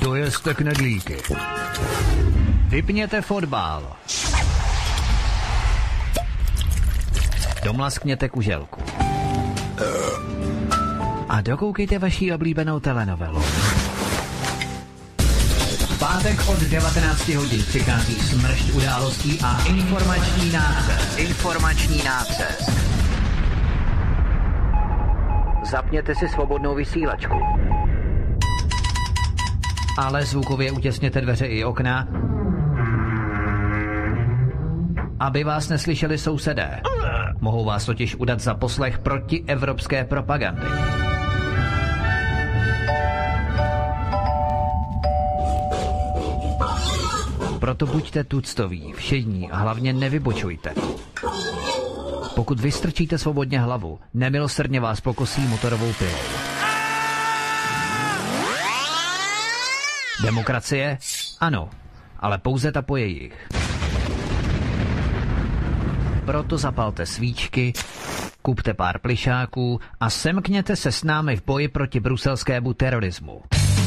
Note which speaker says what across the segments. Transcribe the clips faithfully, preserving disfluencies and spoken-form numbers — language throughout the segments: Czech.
Speaker 1: Dojezte knedlíky. Vypněte fotbal. Domlaskněte kuželku. A dokoukejte vaši oblíbenou telenovelu. V pátek od devatenácti hodin přichází smršť událostí a informační nácest. Informační nácest. Zapněte si svobodnou vysílačku. Ale zvukově utěsněte dveře i okna, aby vás neslyšeli sousedé. Mohou vás totiž udat za poslech protievropské propagandy. Proto buďte tuctoví, všední a hlavně nevybočujte. Pokud vystrčíte svobodně hlavu, nemilosrdně vás pokosí motorovou pilou. Demokracie? Ano, ale pouze ta po jejich. Proto zapalte svíčky, kupte pár plišáků a semkněte se s námi v boji proti bruselskému terorismu.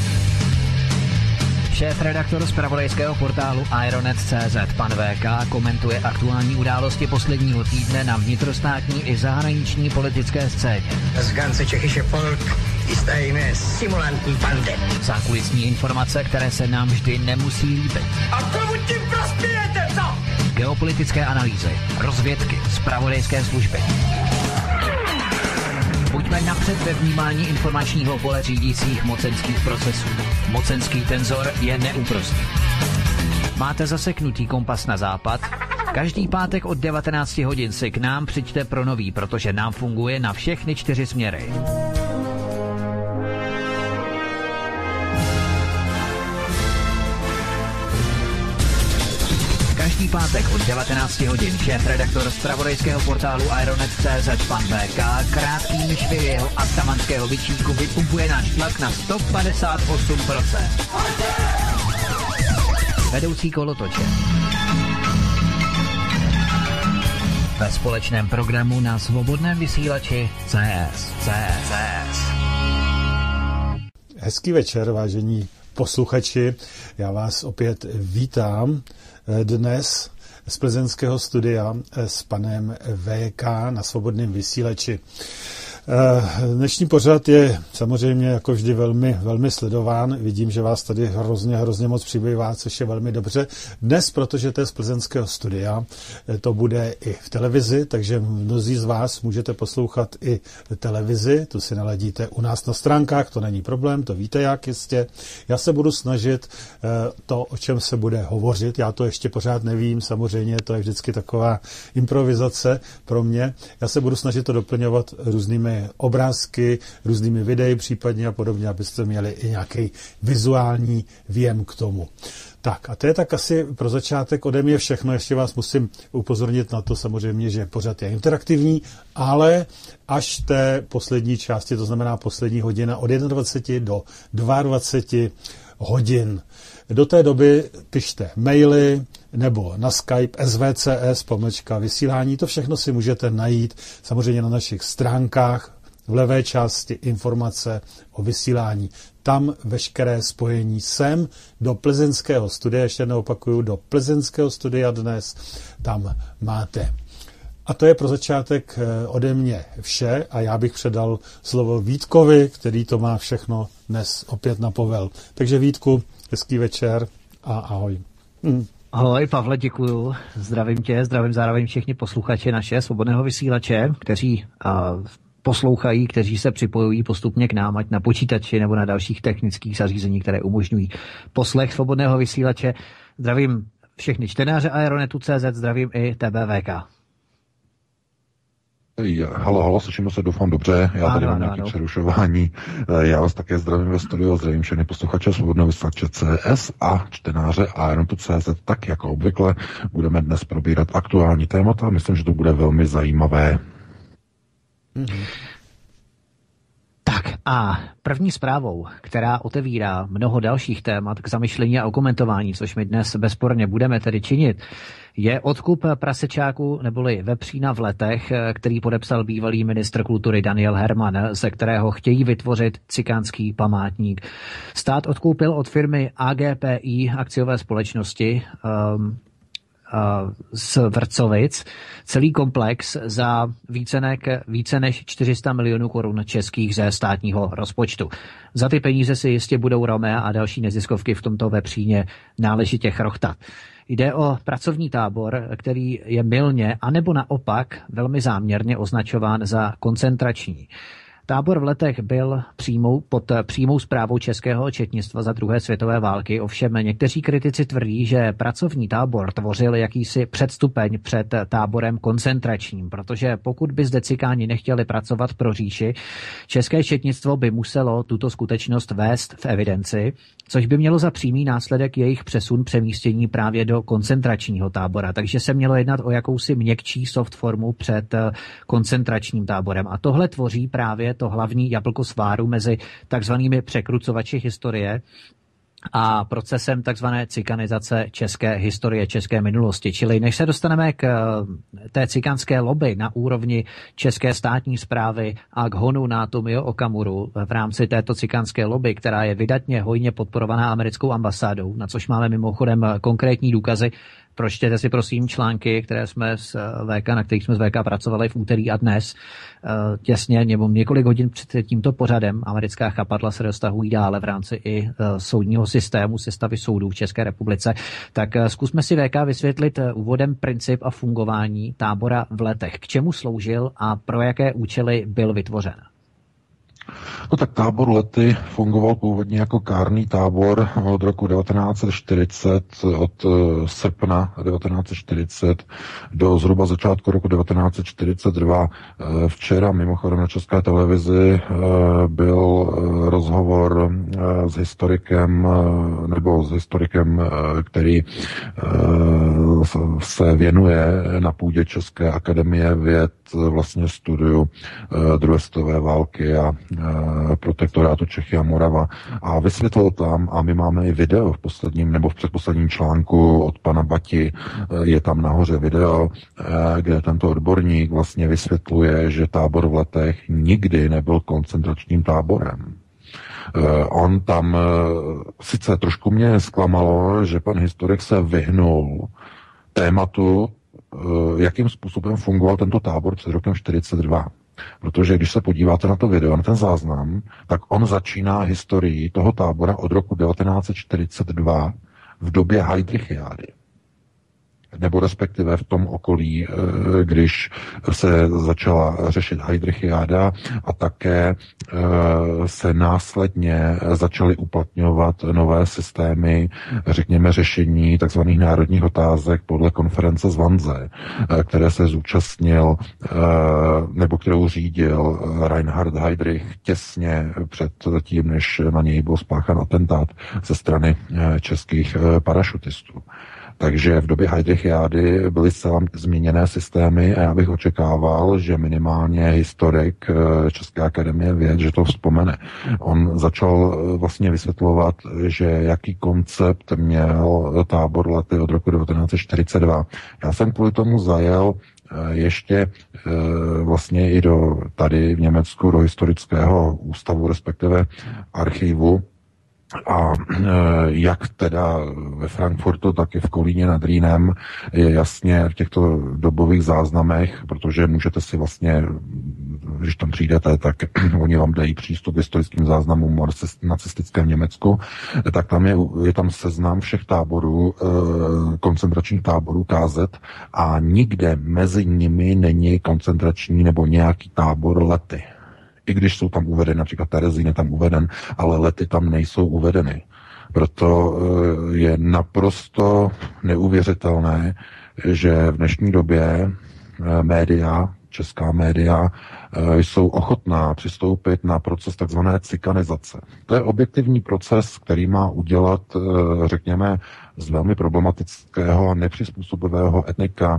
Speaker 1: Šéf-redaktor zpravodajského portálu Ironet tečka cé zet pan vé ká komentuje aktuální události posledního týdne na vnitrostátní i zahraniční politické scéně.
Speaker 2: Das ganze tschechische Volk ist eine Simulantenbande.
Speaker 1: Zákulisní informace, které se nám vždy nemusí líbit.
Speaker 2: A komu tím prospějete, co?
Speaker 1: Geopolitické analýzy, rozvědky, zpravodajské služby. Buďme napřed ve vnímání informačního pole řídících mocenských procesů. Mocenský tenzor je neúprostný. Máte zaseknutý kompas na západ? Každý pátek od devatenácti hodin si k nám přijďte pro nový, protože nám funguje na všechny čtyři směry. Každý pátek od devatenácti hodin šéf-redaktor zpravodajského portálu Ironet tečka cé zet pan vé ká krátkými švy jeho atamanského vyčínku vypumpuje náš tlak na sto padesát osm procent. Vedoucí kolotoče. Ve společném programu na svobodném vysílači C S. C S.
Speaker 3: Hezký večer, vážení posluchači. Já vás opět vítám dnes z plzeňského studia s panem vé ká na svobodném vysílači. Dnešní pořad je samozřejmě jako vždy velmi, velmi sledován. Vidím, že vás tady hrozně, hrozně moc přibývá, což je velmi dobře. Dnes, protože to je z plzeňského studia, to bude i v televizi, takže mnozí z vás můžete poslouchat i televizi, tu si naladíte u nás na stránkách, to není problém, to víte jak jistě. Já se budu snažit to, o čem se bude hovořit, já to ještě pořád nevím, samozřejmě to je vždycky taková improvizace pro mě. Já se budu snažit to doplňovat různými obrázky, různými videi případně a podobně, abyste měli i nějaký vizuální věm k tomu. Tak a to je tak asi pro začátek ode mě všechno. Ještě vás musím upozornit na to samozřejmě, že pořad je interaktivní, ale až té poslední části, to znamená poslední hodina od dvacet jedna do dvaceti dvou hodin. Do té doby pište maily nebo na Skype S V C S pomlčka vysílání. To všechno si můžete najít samozřejmě na našich stránkách v levé části informace o vysílání. Tam veškeré spojení sem do plzeňského studia, ještě jednou opakuju, do plzeňského studia dnes, tam máte. A to je pro začátek ode mě vše a já bych předal slovo Vítkovi, který to má všechno dnes opět na povel. Takže Vítku, hezký večer a ahoj. Hm.
Speaker 1: Ahoj Pavle, děkuju. Zdravím tě, zdravím zároveň všechny posluchače naše svobodného vysílače, kteří uh, poslouchají, kteří se připojují postupně k nám, ať na počítači nebo na dalších technických zařízení, které umožňují poslech svobodného vysílače. Zdravím všechny čtenáře Aeronetu tečka cé zet, zdravím i tebe V K.
Speaker 4: Halo, halo, slyšíme se, doufám dobře, já tady ano, mám nějaké ano. přerušování. Já vás také zdravím ve studiu, zdravím všechny posluchače svobodného vysílače C S a čtenáře Aeronetu tečka cé zet. Tak jako obvykle budeme dnes probírat aktuální témata, myslím, že to bude velmi zajímavé.
Speaker 1: Mm-hmm. Tak Tak a první zprávou, která otevírá mnoho dalších témat k zamyšlení a okomentování, což my dnes bezsporně budeme tedy činit, je odkup prasečáku neboli vepřína v Letech, který podepsal bývalý ministr kultury Daniel Herman, ze kterého chtějí vytvořit cikánský památník. Stát odkoupil od firmy A G P I akciové společnosti um, z Vrcovic celý komplex za více, ne, více než čtyři sta milionů korun českých ze státního rozpočtu. Za ty peníze si jistě budou Romea a další neziskovky v tomto vepříně náležitě chrochtat. Jde o pracovní tábor, který je mylně anebo naopak velmi záměrně označován za koncentrační. Tábor v Letech byl přímou, pod přímou správou českého četnictva za druhé světové války, ovšem někteří kritici tvrdí, že pracovní tábor tvořil jakýsi předstupeň před táborem koncentračním, protože pokud by zde cikáni nechtěli pracovat pro říši, české četnictvo by muselo tuto skutečnost vést v evidenci, což by mělo za přímý následek jejich přesun přemístění právě do koncentračního tábora. Takže se mělo jednat o jakousi měkčí soft formu před koncentračním táborem. A tohle tvoří právě to hlavní jablko sváru mezi takzvanými překrucovači historie a procesem takzvané cikanizace české historie, české minulosti. Čili než se dostaneme k té cikánské lobby na úrovni české státní správy a k honu na Tomio Okamuru v rámci této cikánské lobby, která je vydatně hojně podporovaná americkou ambasádou, na což máme mimochodem konkrétní důkazy. Pročtěte si prosím články, které jsme z V K, na kterých jsme z V K pracovali v úterý a dnes. Těsně nebo několik hodin před tímto pořadem americká chapadla se dostahují dále v rámci i soudního systému, sestavy soudů v České republice. Tak zkusme si V K vysvětlit úvodem princip a fungování tábora v Letech. K čemu sloužil a pro jaké účely byl vytvořen?
Speaker 4: No tak tábor Lety fungoval původně jako kárný tábor od roku devatenáct set čtyřicet, od srpna devatenáct set čtyřicet do zhruba začátku roku devatenáct set čtyřicet dva. Včera mimochodem na České televizi byl rozhovor s historikem, nebo s historikem, který se věnuje na půdě České akademie věd vlastně studiu druhé světové války a protektorátu Čechy a Morava a vysvětlil tam, a my máme i video v posledním nebo v předposledním článku od pana Bati, je tam nahoře video, kde tento odborník vlastně vysvětluje, že tábor v Letech nikdy nebyl koncentračním táborem. On tam, sice trošku mě zklamalo, že pan historik se vyhnul tématu, jakým způsobem fungoval tento tábor před rokem čtyřicet dva. Protože když se podíváte na to video, na ten záznam, tak on začíná historii toho tábora od roku devatenáct set čtyřicet dva v době Heydrichiády. Nebo respektive v tom okolí, když se začala řešit Heydrichiáda a také se následně začaly uplatňovat nové systémy, řekněme řešení tzv. Národních otázek podle konference z Wannsee, které se zúčastnil nebo kterou řídil Reinhard Heydrich těsně před tím, než na něj byl spáchán atentát ze strany českých parašutistů. Takže v době Heydrichiády byly zcela změněné systémy a já bych očekával, že minimálně historik České akademie věd, že to vzpomene. On začal vlastně vysvětlovat, že jaký koncept měl tábor Lety od roku devatenáct set čtyřicet dva. Já jsem kvůli tomu zajel ještě vlastně i do tady v Německu do historického ústavu, respektive archivu. A jak teda ve Frankfurtu, tak i v Kolíně nad Rýnem je jasně v těchto dobových záznamech, protože můžete si vlastně, když tam přijdete, tak oni vám dají přístup k historickým záznamům o nacistickém Německu, tak tam je, je tam seznam všech táborů, koncentračních táborů K Z a nikde mezi nimi není koncentrační nebo nějaký tábor Lety. I když jsou tam uvedeny, například Terezín je tam uveden, ale Lety tam nejsou uvedeny. Proto je naprosto neuvěřitelné, že v dnešní době média, česká média, jsou ochotná přistoupit na proces takzvané cikanizace. To je objektivní proces, který má udělat, řekněme, z velmi problematického a nepřizpůsobivého etnika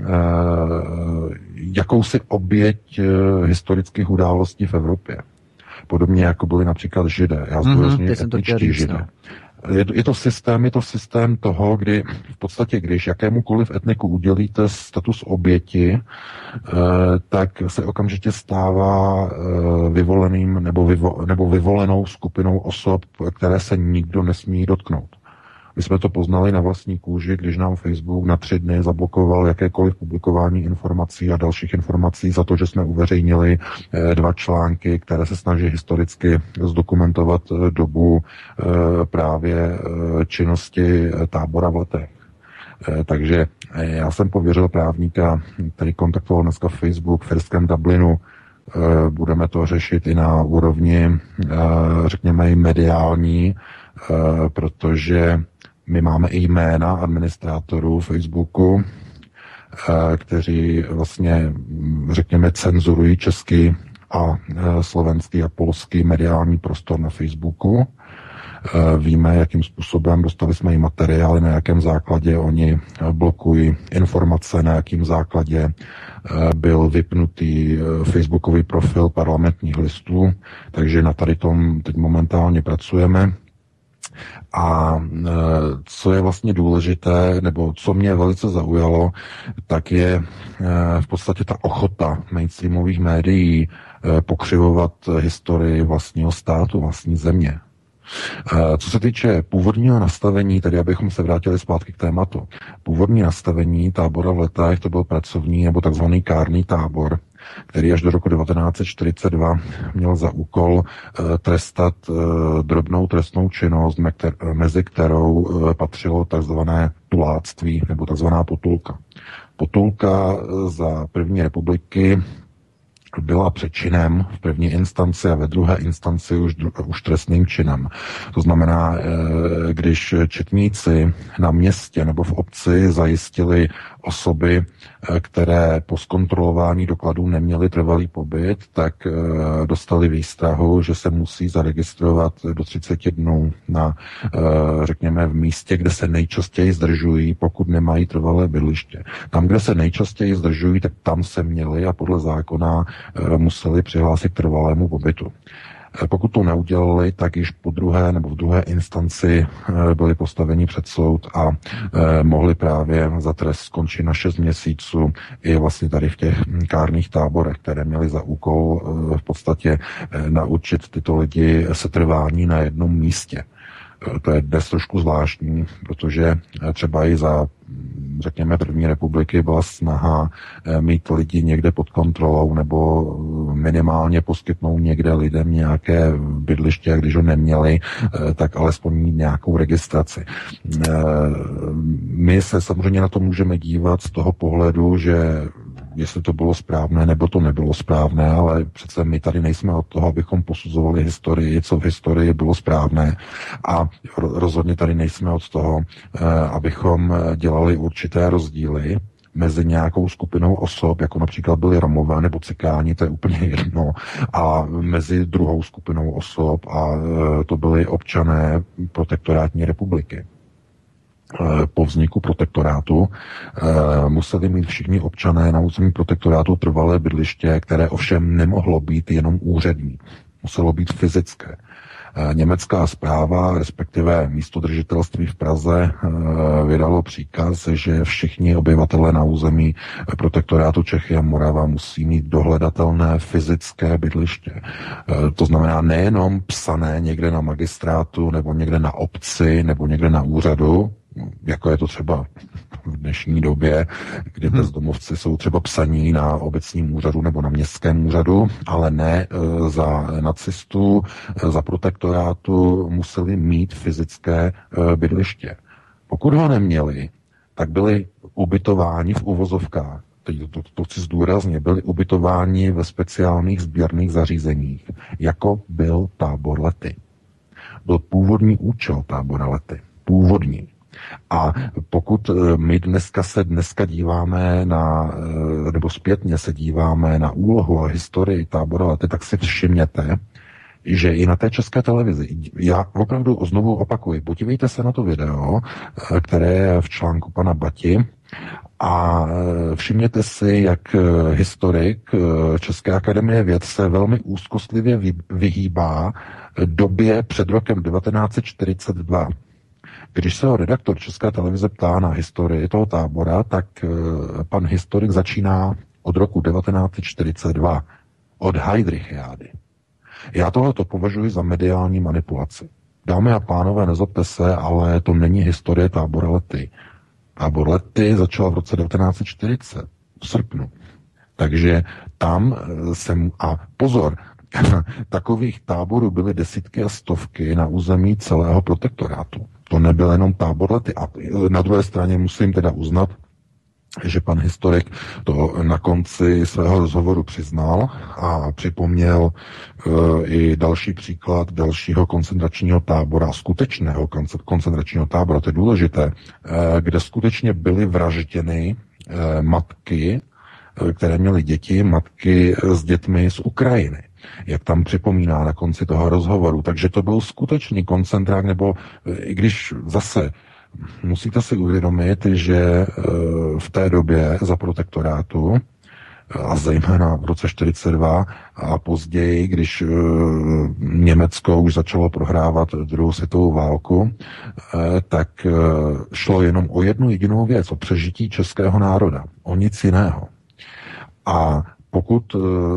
Speaker 4: jakousi oběť historických událostí v Evropě. Podobně jako byli například Židé. Já zdůrazňuji
Speaker 1: mm-hmm,
Speaker 4: etničtí Židé. No. Je to, je to systém, je to systém toho, kdy v podstatě, když jakémukoliv etniku udělíte status oběti, eh, tak se okamžitě stává eh, vyvoleným nebo, vyvo, nebo vyvolenou skupinou osob, které se nikdo nesmí dotknout. My jsme to poznali na vlastní kůži, když nám Facebook na tři dny zablokoval jakékoliv publikování informací a dalších informací za to, že jsme uveřejnili dva články, které se snaží historicky zdokumentovat dobu právě činnosti tábora v Letech. Takže já jsem pověřil právníka, který kontaktoval dneska Facebook v irském Dublinu. Budeme to řešit i na úrovni, řekněme, i mediální, protože my máme i jména administrátorů Facebooku, kteří vlastně, řekněme, cenzurují český a slovenský a polský mediální prostor na Facebooku. Víme, jakým způsobem, dostali jsme i materiály, na jakém základě oni blokují informace, na jakém základě byl vypnutý facebookový profil parlamentních listů, takže na tady tom teď momentálně pracujeme. A co je vlastně důležité, nebo co mě velice zaujalo, tak je v podstatě ta ochota mainstreamových médií pokřivovat historii vlastního státu, vlastní země. Co se týče původního nastavení, tedy abychom se vrátili zpátky k tématu, původní nastavení tábora v Letech, to byl pracovní nebo takzvaný kárný tábor, který až do roku devatenáct set čtyřicet dva měl za úkol trestat drobnou trestnou činnost, mezi kterou patřilo takzvané tuláctví nebo takzvaná potulka. Potulka za první republiky byla přečinem v první instanci a ve druhé instanci už, už trestným činem. To znamená, když četníci na městě nebo v obci zajistili osoby, které po zkontrolování dokladů neměly trvalý pobyt, tak dostali výstrahu, že se musí zaregistrovat do třicet dnů na, řekněme, v místě, kde se nejčastěji zdržují, pokud nemají trvalé bydliště. Tam, kde se nejčastěji zdržují, tak tam se měli a podle zákona museli přihlásit k trvalému pobytu. Pokud to neudělali, tak již po druhé nebo v druhé instanci byli postaveni před soud a mohli právě za trest skončit na šest měsíců i vlastně tady v těch kárných táborech, které měly za úkol v podstatě naučit tyto lidi setrvání na jednom místě. To je dnes trošku zvláštní, protože třeba i za, řekněme, první republiky byla snaha mít lidi někde pod kontrolou nebo minimálně poskytnout někde lidem nějaké bydliště, a když ho neměli, tak alespoň mít nějakou registraci. My se samozřejmě na to můžeme dívat z toho pohledu, že jestli to bylo správné, nebo to nebylo správné, ale přece my tady nejsme od toho, abychom posuzovali historii, co v historii bylo správné, a rozhodně tady nejsme od toho, abychom dělali určité rozdíly mezi nějakou skupinou osob, jako například byli Romové nebo Cikáni, to je úplně jedno, a mezi druhou skupinou osob, a to byli občané protektorátní republiky. Po vzniku protektorátu museli mít všichni občané na území protektorátu trvalé bydliště, které ovšem nemohlo být jenom úřední. Muselo být fyzické. Německá správa, respektive místodržitelství v Praze, vydalo příkaz, že všichni obyvatelé na území protektorátu Čechy a Morava musí mít dohledatelné fyzické bydliště. To znamená nejenom psané někde na magistrátu, nebo někde na obci, nebo někde na úřadu, jako je to třeba v dnešní době, kdy bezdomovci jsou třeba psaní na obecním úřadu nebo na městském úřadu, ale ne za nacistů, za protektorátu museli mít fyzické bydliště. Pokud ho neměli, tak byli ubytováni v uvozovkách. Teď to, to, to chci zdůraznit, byli ubytováni ve speciálních sběrných zařízeních, jako byl tábor Lety. Byl původní účel tábora Lety. Původní. A pokud my dneska se dneska díváme na, nebo zpětně se díváme na úlohu a historii tábora Lety, tak si všimněte, že i na té české televizi, já opravdu znovu opakuji, podívejte se na to video, které je v článku pana Bati, A všimněte si, jak historik České akademie věd se velmi úzkostlivě vyhýbá době před rokem devatenáct set čtyřicet dva. Když se ho redaktor České televize ptá na historii toho tábora, tak pan historik začíná od roku devatenáct set čtyřicet dva, od Heydrichiády. Já tohleto považuji za mediální manipulaci. Dámy a pánové, nezlobte se, ale to není historie tábora Lety. Tábor Lety začal v roce devatenáct set čtyřicet, v srpnu. Takže tam jsem, a pozor, takových táborů byly desítky a stovky na území celého protektorátu. To nebyl jenom tábor Lety. A na druhé straně musím teda uznat, že pan historik to na konci svého rozhovoru přiznal a připomněl uh, i další příklad dalšího koncentračního tábora, skutečného koncentračního tábora, to je důležité, uh, kde skutečně byly vražděny uh, matky, uh, které měly děti, matky s dětmi z Ukrajiny. Jak tam připomíná na konci toho rozhovoru. Takže to byl skutečný koncentrák, nebo i když zase musíte si uvědomit, že v té době za protektorátu a zejména v roce čtyřicet dva a později, když Německo už začalo prohrávat druhou světovou válku, tak šlo jenom o jednu jedinou věc, o přežití českého národa, o nic jiného. A pokud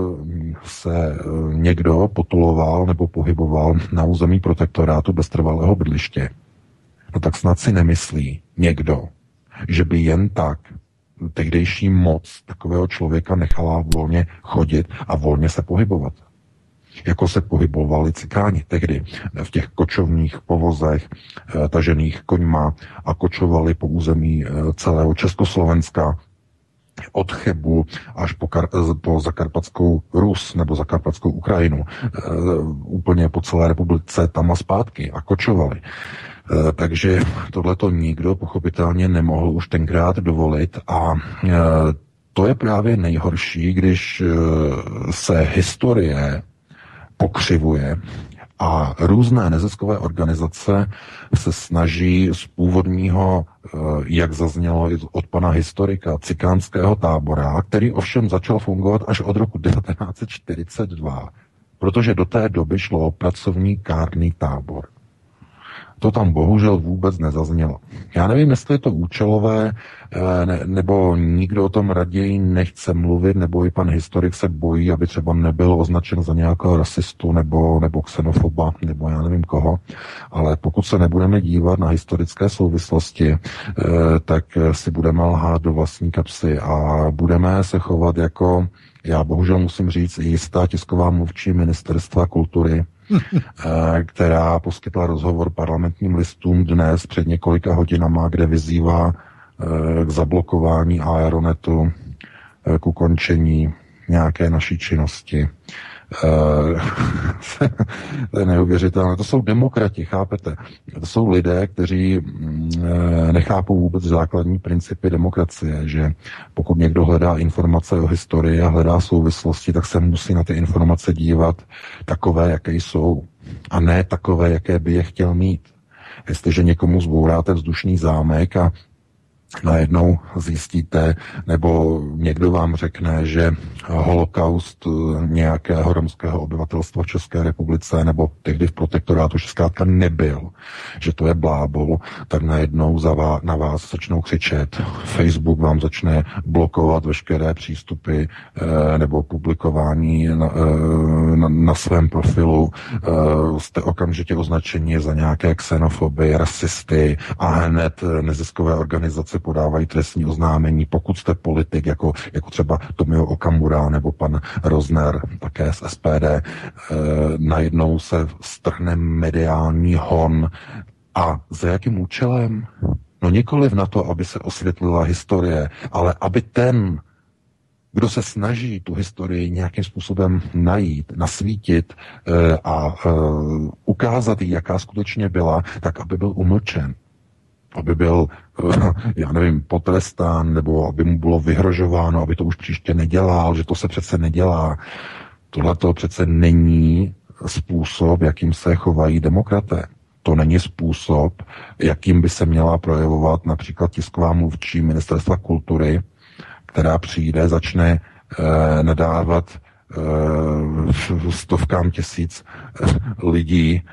Speaker 4: se někdo potuloval nebo pohyboval na území protektorátu bez trvalého bydliště, no tak snad si nemyslí někdo, že by jen tak tehdejší moc takového člověka nechala volně chodit a volně se pohybovat. Jako se pohybovali cikáni tehdy v těch kočovních povozech tažených koňma a kočovali po území celého Československa od Chebu až po, Kar- po Zakarpatskou Rus nebo Zakarpatskou Ukrajinu, e, úplně po celé republice tam a zpátky a kočovali. E, takže tohleto nikdo pochopitelně nemohl už tenkrát dovolit a e, to je právě nejhorší, když e, se historie pokřivuje a různé neziskové organizace se snaží z původního, jak zaznělo od pana historika, cikánského tábora, který ovšem začal fungovat až od roku devatenáct set čtyřicet dva, protože do té doby šlo o pracovní kárný tábor. To tam bohužel vůbec nezaznělo. Já nevím, jestli je to účelové, ne, nebo nikdo o tom raději nechce mluvit, nebo i pan historik se bojí, aby třeba nebyl označen za nějakého rasistu nebo, nebo xenofoba, nebo já nevím koho. Ale pokud se nebudeme dívat na historické souvislosti, tak si budeme lhát do vlastní kapsy a budeme se chovat jako, já bohužel musím říct, jistá tisková mluvčí Ministerstva kultury, která poskytla rozhovor parlamentním listům dnes před několika hodinama, kde vyzývá k zablokování Aeronetu, k ukončení nějaké naší činnosti. To je neuvěřitelné. To jsou demokrati, chápete? To jsou lidé, kteří nechápou vůbec základní principy demokracie, že pokud někdo hledá informace o historii a hledá souvislosti, tak se musí na ty informace dívat takové, jaké jsou, a ne takové, jaké by je chtěl mít. Jestliže někomu zbouráte vzdušný zámek a najednou zjistíte, nebo někdo vám řekne, že holokaust nějakého romského obyvatelstva v České republice nebo tehdy v protektorátu zkrátka nebyl, že to je blábol, tak najednou za vás, na vás začnou křičet. Facebook vám začne blokovat veškeré přístupy eh, nebo publikování na, eh, na, na svém profilu. Eh, jste okamžitě označeni za nějaké xenofoby, rasisty a hned neziskové organizace podávají trestní oznámení. Pokud jste politik, jako, jako třeba Tomio Okamura nebo pan Rozner, také z S P D, e, najednou se strhne mediální hon. A za jakým účelem? No nikoliv na to, aby se osvětlila historie, ale aby ten, kdo se snaží tu historii nějakým způsobem najít, nasvítit e, a e, ukázat jí, jaká skutečně byla, tak aby byl umlčen. Aby byl, já nevím, potrestán, nebo aby mu bylo vyhrožováno, aby to už příště nedělal, že to se přece nedělá. Tohle to přece není způsob, jakým se chovají demokraté. To není způsob, jakým by se měla projevovat například tisková mluvčí Ministerstva kultury, která přijde, začne eh, nadávat eh, stovkám tisíc eh, lidí,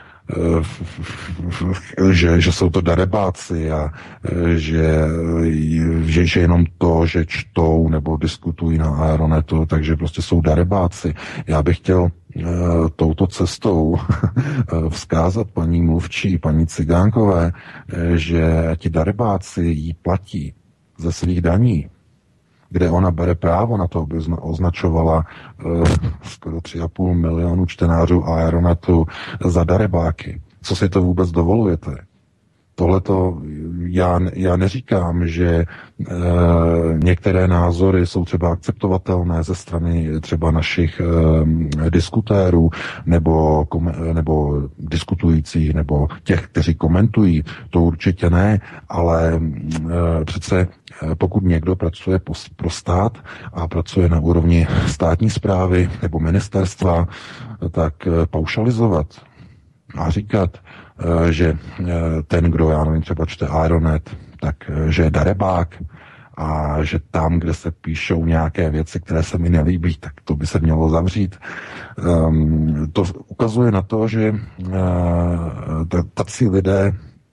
Speaker 4: že, že jsou to darebáci a že, že, že jenom to, že čtou nebo diskutují na Aeronetu, takže prostě jsou darebáci. Já bych chtěl uh, touto cestou vzkázat paní mluvčí, paní Cigánkové, že ti darebáci jí platí ze svých daní, kde ona bere právo na to, aby označovala uh, skoro tři a půl milionu čtenářů Aeronetu za darebáky. Co si to vůbec dovolujete? Tohleto já, já neříkám, že e, některé názory jsou třeba akceptovatelné ze strany třeba našich e, diskutérů nebo, kom, nebo diskutujících nebo těch, kteří komentují. To určitě ne, ale e, přece pokud někdo pracuje po, pro stát a pracuje na úrovni státní správy nebo ministerstva, tak e, paušalizovat a říkat, že ten, kdo, já nevím, třeba čte Aeronet, tak že je darebák a že tam, kde se píšou nějaké věci, které se mi nelíbí, tak to by se mělo zavřít. Um, to ukazuje na to, že uh, tací lidé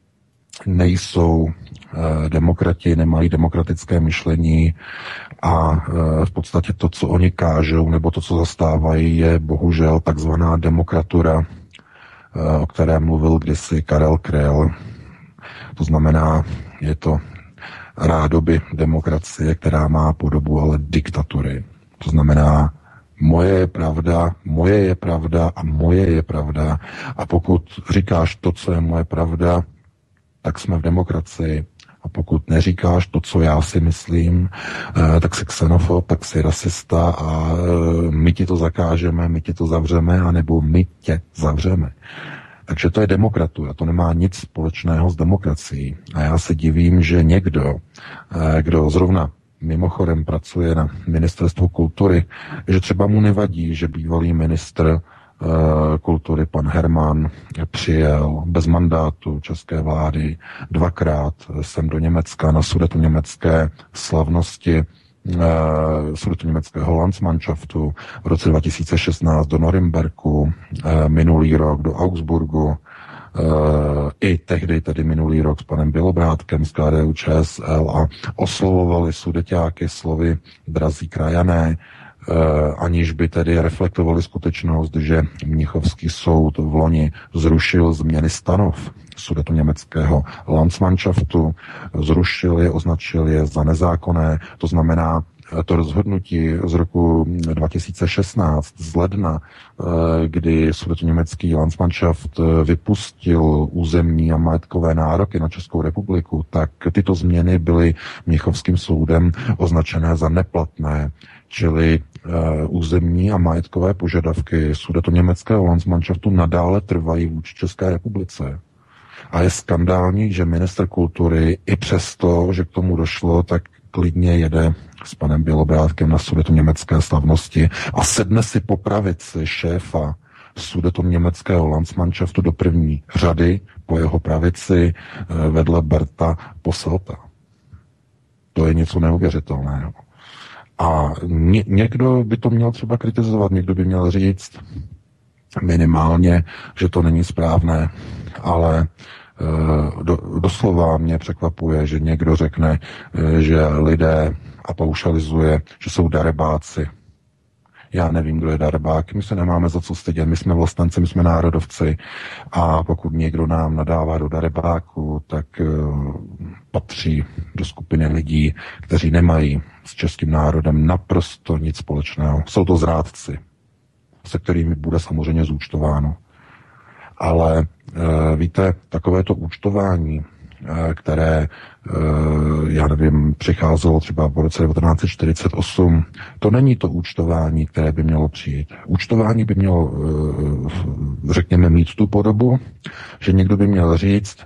Speaker 4: nejsou uh, demokrati, nemají demokratické myšlení a uh, v podstatě to, co oni kážou, nebo to, co zastávají, je bohužel takzvaná demokratura, o které mluvil kdysi Karel Kryl. To znamená, je to rádoby demokracie, která má podobu ale diktatury. To znamená, moje je pravda, moje je pravda a moje je pravda. A pokud říkáš to, co je moje pravda, tak jsme v demokracii. A pokud neříkáš to, co já si myslím, tak jsi xenofob, tak jsi rasista a my ti to zakážeme, my ti to zavřeme, anebo my tě zavřeme. Takže to je demokratura, to nemá nic společného s demokracií. A já se divím, že někdo, kdo zrovna mimochodem pracuje na Ministerstvu kultury, že třeba mu nevadí, že bývalý ministr kultury pan Herman přijel bez mandátu české vlády dvakrát sem do Německa na sudetoněmecké slavnosti sudetoněmeckého Landsmannschaftu, v roce dva tisíce šestnáct do Norimberku, minulý rok do Augsburgu, i tehdy tedy minulý rok s panem Bělobrádkem z K D U Č S L a oslovovali sudeťáky slovy drazí krajané, aniž by tedy reflektovali skutečnost, že Mnichovský soud v loni zrušil změny stanov sudetoněmeckého Landsmannschaftu, zrušil je, označil je za nezákonné, to znamená, to rozhodnutí z roku dva tisíce šestnáct z ledna, kdy sudetoněmecký Landsmannschaft vypustil územní a majetkové nároky na Českou republiku, tak tyto změny byly Mnichovským soudem označené za neplatné, čili územní a majetkové požadavky sudetoněmeckého Landsmannschaftu nadále trvají vůči České republice. A je skandální, že ministr kultury i přesto, že k tomu došlo, tak klidně jede s panem Bělobrádkem na sudetoněmecké slavnosti a sedne si po pravici šéfa sudetoněmeckého Landsmannschaftu do první řady, po jeho pravici vedle Berta Posselta. To je něco neuvěřitelného. A ně, někdo by to měl třeba kritizovat, někdo by měl říct minimálně, že to není správné, ale do, doslova mě překvapuje, že někdo řekne, že lidé a paušalizuje, že jsou darebáci. Já nevím, kdo je darebák, my se nemáme za co stydět, my jsme vlastenci, my jsme národovci a pokud někdo nám nadává do darebáku, tak uh, patří do skupiny lidí, kteří nemají s českým národem naprosto nic společného. Jsou to zrádci, se kterými bude samozřejmě zúčtováno. Ale uh, víte, takovéto účtování, které, já nevím, přicházelo třeba v roce devatenáct set čtyřicet osm, to není to účtování, které by mělo přijít. Účtování by mělo, řekněme, mít tu podobu, že někdo by měl říct,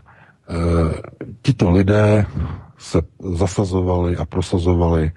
Speaker 4: tito lidé se zasazovali a prosazovali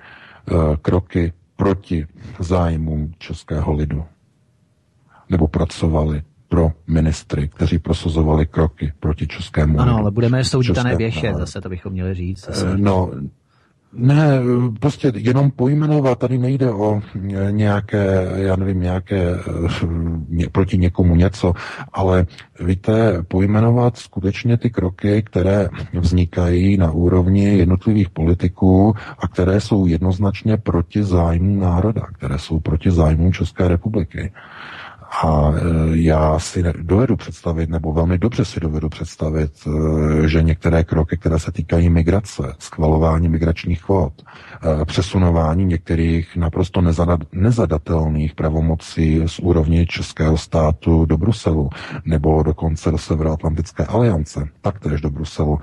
Speaker 4: proti zájmům českého lidu. Nebo pracovali pro ministry, kteří prosazovali kroky proti českému.
Speaker 1: Ano, ale budeme je soudit a nevěšet, zase to bychom měli říct. Zase.
Speaker 4: No, ne, prostě jenom pojmenovat, tady nejde o nějaké, já nevím, nějaké ně, proti někomu něco, ale víte, pojmenovat skutečně ty kroky, které vznikají na úrovni jednotlivých politiků a které jsou jednoznačně proti zájmu národa, které jsou proti zájmu České republiky. A já si dovedu představit, nebo velmi dobře si dovedu představit, že některé kroky, které se týkají migrace, schvalování migračních kvót, přesunování některých naprosto nezadatelných pravomocí z úrovně českého státu do Bruselu, nebo dokonce do Severoatlantické aliance, taktéž do Bruselu.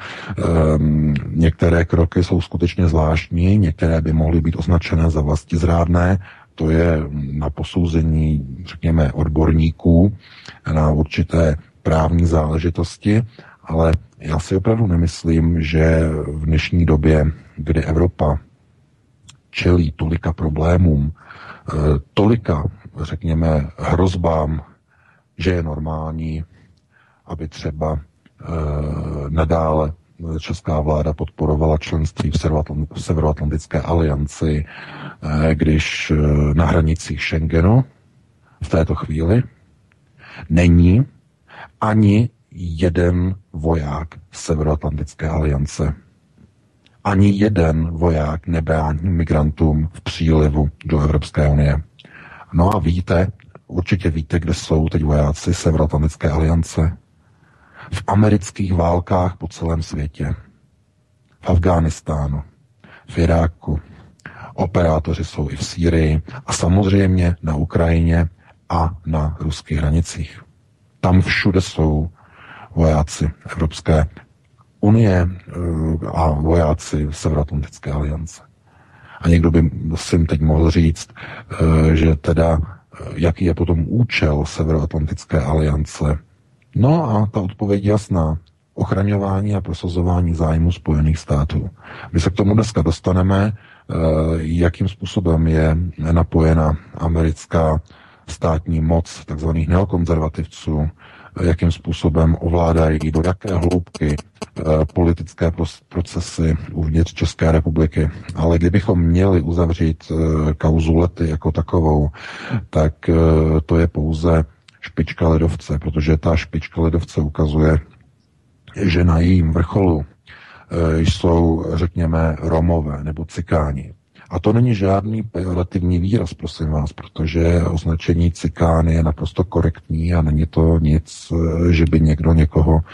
Speaker 4: Některé kroky jsou skutečně zvláštní, některé by mohly být označené za vlastizrádné. To je na posouzení, řekněme, odborníků na určité právní záležitosti, ale já si opravdu nemyslím, že v dnešní době, kdy Evropa čelí tolika problémům, tolika, řekněme, hrozbám, že je normální, aby třeba nadále česká vláda podporovala členství v Severoatlantické alianci, když na hranicích Schengenu v této chvíli není ani jeden voják Severoatlantické aliance. Ani jeden voják nebrání migrantům v přílivu do Evropské unie. No a víte, určitě víte, kde jsou teď vojáci Severoatlantické aliance. V amerických válkách po celém světě. V Afghánistánu, v Iráku. Operátoři jsou i v Sýrii a samozřejmě na Ukrajině a na ruských hranicích. Tam všude jsou vojáci Evropské unie a vojáci Severoatlantické aliance. A někdo by si teď mohl říct, že teda jaký je potom účel Severoatlantické aliance. No a ta odpověď jasná. Ochraňování a prosazování zájmu Spojených států. My se k tomu dneska dostaneme, jakým způsobem je napojena americká státní moc takzvaných neokonzervativců, jakým způsobem ovládají, do jaké hloubky politické procesy uvnitř České republiky. Ale kdybychom měli uzavřít kauzu Lety jako takovou, tak to je pouze špička ledovce, protože ta špička ledovce ukazuje, že na jejím vrcholu jsou, řekněme, Romové nebo Cikáni. A to není žádný pejorativní výraz, prosím vás, protože označení Cikán je naprosto korektní a není to nic, že by někdo někoho uh,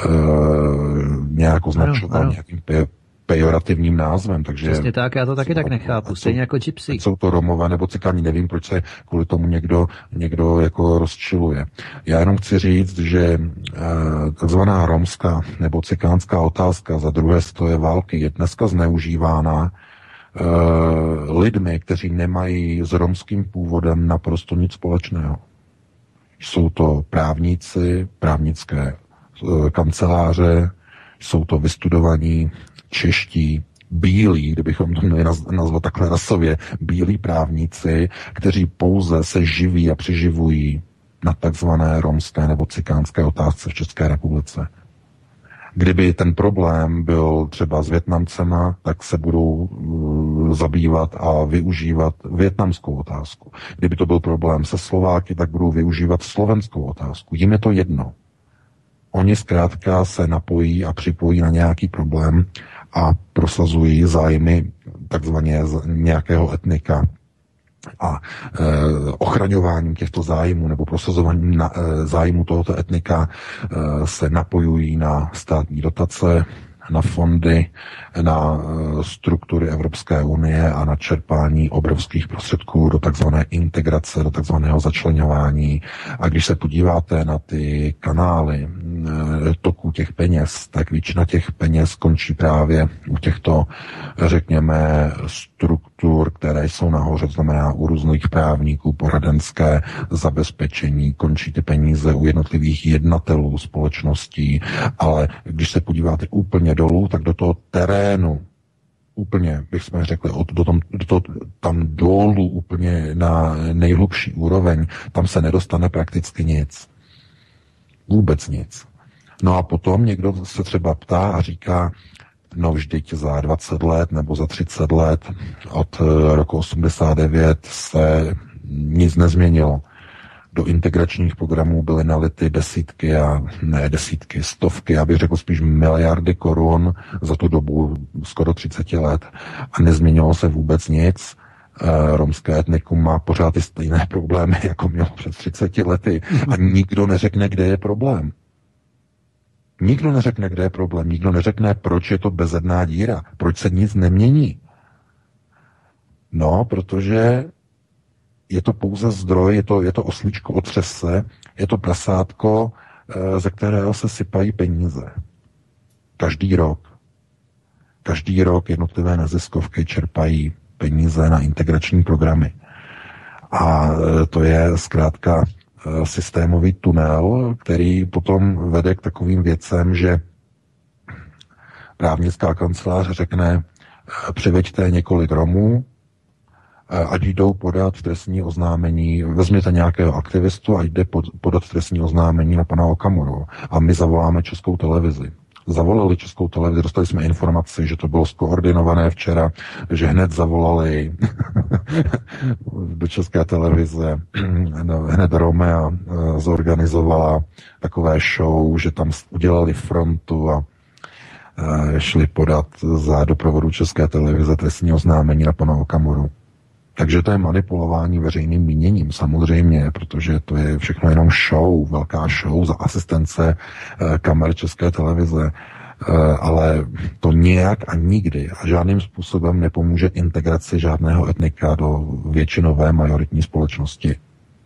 Speaker 4: nějak označoval ano, ano. nějakým pe- pejorativním názvem. Takže
Speaker 1: přesně tak, já to taky tak nechápu, stejně jako gypsy.
Speaker 4: Jsou to Romové nebo Cikáni, nevím, proč se kvůli tomu někdo, někdo jako rozčiluje. Já jenom chci říct, že uh, takzvaná romská nebo cikánská otázka za druhé světové války je dneska zneužívána lidmi, kteří nemají s romským původem naprosto nic společného. Jsou to právníci, právnické kanceláře, jsou to vystudovaní čeští, bílí, kdybychom to měli nazvat takhle rasově, bílí právníci, kteří pouze se živí a přiživují na takzvané romské nebo cikánské otázce v České republice. Kdyby ten problém byl třeba s Vietnamcema, tak se budou uh, zabývat a využívat vietnamskou otázku. Kdyby to byl problém se Slováky, tak budou využívat slovenskou otázku. Jim je to jedno. Oni zkrátka se napojí a připojí na nějaký problém a prosazují zájmy takzvaně nějakého etnika. A e, ochraňováním těchto zájmů nebo prosazováním na, e, zájmu tohoto etnika e, se napojují na státní dotace, na fondy, na e, struktury Evropské unie a na čerpání obrovských prostředků do takzvané integrace, do takzvaného začleňování. A když se podíváte na ty kanály e, toků těch peněz, tak většina těch peněz končí právě u těchto, řekněme, struktur, které jsou nahoře, to znamená u různých právníků, poradenské zabezpečení, končí ty peníze u jednotlivých jednatelů společností, ale když se podíváte úplně dolů, tak do toho terénu, úplně, bychom řekli, od, do tom, do toho, tam dolů úplně na nejhlubší úroveň, tam se nedostane prakticky nic. Vůbec nic. No a potom někdo se třeba ptá a říká, no vždyť za dvacet let nebo za třicet let od roku osmdesát devět se nic nezměnilo. Do integračních programů byly nality desítky a ne desítky, stovky, já bych řekl spíš miliardy korun za tu dobu skoro třicet let a nezměnilo se vůbec nic. Romské etnikum má pořád ty stejné problémy, jako mělo před třiceti lety a nikdo neřekne, kde je problém. Nikdo neřekne, kde je problém, nikdo neřekne, proč je to bezedná díra, proč se nic nemění. No, protože je to pouze zdroj, je to, je to oslíčko otřese, je to prasátko, ze kterého se sypají peníze. Každý rok. Každý rok jednotlivé neziskovky čerpají peníze na integrační programy. A to je zkrátka systémový tunel, který potom vede k takovým věcem, že právnická kancelář řekne, přiveďte několik Romů, ať jdou podat trestní oznámení, vezměte nějakého aktivistu a jde podat trestní oznámení na pana Okamuru. A my zavoláme Českou televizi. Zavolali Českou televizi, dostali jsme informaci, že to bylo skoordinované včera, že hned zavolali do České televize, hned Romea zorganizovala takové show, že tam udělali frontu a šli podat za doprovodu České televize trestní oznámení na pana Okamuru. Takže to je manipulování veřejným míněním samozřejmě, protože to je všechno jenom show, velká show za asistence eh, kamer České televize, eh, ale to nějak a nikdy a žádným způsobem nepomůže integraci žádného etnika do většinové majoritní společnosti.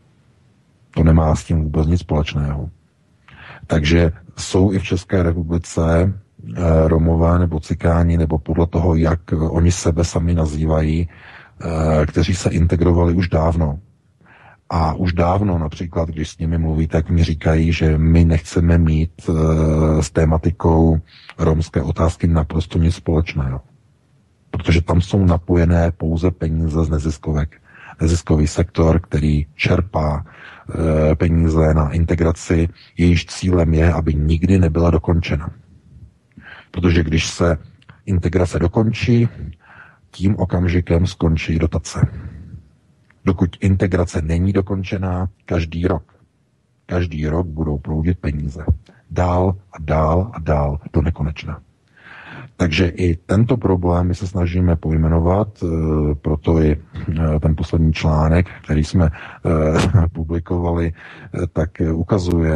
Speaker 4: To nemá s tím vůbec nic společného. Takže jsou i v České republice eh, Romové nebo Cikáni, nebo podle toho, jak oni sebe sami nazývají, kteří se integrovali už dávno. A už dávno například, když s nimi mluví, tak mi říkají, že my nechceme mít s tématikou romské otázky naprosto nic společného. Protože tam jsou napojené pouze peníze z neziskovek. Neziskový sektor, který čerpá peníze na integraci, jejíž cílem je, aby nikdy nebyla dokončena. Protože když se integrace dokončí, tím okamžikem skončí dotace. Dokud integrace není dokončená, každý rok, každý rok budou proudit peníze. Dál a dál a dál do nekonečna. Takže i tento problém my se snažíme pojmenovat, proto i ten poslední článek, který jsme publikovali, tak ukazuje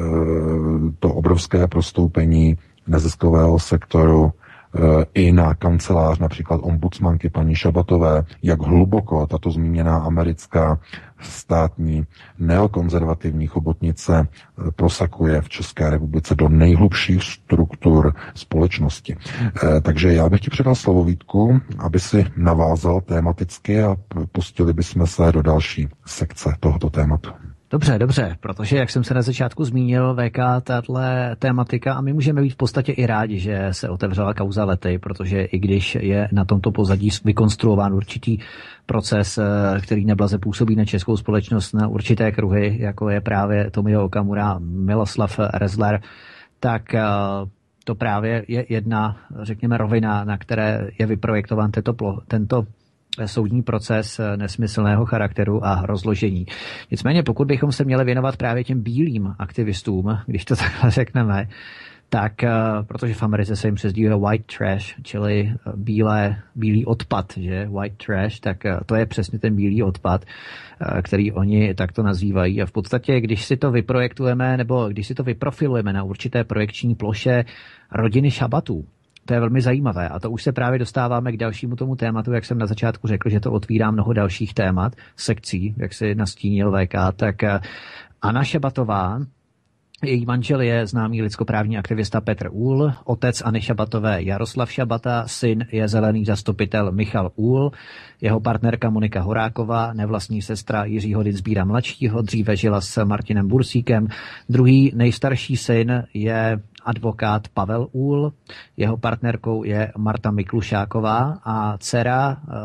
Speaker 4: to obrovské prostoupení neziskového sektoru i na kancelář například ombudsmanky paní Šabatové, jak hluboko tato zmíněná americká státní neokonzervativní chobotnice prosakuje v České republice do nejhlubších struktur společnosti. Takže já bych ti předal slovo, Vítku, aby si navázal tematicky a pustili bychom se do další sekce tohoto tématu.
Speaker 1: Dobře, dobře, protože jak jsem se na začátku zmínil, V K, tato tématika, a my můžeme být v podstatě i rádi, že se otevřela kauza Lety, protože i když je na tomto pozadí vykonstruován určitý proces, který neblaze působí na českou společnost na určité kruhy, jako je právě Tomio Okamura, Miloslav Rezler, tak to právě je jedna, řekněme, rovina, na které je vyprojektován tento, tento soudní proces nesmyslného charakteru a rozložení. Nicméně pokud bychom se měli věnovat právě těm bílým aktivistům, když to takhle řekneme, tak, protože v Americe se jim přezdívá white trash, čili bílé, bílý odpad, že white trash, tak to je přesně ten bílý odpad, který oni takto nazývají. A v podstatě, když si to vyprojektujeme, nebo když si to vyprofilujeme na určité projekční ploše rodiny Šabatů, to je velmi zajímavé a to už se právě dostáváme k dalšímu tomu tématu, jak jsem na začátku řekl, že to otvírá mnoho dalších témat, sekcí, jak si nastínil V K, tak Anna Šabatová, její manžel je známý lidskoprávní aktivista Petr Úhl, otec Anny Šabatové Jaroslav Šabata, syn je zelený zastupitel Michal Úhl, jeho partnerka Monika Horáková, nevlastní sestra Jiřího Dinsbíra mladšího, dříve žila s Martinem Bursíkem, druhý nejstarší syn je advokát Pavel Úhl, jeho partnerkou je Marta Miklušáková a dcera e,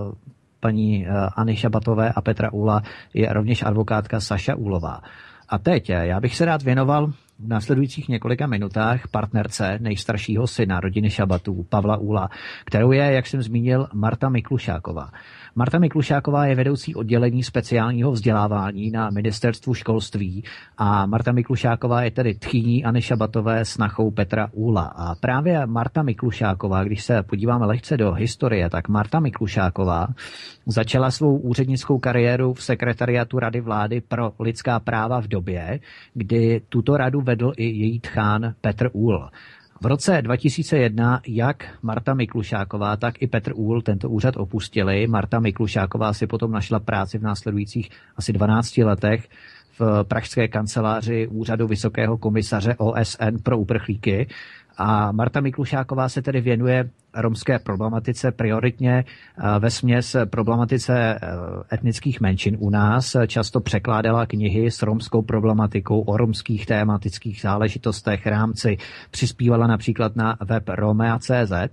Speaker 1: paní Anny Šabatové a Petra Úhla je rovněž advokátka Saša Úhlová. A teď já bych se rád věnoval v následujících několika minutách partnerce nejstaršího syna rodiny Šabatů, Pavla Uhla, kterou je, jak jsem zmínil, Marta Miklušáková. Marta Miklušáková je vedoucí oddělení speciálního vzdělávání na ministerstvu školství a Marta Miklušáková je tedy tchýní Anny Šabatové snachou Petra Uhla. A právě Marta Miklušáková, když se podíváme lehce do historie, tak Marta Miklušáková začala svou úřednickou kariéru v sekretariátu Rady vlády pro lidská práva v době, kdy tuto radu vedl i její tchán Petr Uhl. V roce dva tisíce jedna jak Marta Miklušáková, tak i Petr Uhl tento úřad opustili. Marta Miklušáková si potom našla práci v následujících asi dvanácti letech v pražské kanceláři Úřadu Vysokého komisaře O S N pro uprchlíky. A Marta Miklušáková se tedy věnuje romské problematice prioritně vesměs problematice etnických menšin u nás. Často překládala knihy s romskou problematikou o romských tématických záležitostech, rámci. Přispívala například na web Romea tečka cé zet.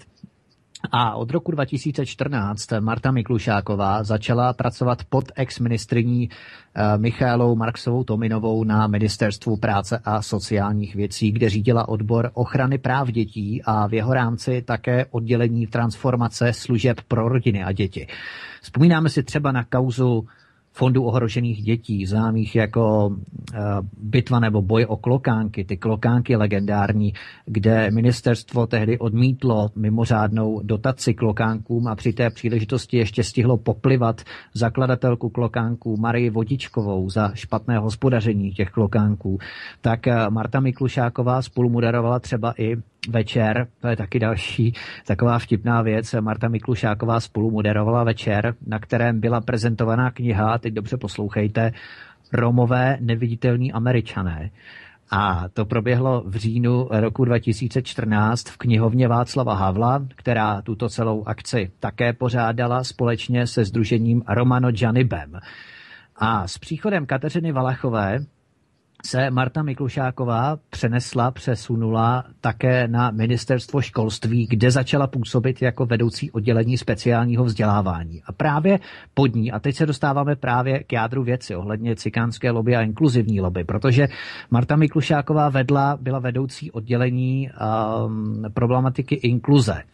Speaker 1: A od roku dva tisíce čtrnáct Marta Miklušáková začala pracovat pod ex-ministryní Michaelou Marksovou-Tominovou na Ministerstvu práce a sociálních věcí, kde řídila odbor ochrany práv dětí a v jeho rámci také oddělení transformace služeb pro rodiny a děti. Vzpomínáme si třeba na kauzu Fondu ohrožených dětí, známých jako bitva nebo boj o klokánky, ty klokánky legendární, kde ministerstvo tehdy odmítlo mimořádnou dotaci klokánkům a při té příležitosti ještě stihlo poplivat zakladatelku klokánků Marii Vodičkovou za špatné hospodaření těch klokánků. Tak Marta Miklušáková spolumoderovala třeba i večer, to je taky další taková vtipná věc, Marta Miklušáková spolumoderovala večer, na kterém byla prezentovaná kniha, teď dobře poslouchejte, Romové neviditelní Američané. A to proběhlo v říjnu roku dva tisíce čtrnáct v knihovně Václava Havla, která tuto celou akci také pořádala společně se sdružením Romano Janibem. A s příchodem Kateřiny Valachové se Marta Miklušáková přenesla, přesunula také na ministerstvo školství, kde začala působit jako vedoucí oddělení speciálního vzdělávání. A právě pod ní, a teď se dostáváme právě k jádru věci ohledně cikánské lobby a inkluzivní lobby, protože Marta Miklušáková vedla, byla vedoucí oddělení um, problematiky inkluze.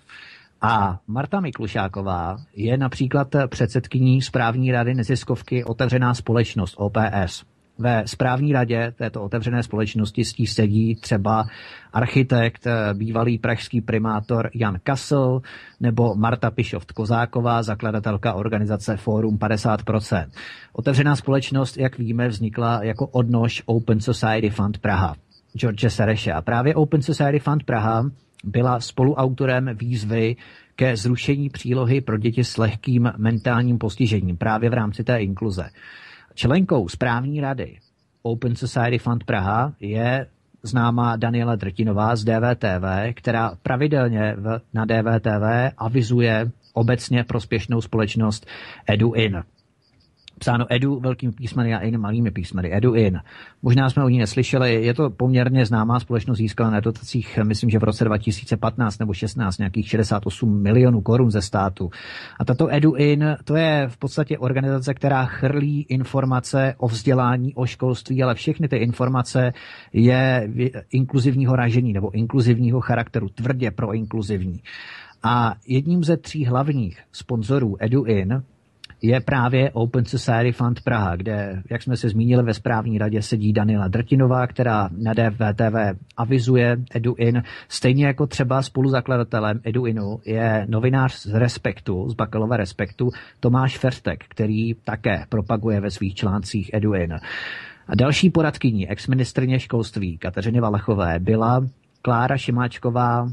Speaker 1: A Marta Miklušáková je například předsedkyní správní rady neziskovky Otevřená společnost O P S. Ve správní radě této otevřené společnosti s tí sedí třeba architekt, bývalý pražský primátor Jan Kasl nebo Marta Pišoft-Kozáková, zakladatelka organizace Fórum padesát procent. Otevřená společnost, jak víme, vznikla jako odnož Open Society Fund Praha, George Sereše. A právě Open Society Fund Praha byla spoluautorem výzvy ke zrušení přílohy pro děti s lehkým mentálním postižením právě v rámci té inkluze. Členkou správní rady Open Society Fund Praha je známá Daniela Drtinová z D V T V, která pravidelně v, na D V T V avizuje obecně prospěšnou společnost EduIn. Psáno Edu velkými písmeny a in malými písmeny. EduIn. Možná jsme o ní neslyšeli, je to poměrně známá společnost, získala na dotacích, myslím, že v roce dva tisíce patnáct nebo šestnáct nějakých šedesát osm milionů korun ze státu. A tato EduIn, to je v podstatě organizace, která chrlí informace o vzdělání, o školství, ale všechny ty informace je inkluzivního ražení nebo inkluzivního charakteru, tvrdě proinkluzivní. A jedním ze tří hlavních sponzorů EduIn je právě Open Society Fund Praha, kde, jak jsme se zmínili, ve správní radě sedí Daniela Drtinová, která na D V T V avizuje EduIn. Stejně jako třeba spoluzakladatelem EduInu je novinář z Respektu, z Bakalova Respektu, Tomáš Ferstek, který také propaguje ve svých článcích EduIn. A další poradkyní exministryně školství Kateřiny Valachové byla Klára Šimáčková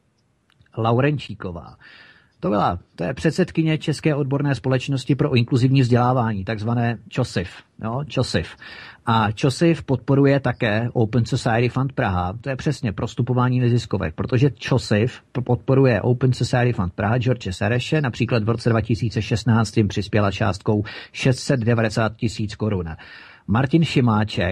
Speaker 1: Laurenčíková. To byla, to je předsedkyně České odborné společnosti pro inkluzivní vzdělávání, takzvané ČOSIF. Jo, ČOSIF. A ČOSIF podporuje také Open Society Fund Praha, to je přesně prostupování neziskovek, protože ČOSIF podporuje Open Society Fund Praha George Sereše, například v roce dva tisíce šestnáct jim přispěla částkou šest set devadesát tisíc korun. Martin Šimáček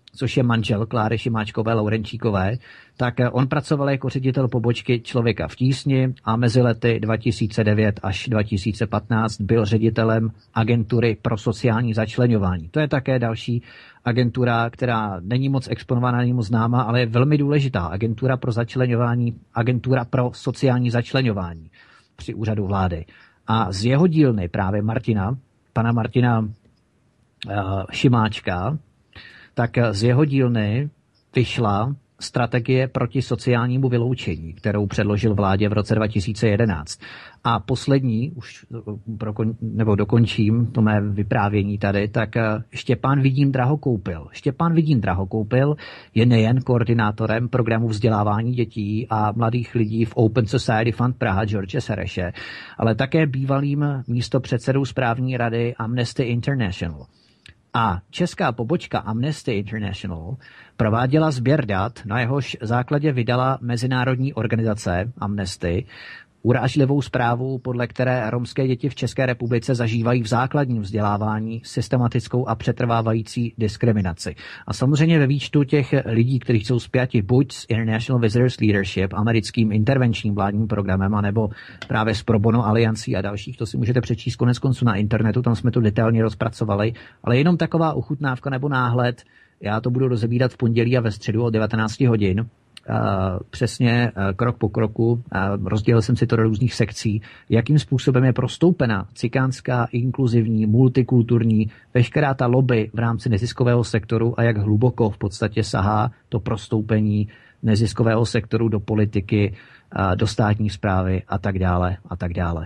Speaker 1: což je manžel Kláry Šimáčkové Laurenčíkové, tak on pracoval jako ředitel pobočky Člověka v tísni a mezi lety dva tisíce devět až dva tisíce patnáct byl ředitelem agentury pro sociální začleňování. To je také další agentura, která není moc exponovaná, není moc známá, ale je velmi důležitá. Agentura pro začleňování, agentura pro sociální začleňování při úřadu vlády. A z jeho dílny právě Martina, pana Martina uh, Šimáčka, tak z jeho dílny vyšla strategie proti sociálnímu vyloučení, kterou předložil vládě v roce dva tisíce jedenáct. A poslední, už nebo dokončím to mé vyprávění tady, tak Štěpán Vidín Drahokoupil. Štěpán Vidín Drahokoupil je nejen koordinátorem programu vzdělávání dětí a mladých lidí v Open Society Fund Praha George Sereše, ale také bývalým místopředsedou správní rady Amnesty International. A česká pobočka Amnesty International prováděla sběr dat, na jehož základě vydala mezinárodní organizace Amnesty urážlivou zprávu, podle které romské děti v České republice zažívají v základním vzdělávání systematickou a přetrvávající diskriminaci. A samozřejmě ve výčtu těch lidí, kteří jsou spjati buď s International Visitors Leadership, americkým intervenčním vládním programem, anebo právě s Pro Bono aliancí a dalších, to si můžete přečíst konec konců na internetu, tam jsme to detailně rozpracovali, ale jenom taková ochutnávka nebo náhled, já to budu rozebírat v pondělí a ve středu od devatenáct hodin, Uh, přesně uh, krok po kroku, uh, rozdělil jsem si to do různých sekcí, jakým způsobem je prostoupena cikánská, inkluzivní, multikulturní, veškerá ta lobby v rámci neziskového sektoru a jak hluboko v podstatě sahá to prostoupení neziskového sektoru do politiky, uh, do státní správy a tak dále a tak dále.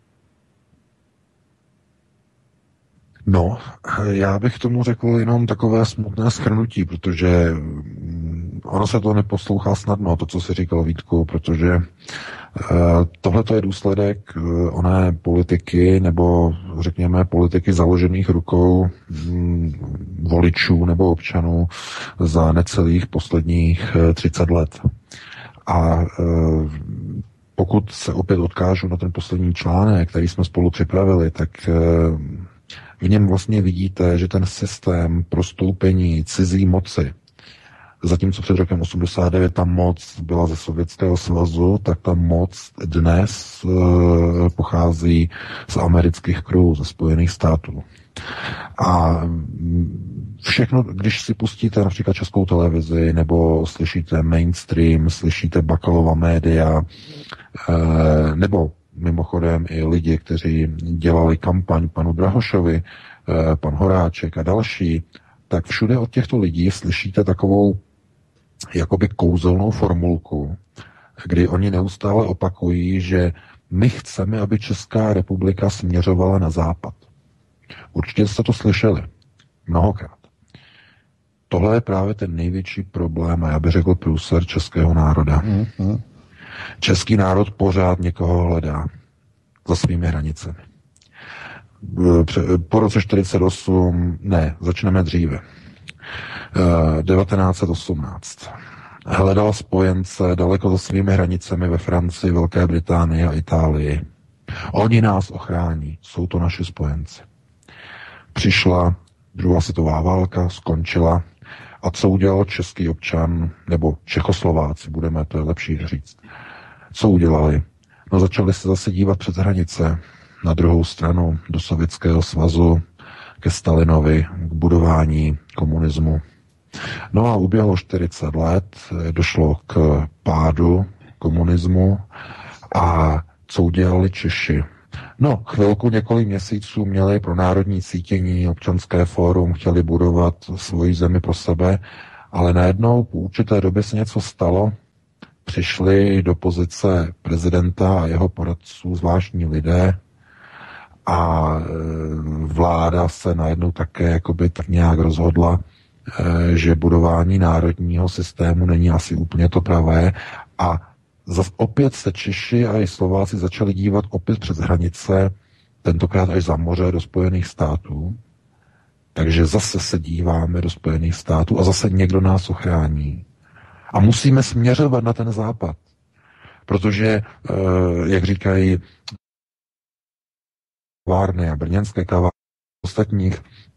Speaker 4: No, já bych tomu řekl jenom takové smutné shrnutí, protože ono se to neposlouchá snadno, to, co si říkal Vítku, protože tohle je důsledek oné politiky, nebo řekněme politiky založených rukou voličů nebo občanů za necelých posledních třicet let. A pokud se opět odkážu na ten poslední článek, který jsme spolu připravili, tak v něm vlastně vidíte, že ten systém prostoupení cizí moci, zatímco před rokem osmdesát devět ta moc byla ze Sovětského svazu, tak ta moc dnes e, pochází z amerických kruhů, ze Spojených států. A všechno, když si pustíte například Českou televizi, nebo slyšíte mainstream, slyšíte Bakalova média, e, nebo mimochodem i lidi, kteří dělali kampaň panu Drahošovi, pan Horáček a další, tak všude od těchto lidí slyšíte takovou jakoby kouzelnou formulku, kdy oni neustále opakují, že my chceme, aby Česká republika směřovala na západ. Určitě jste to slyšeli mnohokrát. Tohle je právě ten největší problém, a já bych řekl průser českého národa. Mm-hmm. Český národ pořád někoho hledá za svými hranicemi. Po roce čtyřicet osm, ne, začneme dříve. devatenáct set osmnáct. Hledal spojence daleko za svými hranicemi ve Francii, Velké Británii a Itálii. Oni nás ochrání, jsou to naši spojenci. Přišla druhá světová válka, skončila. A co udělal český občan, nebo Čechoslováci, budeme, to je lepší říct. Co udělali? No začali se zase dívat přes hranice na druhou stranu do Sovětského svazu, ke Stalinovi, k budování komunismu. No a uběhlo čtyřicet let, došlo k pádu komunismu a co udělali Češi? No, chvilku, několik měsíců měli pro národní cítění, občanské fórum, chtěli budovat svoji zemi pro sebe, ale najednou po určité době se něco stalo, přišli do pozice prezidenta a jeho poradců zvláštní lidé a vláda se najednou také jakoby tak nějak rozhodla, že budování národního systému není asi úplně to pravé a zase opět se Češi a i Slováci začali dívat opět přes hranice, tentokrát až za moře do Spojených států. Takže zase se díváme do Spojených států a zase někdo nás ochrání. A musíme směřovat na ten západ. Protože, jak říkají kavárny a brněnské kavárny ostatních,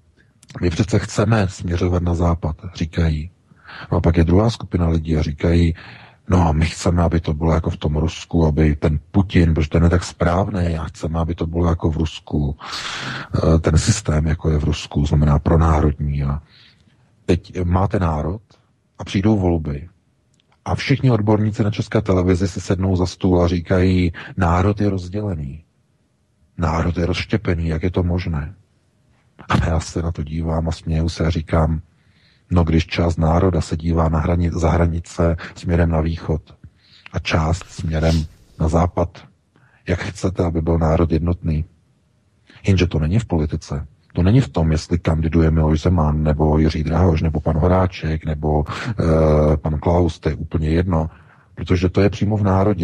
Speaker 4: My přece chceme směřovat na západ, říkají. No a pak je druhá skupina lidí a říkají, no my chceme, aby to bylo jako v tom Rusku, aby ten Putin, protože ten je tak správný, a chceme, aby to bylo jako v Rusku. Ten systém, jako je v Rusku, znamená pronárodní. A teď máte národ a přijdou volby. A všichni odborníci na České televizi si sednou za stůl a říkají, národ je rozdělený. Národ je rozštěpený, jak je to možné? A já se na to dívám a směju se a říkám, no když část národa se dívá na hranice, za hranice směrem na východ a část směrem na západ, jak chcete, aby byl národ jednotný? Jenže to není v politice. To není v tom, jestli kandiduje Miloš Zeman, nebo Jiří Drahoš, nebo pan Horáček, nebo e, pan Klaus, to je úplně jedno, protože to je přímo v národě.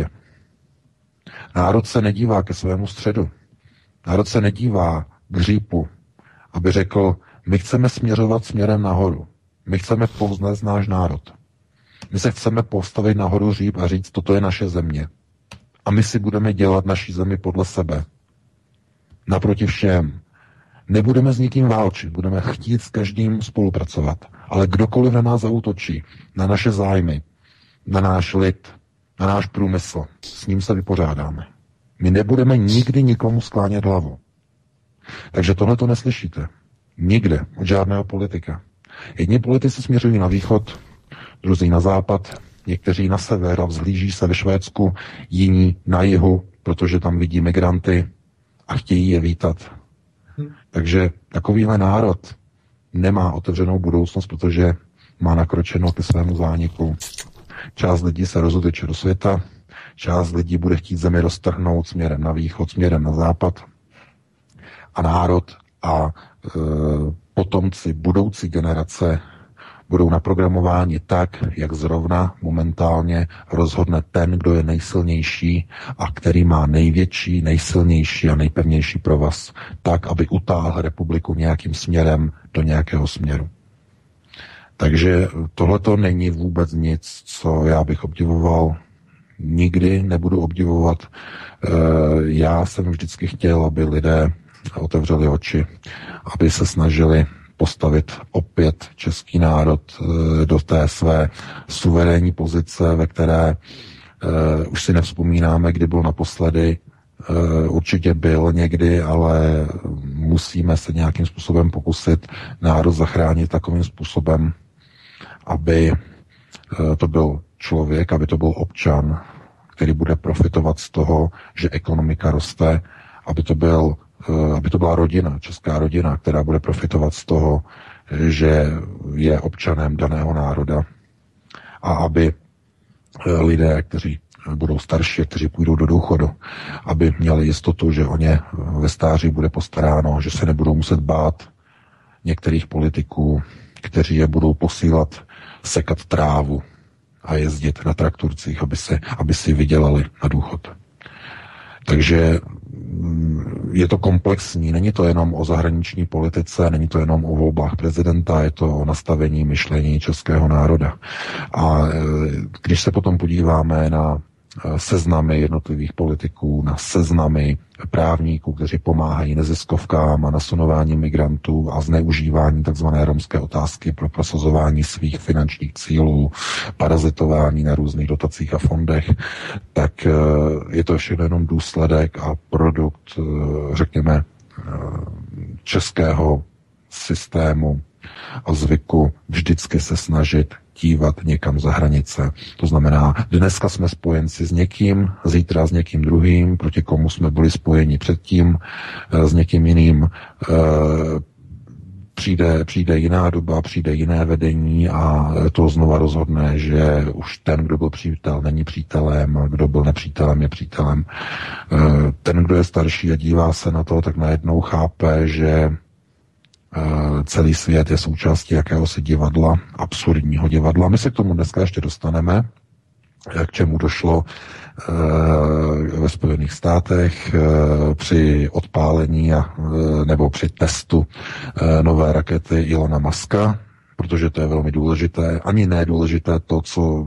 Speaker 4: Národ se nedívá ke svému středu. Národ se nedívá k hřípu, aby řekl, my chceme směřovat směrem nahoru. My chceme povznést náš národ. My se chceme postavit nahoru hříp a říct, toto je naše země. A my si budeme dělat naší zemi podle sebe. Naproti všem. Nebudeme s nikým válčit, budeme chtít s každým spolupracovat. Ale kdokoliv na nás zaútočí, na naše zájmy, na náš lid, na náš průmysl, s ním se vypořádáme. My nebudeme nikdy nikomu sklánět hlavu. Takže tohle to neslyšíte. Nikde od žádného politika. Jedni politici směřují na východ, druzí na západ, někteří na sever a vzhlíží se ve Švédsku, jiní na jihu, protože tam vidí migranty a chtějí je vítat. Hmm. Takže takovýhle národ nemá otevřenou budoucnost, protože má nakročeno ke svému zániku. Část lidí se rozutečí do světa, část lidí bude chtít zemi roztrhnout směrem na východ, směrem na západ a národ a e, potomci budoucí generace budou naprogramováni tak, jak zrovna momentálně rozhodne ten, kdo je nejsilnější a který má největší, nejsilnější a nejpevnější provaz, tak, aby utáhl republiku nějakým směrem do nějakého směru. Takže tohleto není vůbec nic, co já bych obdivoval. Nikdy nebudu obdivovat. Já jsem vždycky chtěl, aby lidé otevřeli oči, aby se snažili postavit opět český národ do té své suverénní pozice, ve které uh, už si nevzpomínáme, kdy byl naposledy. Uh, určitě byl někdy, ale musíme se nějakým způsobem pokusit národ zachránit takovým způsobem, aby uh, to byl člověk, aby to byl občan, který bude profitovat z toho, že ekonomika roste, aby to byl aby to byla rodina, česká rodina, která bude profitovat z toho, že je občanem daného národa a aby lidé, kteří budou starší, kteří půjdou do důchodu, aby měli jistotu, že o ně ve stáří bude postaráno, že se nebudou muset bát některých politiků, kteří je budou posílat sekat trávu a jezdit na traktorcích, aby, se, aby si vydělali na důchod. Takže je to komplexní, není to jenom o zahraniční politice, není to jenom o volbách prezidenta, je to o nastavení myšlení českého národa. A když se potom podíváme na seznamy jednotlivých politiků, na seznamy právníků, kteří pomáhají neziskovkám a nasunování migrantů a zneužívání tzv. Romské otázky pro prosazování svých finančních cílů, parazitování na různých dotacích a fondech, tak je to všechno jenom důsledek a produkt, řekněme, českého systému a zvyku vždycky se snažit dívat někam za hranice. To znamená, dneska jsme spojenci s někým, zítra s někým druhým, proti komu jsme byli spojeni předtím, s někým jiným. Přijde, přijde jiná doba, přijde jiné vedení a to znova rozhodne, že už ten, kdo byl přítel, není přítelem, kdo byl nepřítelem, je přítelem. Ten, kdo je starší a dívá se na to, tak najednou chápe, že celý svět je součástí jakéhosi divadla, absurdního divadla. My se k tomu dneska ještě dostaneme, k čemu došlo ve Spojených státech při odpálení a, nebo při testu nové rakety Ilona Muska, protože to je velmi důležité. Ani ne důležité to, co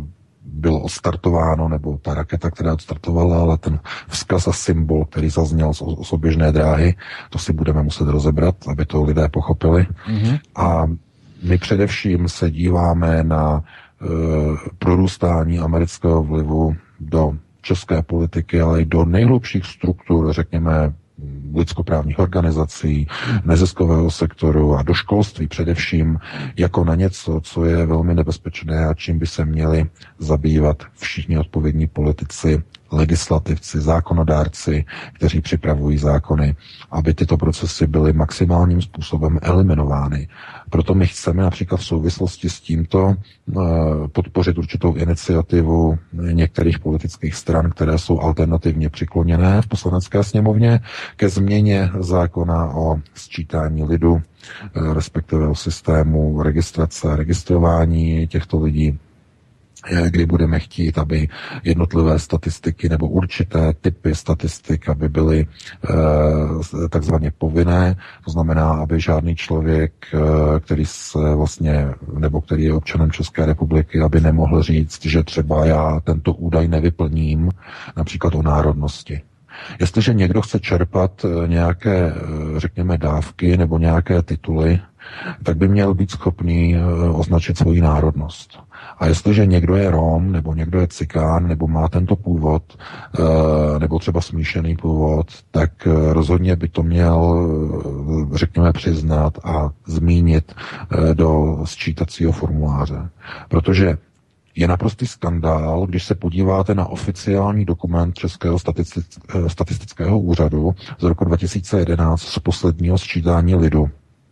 Speaker 4: bylo odstartováno, nebo ta raketa, která odstartovala, ale ten vzkaz a symbol, který zazněl z osoběžné dráhy, to si budeme muset rozebrat, aby to lidé pochopili. Mm-hmm. A my především se díváme na e, prorůstání amerického vlivu do české politiky, ale i do nejhlubších struktur, řekněme, lidskoprávních organizací, neziskového sektoru a do školství především jako na něco, co je velmi nebezpečné a čím by se měli zabývat všichni odpovědní politici, legislativci, zákonodárci, kteří připravují zákony, aby tyto procesy byly maximálním způsobem eliminovány. Proto my chceme například v souvislosti s tímto podpořit určitou iniciativu některých politických stran, které jsou alternativně přikloněné v Poslanecké sněmovně ke změně zákona o sčítání lidu, respektive o systému registrace a registrování těchto lidí, kdy budeme chtít, aby jednotlivé statistiky nebo určité typy statistik, aby byly e, takzvaně povinné, to znamená, aby žádný člověk, e, který se vlastně, nebo který je občanem České republiky, aby nemohl říct, že třeba já tento údaj nevyplním, například o národnosti. Jestliže někdo chce čerpat nějaké, řekněme, dávky nebo nějaké tituly, tak by měl být schopný označit svoji národnost. A jestliže někdo je Rom, nebo někdo je Cikán, nebo má tento původ, nebo třeba smíšený původ, tak rozhodně by to měl, řekněme, přiznat a zmínit do sčítacího formuláře. Protože je naprostý skandál, když se podíváte na oficiální dokument Českého statistického úřadu z roku dva tisíce jedenáct z posledního sčítání lidu,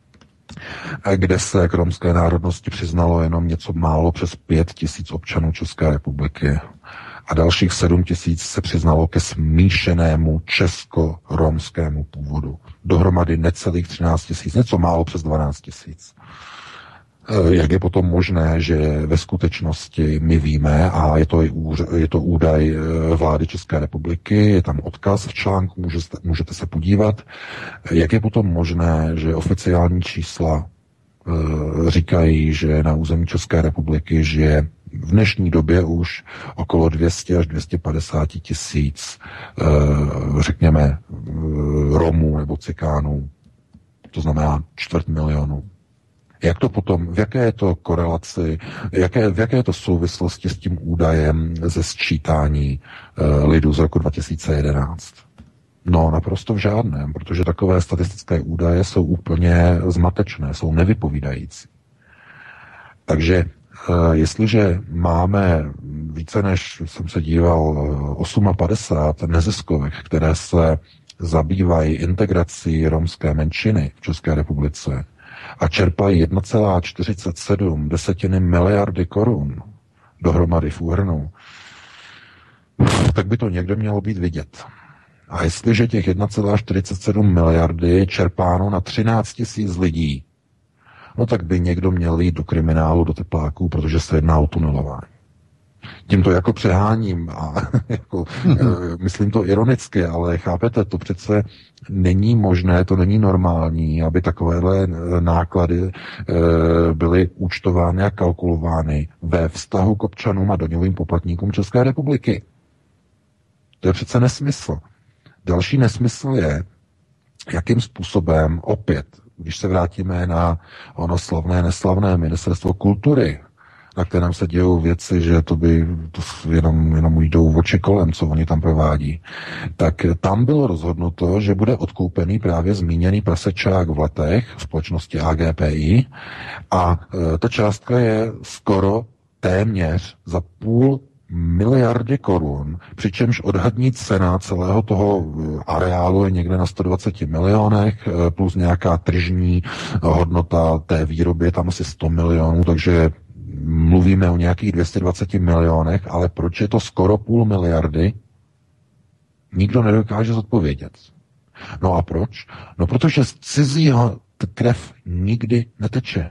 Speaker 4: kde se k romské národnosti přiznalo jenom něco málo přes pět tisíc občanů České republiky a dalších sedm tisíc se přiznalo ke smíšenému česko-romskému původu. Dohromady necelých třináct tisíc, něco málo přes dvanáct tisíc. Jak je potom možné, že ve skutečnosti my víme, a je to, je to údaj vlády České republiky, je tam odkaz v článku, můžete, můžete se podívat, jak je potom možné, že oficiální čísla e, říkají, že na území České republiky žije v dnešní době už okolo dvě stě až dvě stě padesát tisíc, e, řekněme, e, Romů nebo Cikánů, to znamená čtvrt milionu. Jak to potom, v jaké je to korelaci, jaké, v jaké je to souvislosti s tím údajem ze sčítání e, lidu z roku dva tisíce jedenáct? No, naprosto v žádném, protože takové statistické údaje jsou úplně zmatečné, jsou nevypovídající. Takže e, jestliže máme více než, jsem se díval, padesát osm neziskovek, které se zabývají integrací romské menšiny v České republice, a čerpají jedna celá čtyřicet sedm desetiny miliardy korun dohromady v úhrnu, tak by to někde mělo být vidět. A jestliže těch jedna celá čtyřicet sedm miliardy je čerpáno na třináct tisíc lidí, no tak by někdo měl jít do kriminálu, do tepláků, protože se jedná o tunelování. Tím to jako přeháním a jako, myslím to ironicky, ale chápete, to přece není možné, to není normální, aby takovéhle náklady byly účtovány a kalkulovány ve vztahu k občanům a daňovým poplatníkům České republiky. To je přece nesmysl. Další nesmysl je, jakým způsobem opět, když se vrátíme na ono slavné, neslavné ministerstvo kultury, na kterém se dějou věci, že to by to jenom, jenom jdou oči kolem, co oni tam provádí, tak tam bylo rozhodnuto, že bude odkoupený právě zmíněný prasečák v Letech v společnosti A G P I a e, ta částka je skoro téměř za půl miliardy korun, přičemž odhadní cena celého toho areálu je někde na sto dvacet milionech, plus nějaká tržní hodnota té výroby, tam asi sto milionů, takže mluvíme o nějakých dvě stě dvacet milionech, ale proč je to skoro půl miliardy? Nikdo nedokáže zodpovědět. No a proč? No protože z cizího krev nikdy neteče.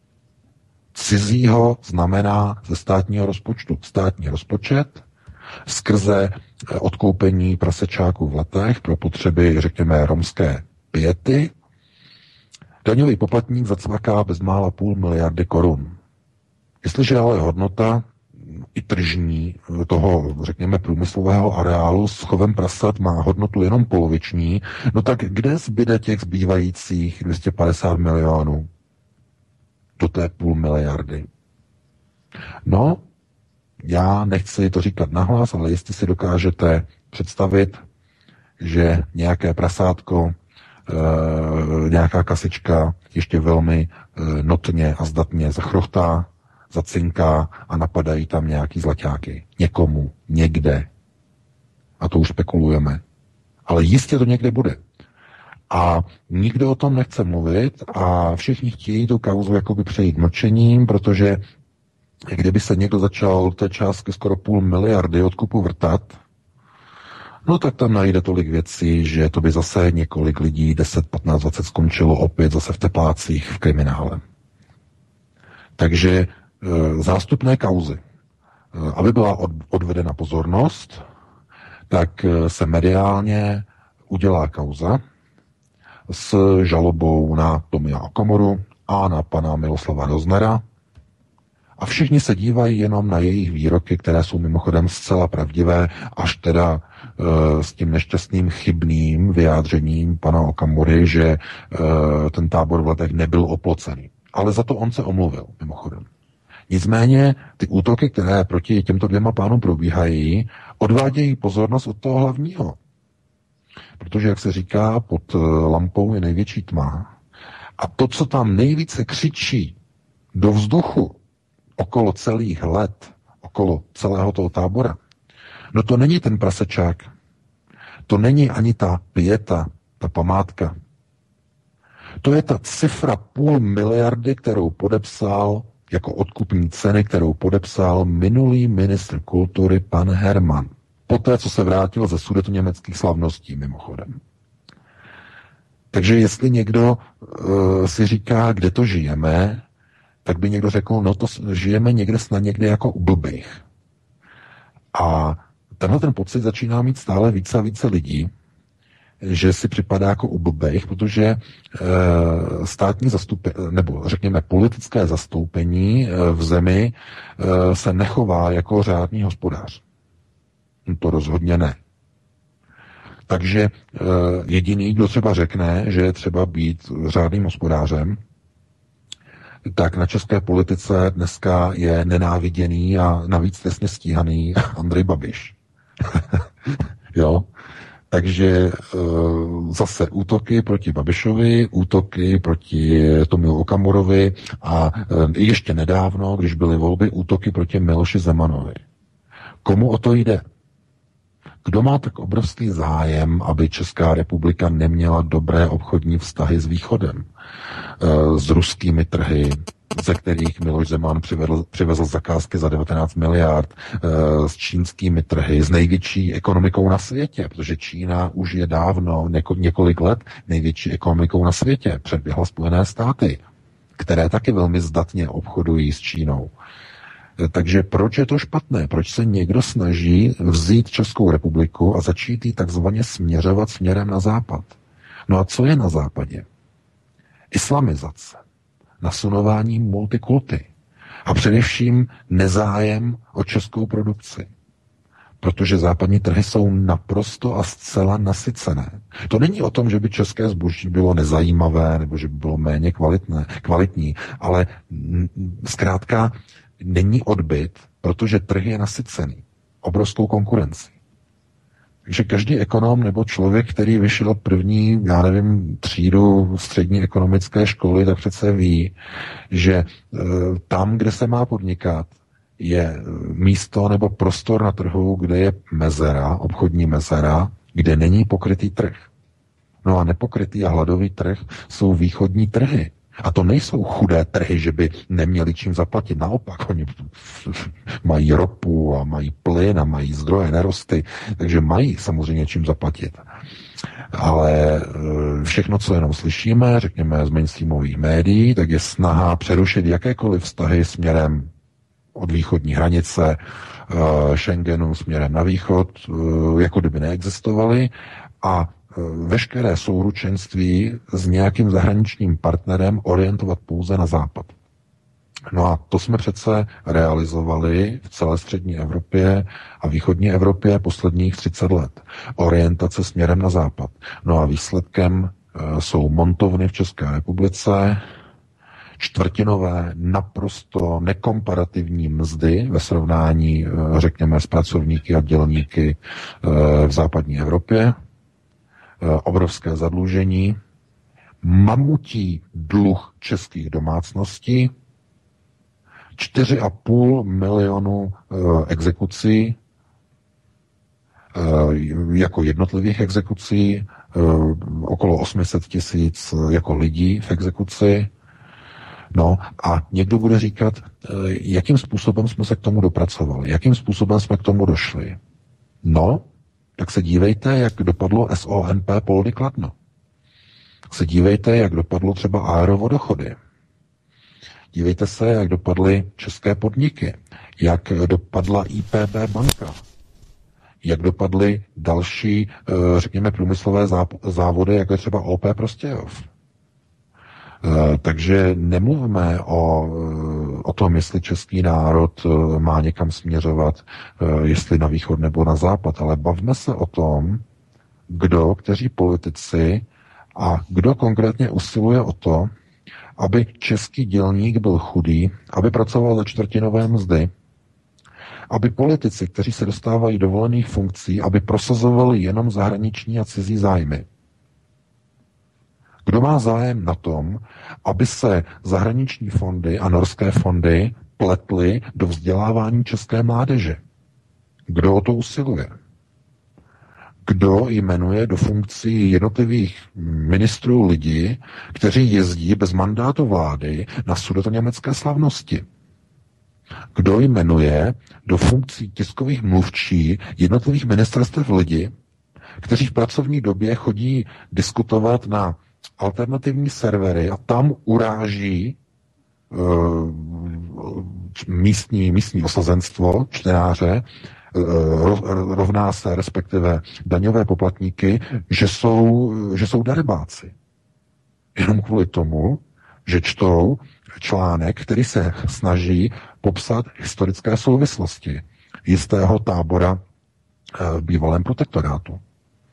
Speaker 4: Cizího znamená ze státního rozpočtu. Státní rozpočet skrze odkoupení prasečáků v Letech pro potřeby, řekněme, romské piety. Daňový poplatník zacvaká bezmála půl miliardy korun. Jestliže ale hodnota i tržní toho, řekněme, průmyslového areálu s chovem prasat má hodnotu jenom poloviční, no tak kde zbyde těch zbývajících dvě stě padesát milionů? Do té půl miliardy. No, já nechci to říkat nahlas, ale jestli si dokážete představit, že nějaké prasátko, e, nějaká kasička ještě velmi e, notně a zdatně zachrochtá, zacinká a napadají tam nějaký zlaťáky. Někomu, někde. A to už spekulujeme. Ale jistě to někde bude. A nikdo o tom nechce mluvit a všichni chtějí tu kauzu jakoby přejít mlčením, protože kdyby se někdo začal té částky skoro půl miliardy odkupu vrtat, no tak tam najde tolik věcí, že to by zase několik lidí, deset, patnáct, dvacet skončilo opět zase v teplácích v kriminále. Takže e, zástupné kauzy, e, aby byla od, odvedena pozornost, tak e, se mediálně udělá kauza s žalobou na Tomia Okamoru a na pana Miloslava Roznera a všichni se dívají jenom na jejich výroky, které jsou mimochodem zcela pravdivé, až teda e, s tím nešťastným chybným vyjádřením pana Okamury, že e, ten tábor v Letech nebyl oplocený. Ale za to on se omluvil, mimochodem. Nicméně ty útoky, které proti těmto dvěma pánům probíhají, odvádějí pozornost od toho hlavního. Protože, jak se říká, pod lampou je největší tma. A to, co tam nejvíce křičí do vzduchu okolo celých let, okolo celého toho tábora, no to není ten prasečák. To není ani ta pieta, ta památka. To je ta cifra půl miliardy, kterou podepsal jako odkupní ceny, kterou podepsal minulý ministr kultury pan Herman. Poté, co se vrátil ze sudetoněmeckých slavností, mimochodem. Takže jestli někdo uh, si říká, kde to žijeme, tak by někdo řekl, no to žijeme někde snad někde jako u blbých. A tenhle ten pocit začíná mít stále více a více lidí, že si připadá jako u blbých, protože e, státní zastoupení, nebo řekněme politické zastoupení e, v zemi e, se nechová jako řádný hospodář. To rozhodně ne. Takže e, jediný, kdo třeba řekne, že je třeba být řádným hospodářem, tak na české politice dneska je nenáviděný a navíc trestně stíhaný Andrej Babiš. Jo? Takže zase útoky proti Babišovi, útoky proti Tomiu Okamurovi a ještě nedávno, když byly volby, útoky proti Miloši Zemanovi. Komu o to jde? Kdo má tak obrovský zájem, aby Česká republika neměla dobré obchodní vztahy s Východem? S ruskými trhy, ze kterých Miloš Zeman přivezl, přivezl zakázky za devatenáct miliard, s čínskými trhy, s největší ekonomikou na světě, protože Čína už je dávno, něko, několik let, největší ekonomikou na světě, předběhla Spojené státy, které taky velmi zdatně obchodují s Čínou. Takže proč je to špatné? Proč se někdo snaží vzít Českou republiku a začít ji takzvaně směřovat směrem na západ? No a co je na západě? Islamizace, nasunování multikulty a především nezájem o českou produkci. Protože západní trhy jsou naprosto a zcela nasycené. To není o tom, že by české zboží bylo nezajímavé nebo že by bylo méně kvalitné, kvalitní, ale zkrátka není odbyt, protože trh je nasycený obrovskou konkurencí. Takže každý ekonom nebo člověk, který vyšel první, já nevím, třídu střední ekonomické školy, tak přece ví, že e, tam, kde se má podnikat, je místo nebo prostor na trhu, kde je mezera, obchodní mezera, kde není pokrytý trh. No a nepokrytý a hladový trh jsou východní trhy. A to nejsou chudé trhy, že by neměli čím zaplatit. Naopak, oni mají ropu a mají plyn a mají zdroje, nerosty, takže mají samozřejmě čím zaplatit. Ale všechno, co jenom slyšíme, řekněme z mainstreamových médií, tak je snaha přerušit jakékoliv vztahy směrem od východní hranice, Schengenu směrem na východ, jako kdyby neexistovaly, a veškeré souručenství s nějakým zahraničním partnerem orientovat pouze na západ. No a to jsme přece realizovali v celé střední Evropě a východní Evropě posledních třicet let. Orientace směrem na západ. No a výsledkem e, jsou montovny v České republice, čtvrtinové, naprosto nekomparativní mzdy ve srovnání, e, řekněme, s pracovníky a dělníky e, v západní Evropě, e, obrovské zadlužení, mamutí dluh českých domácností, čtyři a půl milionu e, exekucí, e, jako jednotlivých exekucí, e, okolo osm set tisíc jako lidí v exekuci. No a někdo bude říkat, e, jakým způsobem jsme se k tomu dopracovali, jakým způsobem jsme k tomu došli. No, tak se dívejte, jak dopadlo S O N P Poldy Kladno. Tak se dívejte, jak dopadlo třeba Aerovodochody. Dívejte se, jak dopadly české podniky, jak dopadla I P B banka, jak dopadly další, řekněme, průmyslové závody, jako je třeba O P Prostějov. Takže nemluvme o, o tom, jestli český národ má někam směřovat, jestli na východ nebo na západ, ale bavme se o tom, kdo, kteří politici a kdo konkrétně usiluje o to, aby český dělník byl chudý, aby pracoval za čtvrtinové mzdy, aby politici, kteří se dostávají do volených funkcí, aby prosazovali jenom zahraniční a cizí zájmy. Kdo má zájem na tom, aby se zahraniční fondy a norské fondy pletly do vzdělávání české mládeže? Kdo o to usiluje? Kdo jmenuje do funkcí jednotlivých ministrů lidi, kteří jezdí bez mandátu vlády na sudetoněmecké slavnosti? Kdo jmenuje do funkcí tiskových mluvčí jednotlivých ministerstev lidi, kteří v pracovní době chodí diskutovat na alternativní servery a tam uráží uh, místní, místní osazenstvo, čtenáře, rovná se, respektive daňové poplatníky, že jsou, že jsou darebáci. Jenom kvůli tomu, že čtou článek, který se snaží popsat historické souvislosti jistého tábora v bývalém protektorátu.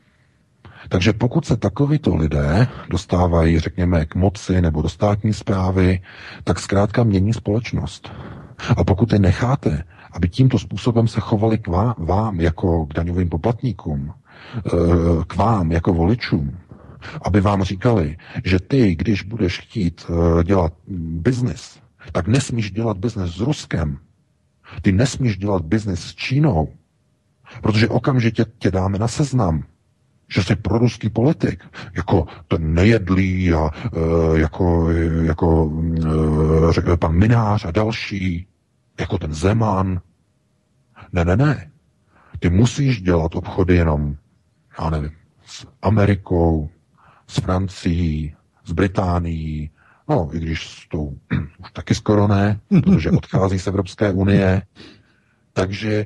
Speaker 4: Takže pokud se takovýto lidé dostávají, řekněme, k moci nebo do státní správy, tak zkrátka mění společnost. A pokud je necháte, aby tímto způsobem se chovali k vám, vám jako k daňovým poplatníkům, k vám jako voličům, aby vám říkali, že ty, když budeš chtít dělat biznis, tak nesmíš dělat biznis s Ruskem, ty nesmíš dělat biznis s Čínou, protože okamžitě tě dáme na seznam, že jsi proruský politik, jako ten nejedlý a jako, jako řekl pan Minář a další, jako ten Zeman. Ne, ne, ne. Ty musíš dělat obchody jenom, já nevím, s Amerikou, s Francií, s Británií, no, i když s tou už taky skoro ne, protože odchází z Evropské unie. Takže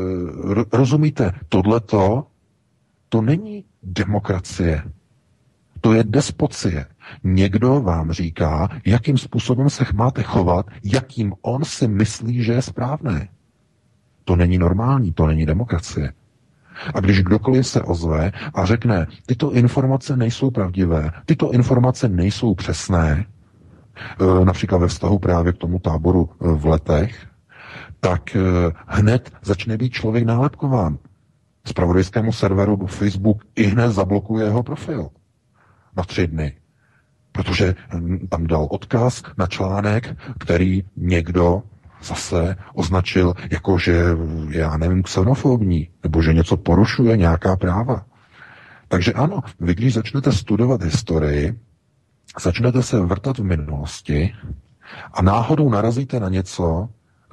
Speaker 4: rozumíte, tohleto, to není demokracie. To je despocie. Někdo vám říká, jakým způsobem se máte chovat, jakým on si myslí, že je správné. To není normální, to není demokracie. A když kdokoliv se ozve a řekne, tyto informace nejsou pravdivé, tyto informace nejsou přesné, například ve vztahu právě k tomu táboru v Letech, tak hned začne být člověk nálepkován. Zpravodajskému serveru Facebook i hned zablokuje jeho profil na tři dny. Protože tam dal odkaz na článek, který někdo zase označil jako, že já nevím, xenofobní, nebo že něco porušuje, nějaká práva. Takže ano, vy když začnete studovat historii, začnete se vrtat v minulosti a náhodou narazíte na něco,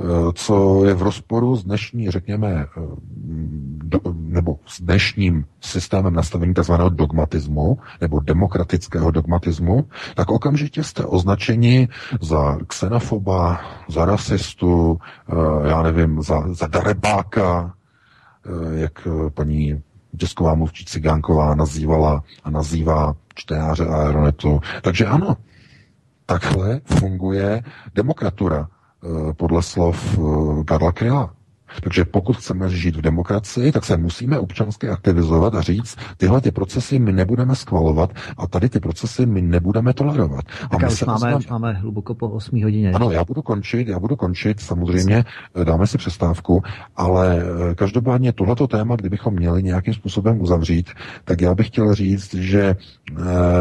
Speaker 4: co je v rozporu s dnešní, řekněme, do, nebo s dnešním systémem nastavení tzv. Dogmatismu nebo demokratického dogmatismu, tak okamžitě jste označeni za xenofoba, za rasistu, já nevím, za, za darebáka, jak paní tisková mluvčí Cigánková nazývala a nazývá čtenáře Aeronetu. Takže ano, takhle funguje demokratura. podle slov Karla Kryla. Takže pokud chceme žít v demokracii, tak se musíme občansky aktivizovat a říct, tyhle ty procesy my nebudeme schvalovat a tady ty procesy my nebudeme tolerovat.
Speaker 1: Tak a my už máme, oznam... máme hluboko po osmé hodině.
Speaker 4: Ano, já budu končit, já budu končit, samozřejmě dáme si přestávku, ale každopádně tohleto téma, kdybychom měli nějakým způsobem uzavřít, tak já bych chtěl říct, že eh,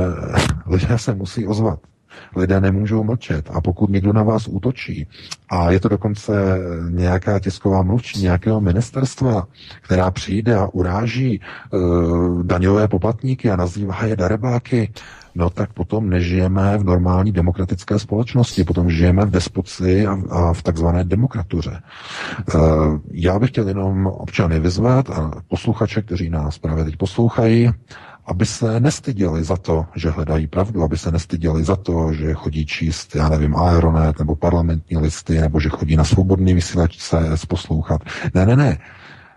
Speaker 4: lidé se musí ozvat. Lidé nemůžou mlčet a pokud někdo na vás útočí a je to dokonce nějaká tisková mluvčí nějakého ministerstva, která přijde a uráží uh, daňové poplatníky a nazývá je darebáky, no tak potom nežijeme v normální demokratické společnosti, potom žijeme v despoci a, a v takzvané demokratuře. Uh, já bych chtěl jenom občany vyzvat a posluchače, kteří nás právě teď poslouchají, aby se nestyděli za to, že hledají pravdu, aby se nestyděli za to, že chodí číst, já nevím, Aeronet nebo parlamentní listy, nebo že chodí na svobodný vysílač C S poslouchat. Ne, ne, ne.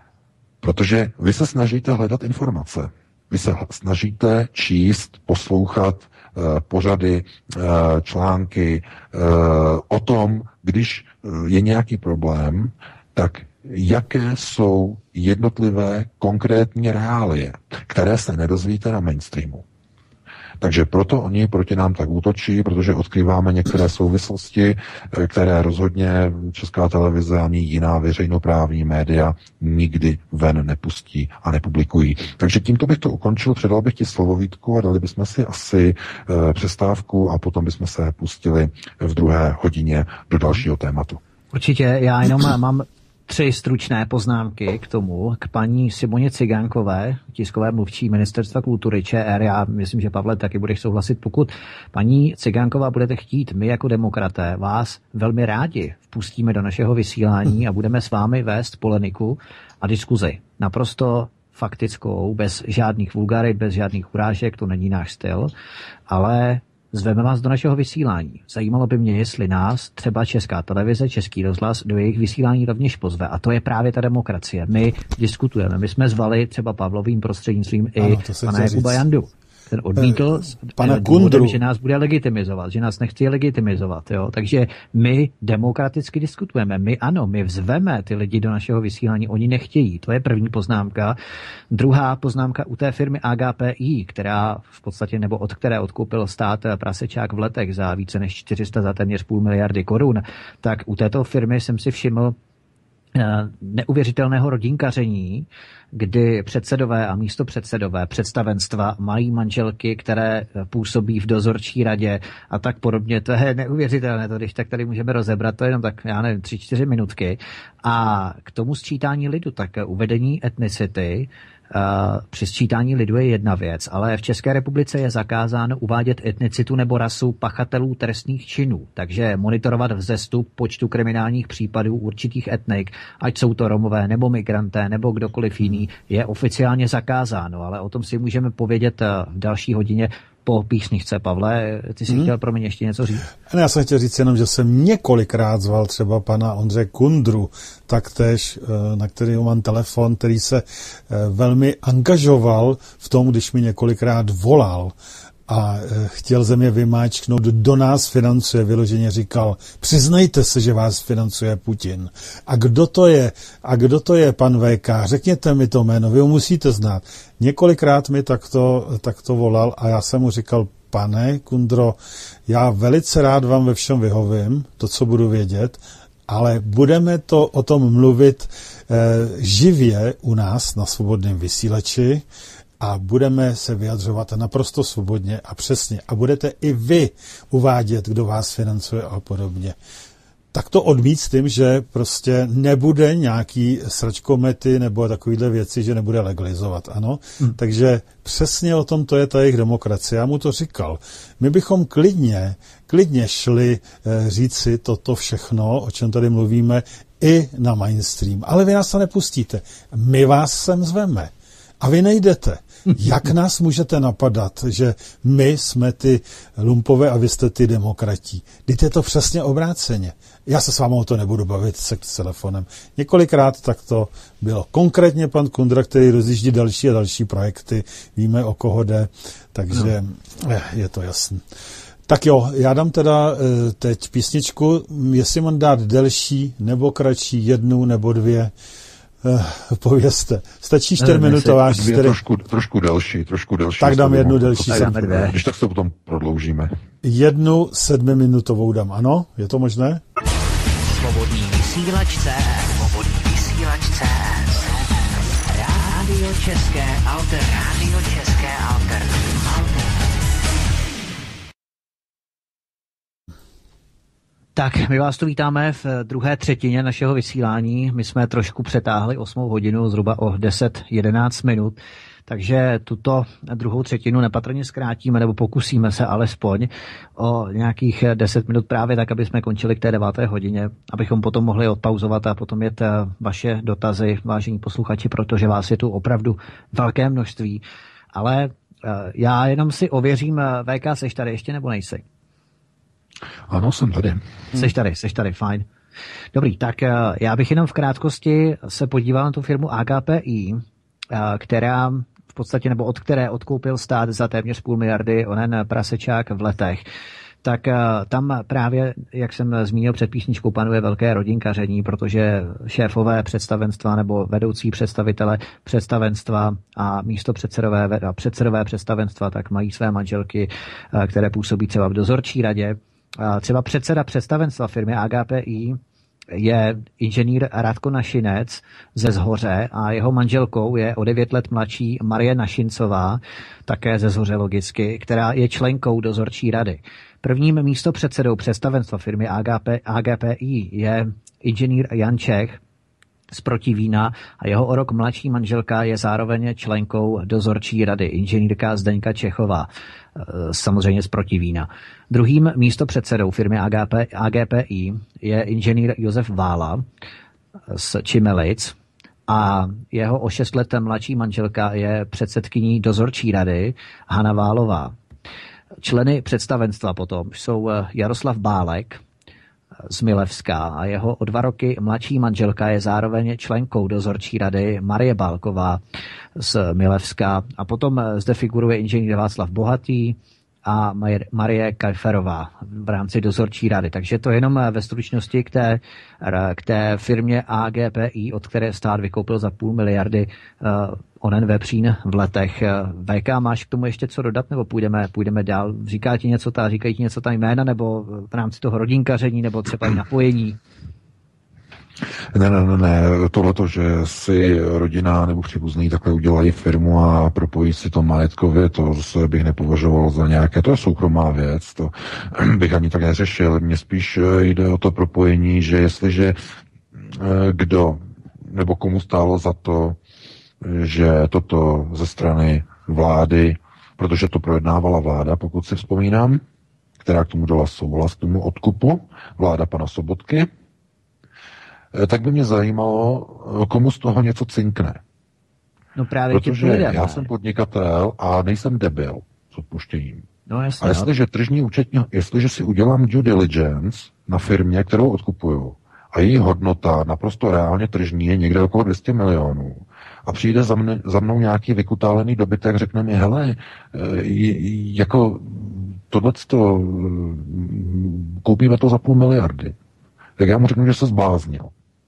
Speaker 4: Protože vy se snažíte hledat informace. Vy se snažíte číst, poslouchat uh, pořady, uh, články uh, o tom, když je nějaký problém, tak jaké jsou jednotlivé konkrétní reálie, které se nedozvíte na mainstreamu. Takže proto oni proti nám tak útočí, protože odkrýváme některé souvislosti, které rozhodně Česká televize ani jiná veřejnoprávní média nikdy ven nepustí a nepublikují. Takže tímto bych to ukončil, předal bych ti slovo, Vítku, a dali bychom si asi e, přestávku a potom bychom se pustili v druhé hodině do dalšího tématu.
Speaker 1: Určitě, já jenom mám tři stručné poznámky k tomu, k paní Simoně Cigánkové, tiskové mluvčí Ministerstva kultury Č R. Já myslím, že Pavle taky budeš souhlasit. Pokud paní Cigánková budete chtít, my jako demokraté vás velmi rádi vpustíme do našeho vysílání a budeme s vámi vést polemiku a diskuzi. Naprosto faktickou, bez žádných vulgarit, bez žádných urážek, to není náš styl, ale zveme vás do našeho vysílání. Zajímalo by mě, jestli nás třeba Česká televize, Český rozhlas do jejich vysílání rovněž pozve. A to je právě ta demokracie. My diskutujeme. My jsme zvali třeba Pavlovým prostřednictvím i ano, pana Jakuba Jandu. Ten odmítl
Speaker 3: pana Kundru,
Speaker 1: že nás bude legitimizovat, že nás nechce legitimizovat. Jo? Takže my demokraticky diskutujeme. My ano, my vzveme ty lidi do našeho vysílání, oni nechtějí. To je první poznámka. Druhá poznámka u té firmy A G P I, která v podstatě, nebo od které odkoupil stát prasečák v letech za více než čtyři sta, za téměř půl miliardy korun, tak u této firmy jsem si všiml neuvěřitelného rodinkaření, kdy předsedové a místopředsedové představenstva mají manželky, které působí v dozorčí radě a tak podobně. To je neuvěřitelné, to když tak tady můžeme rozebrat, to je jenom tak, já nevím, tři, čtyři minutky. A k tomu sčítání lidu, tak uvedení etnicity Uh, při sčítání lidu je jedna věc, ale v České republice je zakázáno uvádět etnicitu nebo rasu pachatelů trestných činů, takže monitorovat vzestup počtu kriminálních případů určitých etnik, ať jsou to Romové nebo migranté nebo kdokoliv jiný, je oficiálně zakázáno, ale o tom si můžeme povědět v další hodině po písničce. Pavle, ty jsi hmm. chtěl pro mě ještě něco říct?
Speaker 3: Já jsem chtěl říct jenom, že jsem několikrát zval třeba pana Ondřeje Kundru, taktéž, na který mám telefon, který se velmi angažoval v tom, když mi několikrát volal a chtěl ze mě vymáčknout, kdo nás financuje, vyloženě říkal, přiznejte se, že vás financuje Putin. A kdo to je? A kdo to je, pan V K? Řekněte mi to jméno, vy ho musíte znát. Několikrát mi takto, takto volal a já jsem mu říkal, pane Kundro, já velice rád vám ve všem vyhovím, to, co budu vědět, ale budeme to o tom mluvit eh, živě u nás na Svobodném vysílači, a budeme se vyjadřovat naprosto svobodně a přesně. A budete i vy uvádět, kdo vás financuje a podobně. Tak to odmít s tím, že prostě nebude nějaký sračkomety nebo takovýhle věci, že nebude legalizovat, ano. Hmm. Takže přesně o tom to je ta jejich demokracie. Já mu to říkal. My bychom klidně, klidně šli e, říci toto všechno, o čem tady mluvíme, i na mainstream. Ale vy nás to nepustíte. My vás sem zveme. A vy nejdete. Jak nás můžete napadat, že my jsme ty lumpové a vy jste ty demokratí? Vždyť je to přesně obráceně. Já se s vámi o to nebudu bavit se telefonem. Několikrát tak to bylo. Konkrétně pan Kundra, který rozjíždí další a další projekty, víme, o koho jde, takže no. je to jasné. Tak jo, já dám teda teď písničku, jestli mám dát delší nebo kratší, jednu nebo dvě, povězte. Stačí čtyřminutová.
Speaker 4: Dvě trošku, trošku delší, trošku delší.
Speaker 3: Tak dám jednu delší.
Speaker 4: Když tak se potom prodloužíme.
Speaker 3: Jednu sedmiminutovou dám, ano? Je to možné?
Speaker 5: Svobodný vysílač C Z, Svobodný vysílač C Z, Rádio České Alter, Rádio České Alter, Alter.
Speaker 1: Tak, my vás tu vítáme v druhé třetině našeho vysílání. My jsme trošku přetáhli osmou hodinu, zhruba o deset jedenáct minut, takže tuto druhou třetinu nepatrně zkrátíme, nebo pokusíme se alespoň o nějakých deset minut právě tak, aby jsme končili k té deváté hodině, abychom potom mohli odpauzovat a potom jet vaše dotazy, vážení posluchači, protože vás je tu opravdu velké množství. Ale já jenom si ověřím, V K, seš tady ještě nebo nejsi?
Speaker 4: Ano, jsem tady.
Speaker 1: Seš tady, seš tady, fajn. Dobrý, tak já bych jenom v krátkosti se podíval na tu firmu A G P I, která v podstatě, nebo od které odkoupil stát za téměř půl miliardy onen prasečák v Letech. Tak tam právě, jak jsem zmínil před písničkou, panuje velké rodinkaření, protože šéfové představenstva nebo vedoucí představitele představenstva a místo předsedové, předsedové představenstva tak mají své manželky, které působí třeba v dozorčí radě. Třeba předseda představenstva firmy A G P I je inženýr Radko Našinec ze Zhoře a jeho manželkou je o devět let mladší Marie Našincová, také ze Zhoře logicky, která je členkou dozorčí rady. Prvním místopředsedou představenstva firmy A G P I je inženýr Jan Čech z Protivína a jeho o rok mladší manželka je zároveň členkou dozorčí rady, inženýrka Zdeňka Čechová, samozřejmě z Protivína. Druhým místopředsedou firmy A G P I je inženýr Josef Vála z Čimelic a jeho o šest let mladší manželka je předsedkyní dozorčí rady Hana Válová. Členy představenstva potom jsou Jaroslav Bálek z Milevska a jeho o dva roky mladší manželka je zároveň členkou dozorčí rady Marie Bálková z Milevska a potom zde figuruje inženýr Václav Bohatý a Marie Kajferová v rámci dozorčí rady. Takže to jenom ve stručnosti k té, k té firmě A G P I, od které stát vykoupil za půl miliardy uh, onen vepřín v Letech. V K, máš k tomu ještě co dodat, nebo půjdeme, půjdeme dál? Říká ti něco ta, říkají ti něco ta jména, nebo v rámci toho rodinkaření, nebo třeba i napojení?
Speaker 4: Ne, ne, ne, ne, tohleto, že si rodina nebo příbuzný takhle udělají firmu a propojí si to majetkově, to bych nepovažoval za nějaké, to je soukromá věc, to bych ani tak neřešil. Mně spíš jde o to propojení, že jestliže kdo nebo komu stálo za to, že toto ze strany vlády, protože to projednávala vláda, pokud si vzpomínám, která k tomu dala souhlas, k tomu odkupu, vláda pana Sobotky, tak by mě zajímalo, komu z toho něco cinkne.
Speaker 1: No právě
Speaker 4: protože
Speaker 1: lidem,
Speaker 4: já jsem podnikatel a nejsem debil s odpuštěním.
Speaker 1: No jasně.
Speaker 4: A jestliže tržní účetní, jestliže si udělám due diligence na firmě, kterou odkupuju, a její hodnota naprosto reálně tržní je někde okolo dvě stě milionů, a přijde za, mne, za mnou nějaký vykutálený dobytek, řekne mi, hele, jako tohleto, koupíme to za půl miliardy. Tak já mu řeknu, že se zbláznil.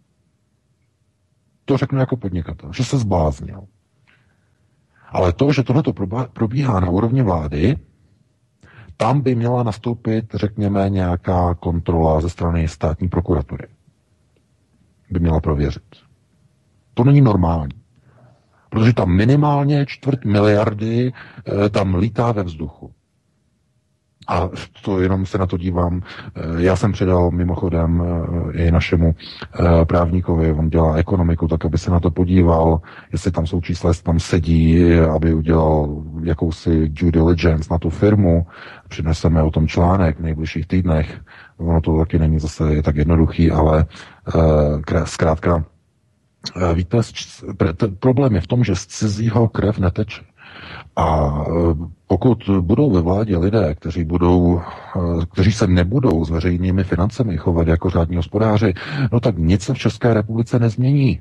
Speaker 4: To řeknu jako podnikatel, že se zbláznil. Ale to, že tohleto probíhá na úrovni vlády, tam by měla nastoupit, řekněme, nějaká kontrola ze strany státní prokuratury. By měla prověřit. To není normální. Protože tam minimálně čtvrt miliardy e, tam lítá ve vzduchu. A to jenom se na to dívám. Já jsem předal mimochodem i našemu právníkovi, on dělá ekonomiku, tak aby se na to podíval, jestli tam jsou čísla, jestli tam sedí, aby udělal jakousi due diligence na tu firmu. Přineseme o tom článek v nejbližších týdnech. Ono to taky není zase tak jednoduchý, ale zkrátka víte, problém je v tom, že z cizího krev neteče. A pokud budou ve vládě lidé, kteří, budou, kteří se nebudou s veřejnými financemi chovat jako řádní hospodáři, no tak nic se v České republice nezmění.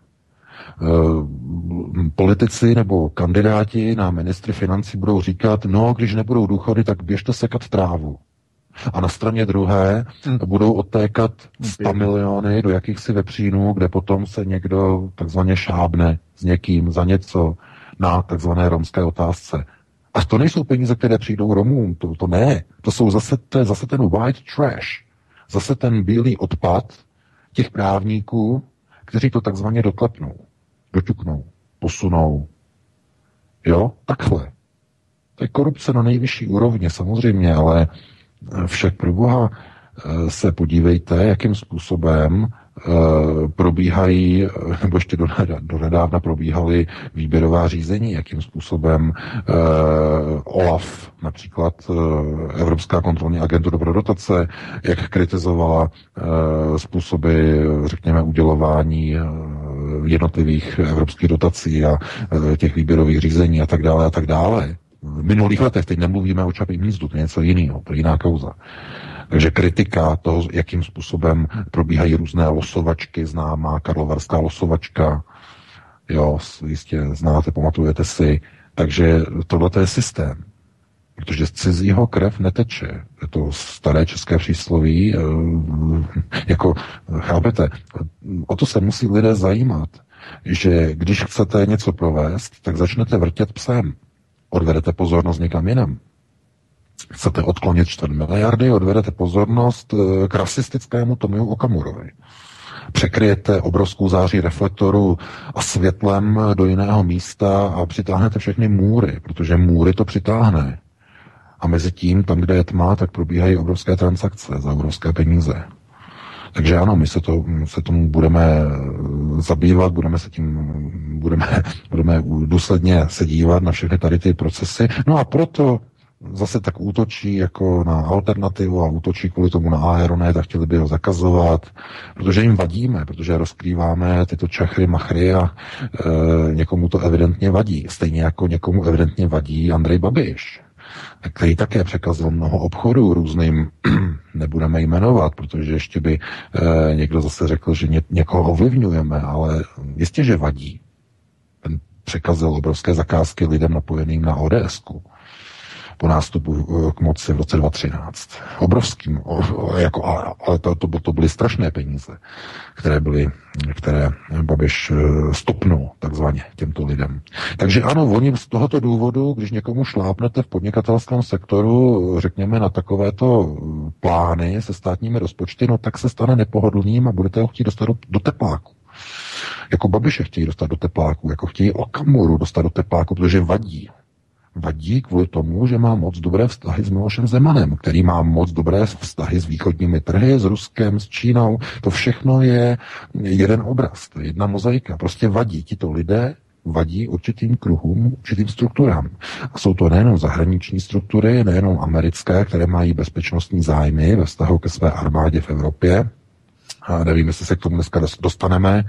Speaker 4: Politici nebo kandidáti na ministry financí budou říkat, no, když nebudou důchody, tak běžte sekat trávu. A na straně druhé hmm. budou odtékat sta miliony do jakýchsi vepřínů, kde potom se někdo takzvaně šábne s někým za něco na takzvané romské otázce. A to nejsou peníze, které přijdou Romům, to, to ne. To jsou zase, to je zase ten white trash, zase ten bílý odpad těch právníků, kteří to takzvaně doklepnou, doťuknou, posunou. Jo, takhle. To je korupce na nejvyšší úrovni, samozřejmě, ale však pro Boha se podívejte, jakým způsobem probíhají, nebo ještě do nedávna probíhaly výběrová řízení, jakým způsobem OLAF, například Evropská kontrolní agentura pro dotace, jak kritizovala způsoby, řekněme, udělování jednotlivých evropských dotací a těch výběrových řízení a tak dále a tak dále. V minulých letech, teď nemluvíme o Čapím hnízdu, to je něco jiného, to je jiná kauza. Takže kritika toho, jakým způsobem probíhají různé losovačky, známá karlovarská losovačka, jo, jistě znáte, pamatujete si. Takže tohle je systém, protože z cizího krev neteče. Je to staré české přísloví, jako, chápete, o to se musí lidé zajímat, že když chcete něco provést, tak začnete vrtět psem. Odvedete pozornost někam jinam. Chcete odklonit čtvrt miliardy, odvedete pozornost k rasistickému Tomiu Okamurovi. Překryjete obrovskou září reflektoru a světlem do jiného místa a přitáhnete všechny můry, protože můry to přitáhne. A mezi tím, tam, kde je tma, tak probíhají obrovské transakce za obrovské peníze. Takže ano, my se, to, my se tomu budeme zabývat, budeme se tím, budeme, budeme důsledně se dívat na všechny tady ty procesy. No a proto zase tak útočí jako na alternativu a útočí kvůli tomu na Aeronet a chtěli by ho zakazovat, protože jim vadíme, protože rozkrýváme tyto čachry, machry a e, někomu to evidentně vadí. Stejně jako někomu evidentně vadí Andrej Babiš, který také překazil mnoho obchodů různým, nebudeme jmenovat, protože ještě by e, někdo zase řekl, že ně, někoho ovlivňujeme, ale jistě, že vadí. Ten překazil obrovské zakázky lidem napojeným na ODSku po nástupu k moci v roce dva tisíce třináct. Obrovským, jako, ale to, to, to byly strašné peníze, které byly, které Babiš stopnul takzvaně těmto lidem. Takže ano, oni z tohoto důvodu, když někomu šlápnete v podnikatelském sektoru, řekněme, na takovéto plány se státními rozpočty, no tak se stane nepohodlným a budete ho chtít dostat do, do tepláku. Jako Babiše chtějí dostat do tepláku, jako chtějí Okamuru dostat do tepláku, protože vadí. Vadí kvůli tomu, že má moc dobré vztahy s Milošem Zemanem, který má moc dobré vztahy s východními trhy, s Ruskem, s Čínou. To všechno je jeden obraz, to je jedna mozaika. Prostě vadí tito lidé, vadí určitým kruhům, určitým strukturám. A jsou to nejenom zahraniční struktury, nejenom americké, které mají bezpečnostní zájmy ve vztahu ke své armádě v Evropě. A nevím, jestli se k tomu dneska dostaneme.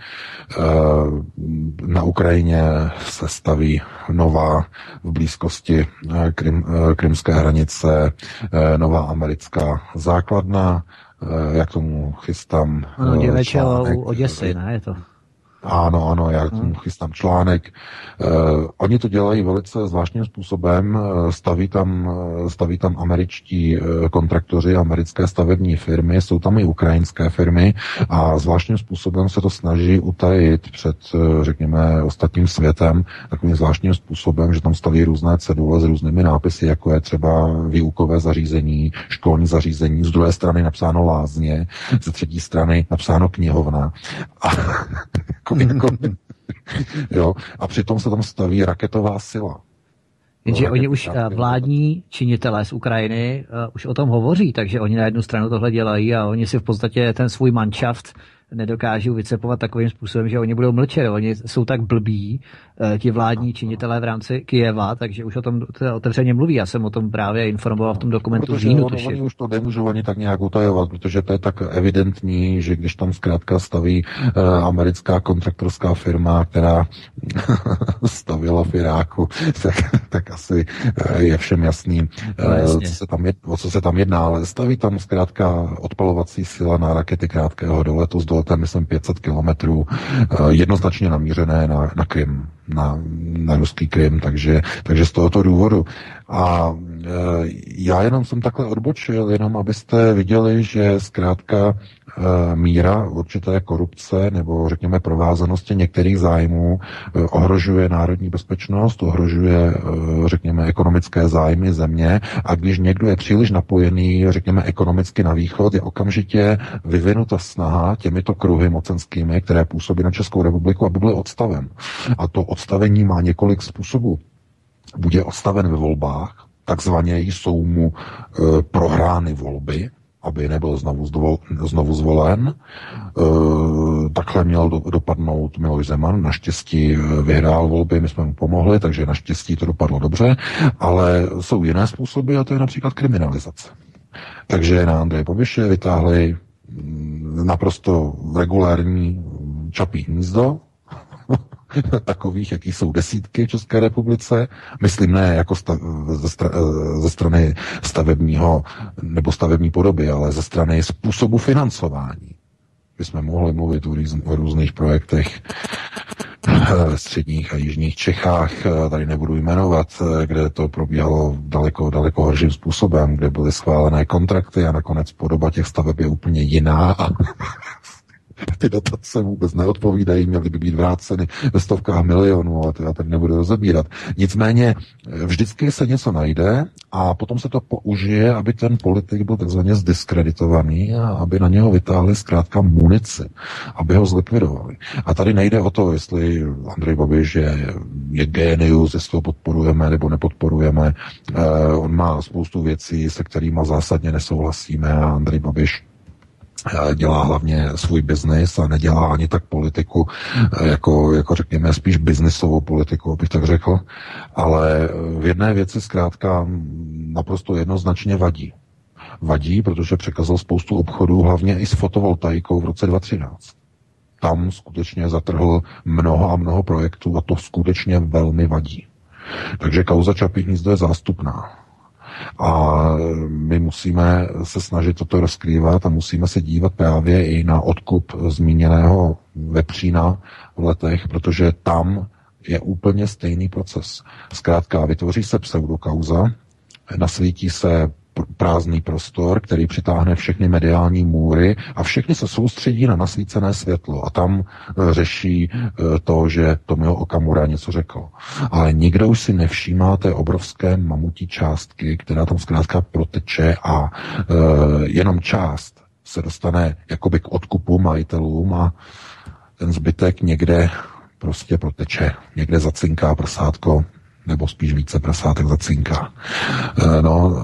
Speaker 4: Na Ukrajině se staví nová v blízkosti krym, krymské hranice nová americká základna. Jak tomu chystám?
Speaker 1: No, děveče u Oděsy, ne? Je to...
Speaker 4: Ano, ano, já tomu chystám článek. Uh, oni to dělají velice zvláštním způsobem. Staví tam, staví tam američtí kontraktoři, americké stavební firmy, jsou tam i ukrajinské firmy a zvláštním způsobem se to snaží utajit před, řekněme, ostatním světem, takovým zvláštním způsobem, že tam staví různé cedule s různými nápisy, jako je třeba výukové zařízení, školní zařízení, z druhé strany napsáno lázně, ze třetí strany napsáno knihovna. A Jako, jo, a přitom se tam staví raketová sila.
Speaker 1: Jenže oni už vládní činitelé z Ukrajiny uh, už o tom hovoří, takže oni na jednu stranu tohle dělají a oni si v podstatě ten svůj manšaft nedokážou vycepovat takovým způsobem, že oni budou mlčet. Oni jsou tak blbí, ti vládní činitelé v rámci Kyjeva, takže už o tom otevřeně mluví. Já jsem o tom právě informoval v tom dokumentu
Speaker 4: protože
Speaker 1: říjnu.
Speaker 4: Protože oni už to nemůžou ani tak nějak utajovat, protože to je tak evidentní, že když tam zkrátka staví uh, americká kontraktorská firma, která stavila v Iráku, tak, tak asi uh, je všem jasný, uh, co se tam je, o co se tam jedná, ale staví tam zkrátka odpalovací sila na rakety krátkého doletu s doletem, myslím, pět set kilometrů, uh, jednoznačně namířené na, na Krym. na, na ruský Krym, takže, takže z tohoto důvodu. A e, já jenom jsem takhle odbočil, jenom abyste viděli, že zkrátka e, míra určité korupce nebo řekněme provázanosti některých zájmů e, ohrožuje národní bezpečnost, ohrožuje e, řekněme ekonomické zájmy země a když někdo je příliš napojený, řekněme ekonomicky na východ, je okamžitě vyvinuta snaha těmito kruhy mocenskými, které působí na Českou republiku, aby byl odstaven. A to odstavení má několik způsobů. Bude odstaven ve volbách, takzvaně jsou mu e, prohrány volby, aby nebyl znovu, zdvol, znovu zvolen. E, takhle měl do, dopadnout Miloš Zeman, naštěstí vyhrál volby, my jsme mu pomohli, takže naštěstí to dopadlo dobře, ale jsou jiné způsoby a to je například kriminalizace. Takže na Andreje Babiše vytáhli naprosto regulární Čapí hnízdo, takových, jaký jsou desítky v České republice. Myslím ne jako stav, ze, stra, ze strany stavebního nebo stavební podoby, ale ze strany způsobu financování. My jsme mohli mluvit o, růz, o různých projektech ve středních a jižních Čechách, tady nebudu jmenovat, kde to probíhalo daleko, daleko horším způsobem, kde byly schválené kontrakty a nakonec podoba těch staveb je úplně jiná a ty dotace vůbec neodpovídají, měly by být vráceny ve stovkách milionů, ale to já tady nebudu rozebírat. Nicméně vždycky se něco najde a potom se to použije, aby ten politik byl takzvaně zdiskreditovaný a aby na něho vytáhli zkrátka munici, aby ho zlikvidovali. A tady nejde o to, jestli Andrej Babiš je, je génius, jestli ho podporujeme nebo nepodporujeme. Eh, on má spoustu věcí, se kterými zásadně nesouhlasíme a Andrej Babiš dělá hlavně svůj biznis a nedělá ani tak politiku, jako, jako řekněme spíš biznisovou politiku, bych tak řekl, ale v jedné věci zkrátka naprosto jednoznačně vadí. Vadí, protože překazal spoustu obchodů, hlavně i s fotovoltaikou v roce dva tisíce třináct. Tam skutečně zatrhl mnoho a mnoho projektů a to skutečně velmi vadí. Takže kauza Čapí hnízdo je zástupná. A my musíme se snažit toto rozkrývat a musíme se dívat právě i na odkup zmíněného vepřína v Letech, protože tam je úplně stejný proces. Zkrátka, vytvoří se pseudokauza, nasvítí se prázdný prostor, který přitáhne všechny mediální můry a všechny se soustředí na nasvícené světlo a tam řeší to, že Tomio Okamura něco řekl. Ale nikdo už si nevšímá té obrovské mamutí částky, která tam zkrátka proteče a e, jenom část se dostane jakoby k odkupu majitelům a ten zbytek někde prostě proteče, někde zacinká prasátko, nebo spíš více prasátek zacinká. No,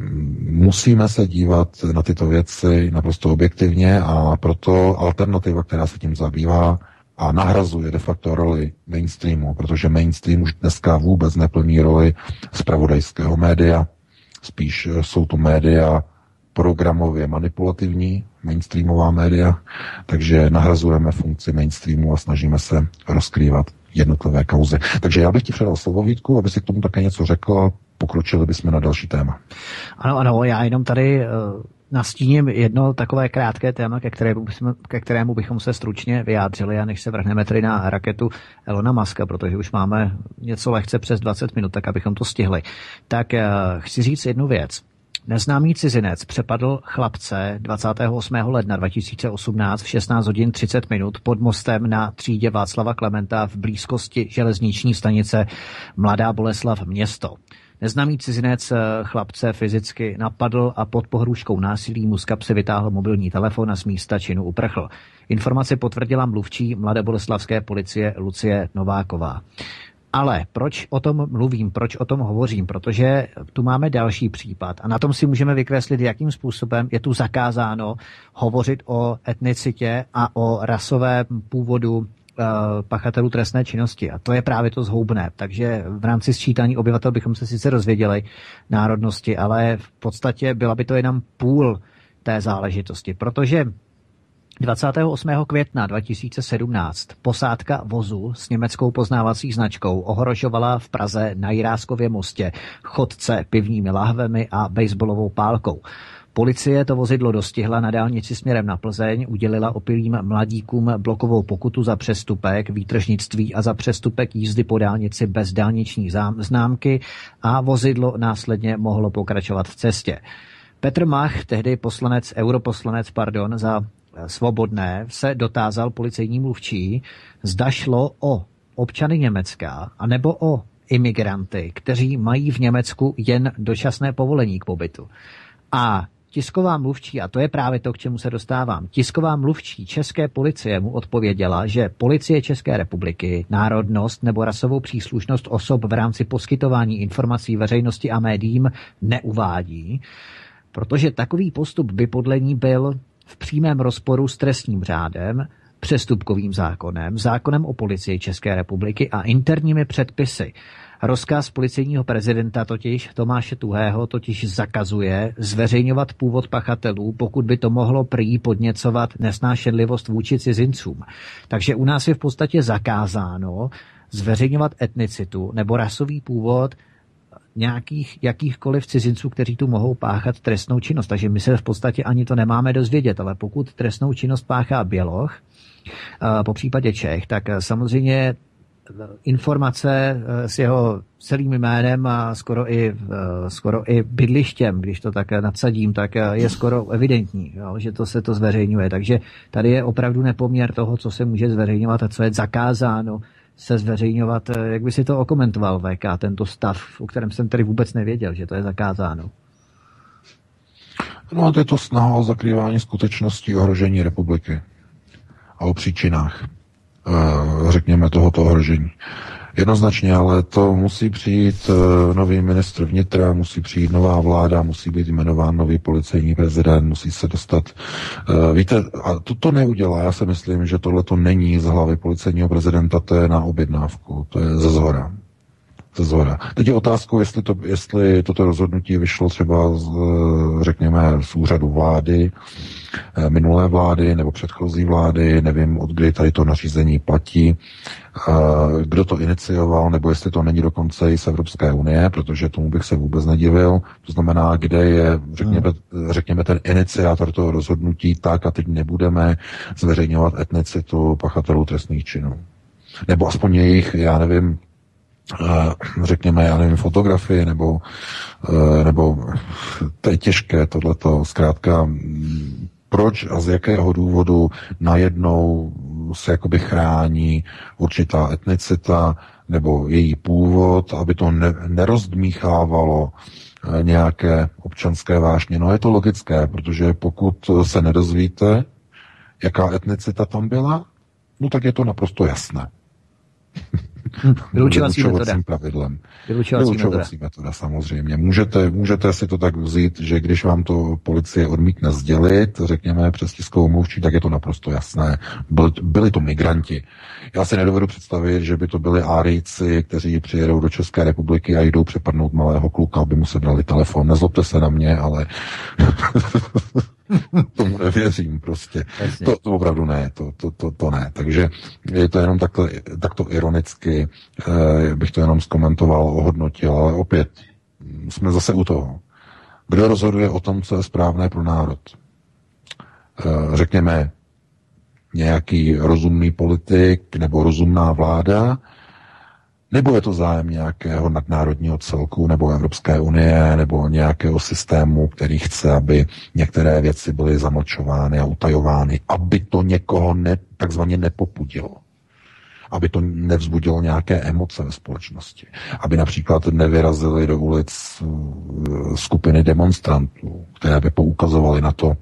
Speaker 4: musíme se dívat na tyto věci naprosto objektivně a proto alternativa, která se tím zabývá a nahrazuje de facto roli mainstreamu, protože mainstream už dneska vůbec neplní roli zpravodajského média, spíš jsou to média programově manipulativní, mainstreamová média, takže nahrazujeme funkci mainstreamu a snažíme se rozkrývat jednotlivé kauzy. Takže já bych ti předal slovo, Vítku, aby si k tomu také něco řekl a pokročili bychom na další téma.
Speaker 1: Ano, ano, já jenom tady uh, nastíním jedno takové krátké téma, ke kterému, bychom, ke kterému bychom se stručně vyjádřili a než se vrhneme tedy na raketu Elona Muska, protože už máme něco lehce přes dvacet minut, tak abychom to stihli. Tak uh, chci říct jednu věc. Neznámý cizinec přepadl chlapce dvacátého osmého ledna dva tisíce osmnáct v šestnáct hodin třicet minut pod mostem na třídě Václava Klementa v blízkosti železniční stanice Mladá Boleslav město. Neznámý cizinec chlapce fyzicky napadl a pod pohrůžkou násilí mu z kapsy vytáhl mobilní telefon a z místa činu uprchl. Informaci potvrdila mluvčí mladoboleslavské policie Lucie Nováková. Ale proč o tom mluvím, proč o tom hovořím? Protože tu máme další případ a na tom si můžeme vykreslit, jakým způsobem je tu zakázáno hovořit o etnicitě a o rasové původu pachatelů trestné činnosti. A to je právě to zhoubné. Takže v rámci sčítání obyvatel bychom se sice dozvěděli národnosti, ale v podstatě byla by to jenom půl té záležitosti, protože dvacátého osmého května dva tisíce sedmnáct posádka vozu s německou poznávací značkou ohrožovala v Praze na Jiráskově mostě chodce pivními lahvemi a baseballovou pálkou. Policie to vozidlo dostihla na dálnici směrem na Plzeň, udělila opilým mladíkům blokovou pokutu za přestupek výtržnictví a za přestupek jízdy po dálnici bez dálniční známky a vozidlo následně mohlo pokračovat v cestě. Petr Mach, tehdy poslanec, europoslanec, pardon, za Svobodné, se dotázal policejní mluvčí, zda šlo o občany Německa anebo o imigranty, kteří mají v Německu jen dočasné povolení k pobytu. A tisková mluvčí, a to je právě to, k čemu se dostávám, tisková mluvčí české policie mu odpověděla, že policie České republiky národnost nebo rasovou příslušnost osob v rámci poskytování informací veřejnosti a médiím neuvádí, protože takový postup by podle ní byl v přímém rozporu s trestním řádem, přestupkovým zákonem, zákonem o policii České republiky a interními předpisy. Rozkaz policejního prezidenta totiž Tomáše Tuhého totiž zakazuje zveřejňovat původ pachatelů, pokud by to mohlo prý podněcovat nesnášenlivost vůči cizincům. Takže u nás je v podstatě zakázáno zveřejňovat etnicitu nebo rasový původ nějakých jakýchkoliv cizinců, kteří tu mohou páchat trestnou činnost. Takže my se v podstatě ani to nemáme dozvědět, ale pokud trestnou činnost páchá Běloch, po případě Čech, tak samozřejmě informace s jeho celým jménem a skoro i, skoro i bydlištěm, když to tak nadsadím, tak je skoro evidentní, jo, že to se to zveřejňuje. Takže tady je opravdu nepoměr toho, co se může zveřejňovat a co je zakázáno se zveřejňovat. Jak by si to okomentoval, V K, tento stav, o kterém jsem tady vůbec nevěděl, že to je zakázáno?
Speaker 4: No a to je to snaha o zakrývání skutečností ohrožení republiky a o příčinách, řekněme, tohoto ohrožení. Jednoznačně, ale to musí přijít nový ministr vnitra, musí přijít nová vláda, musí být jmenován nový policejní prezident, musí se dostat. Víte, a to to neudělá. Já si myslím, že tohle to není z hlavy policejního prezidenta, to je na objednávku, to je ze zhora. Ze zhora. Teď je otázkou, jestli, to, jestli toto rozhodnutí vyšlo třeba z, řekněme, z úřadu vlády, minulé vlády nebo předchozí vlády, nevím, od kdy tady to nařízení platí, kdo to inicioval, nebo jestli to není dokonce i z Evropské unie, protože tomu bych se vůbec nedivil. To znamená, kde je, řekněme, řekněme ten iniciátor toho rozhodnutí, tak a teď nebudeme zveřejňovat etnicitu pachatelů trestných činů. Nebo aspoň jejich, já nevím, řekněme, já nevím, fotografie, nebo, nebo to je těžké tohleto, zkrátka, proč a z jakého důvodu najednou se jakoby chrání určitá etnicita nebo její původ, aby to ne, nerozdmíchávalo nějaké občanské vášně. No je to logické, protože pokud se nedozvíte, jaká etnicita tam byla, no tak je to naprosto jasné.
Speaker 1: Vylučovací metoda.
Speaker 4: Pravidlem.
Speaker 1: Vylučovací,
Speaker 4: Vylučovací metoda. metoda, samozřejmě. Můžete, můžete si to tak vzít, že když vám to policie odmítne sdělit, řekněme přes tiskovou mluvčí, tak je to naprosto jasné. Byli, byli to migranti. Já si nedovedu představit, že by to byli Árijci, kteří přijedou do České republiky a jdou přepadnout malého kluka, aby mu sebrali telefon. Nezlobte se na mě, ale tomu nevěřím prostě. To, to opravdu ne, to, to, to, to ne. Takže je to jenom takto, takto ironicky, eh, bych to jenom zkomentoval, ohodnotil, ale opět jsme zase u toho. Kdo rozhoduje o tom, co je správné pro národ? Eh, řekněme, nějaký rozumný politik nebo rozumná vláda, nebo je to zájem nějakého nadnárodního celku nebo Evropské unie nebo nějakého systému, který chce, aby některé věci byly zamlčovány a utajovány, aby to někoho ne, takzvaně nepopudilo. Aby to nevzbudilo nějaké emoce ve společnosti. Aby například nevyrazily do ulic skupiny demonstrantů, které by poukazovaly na to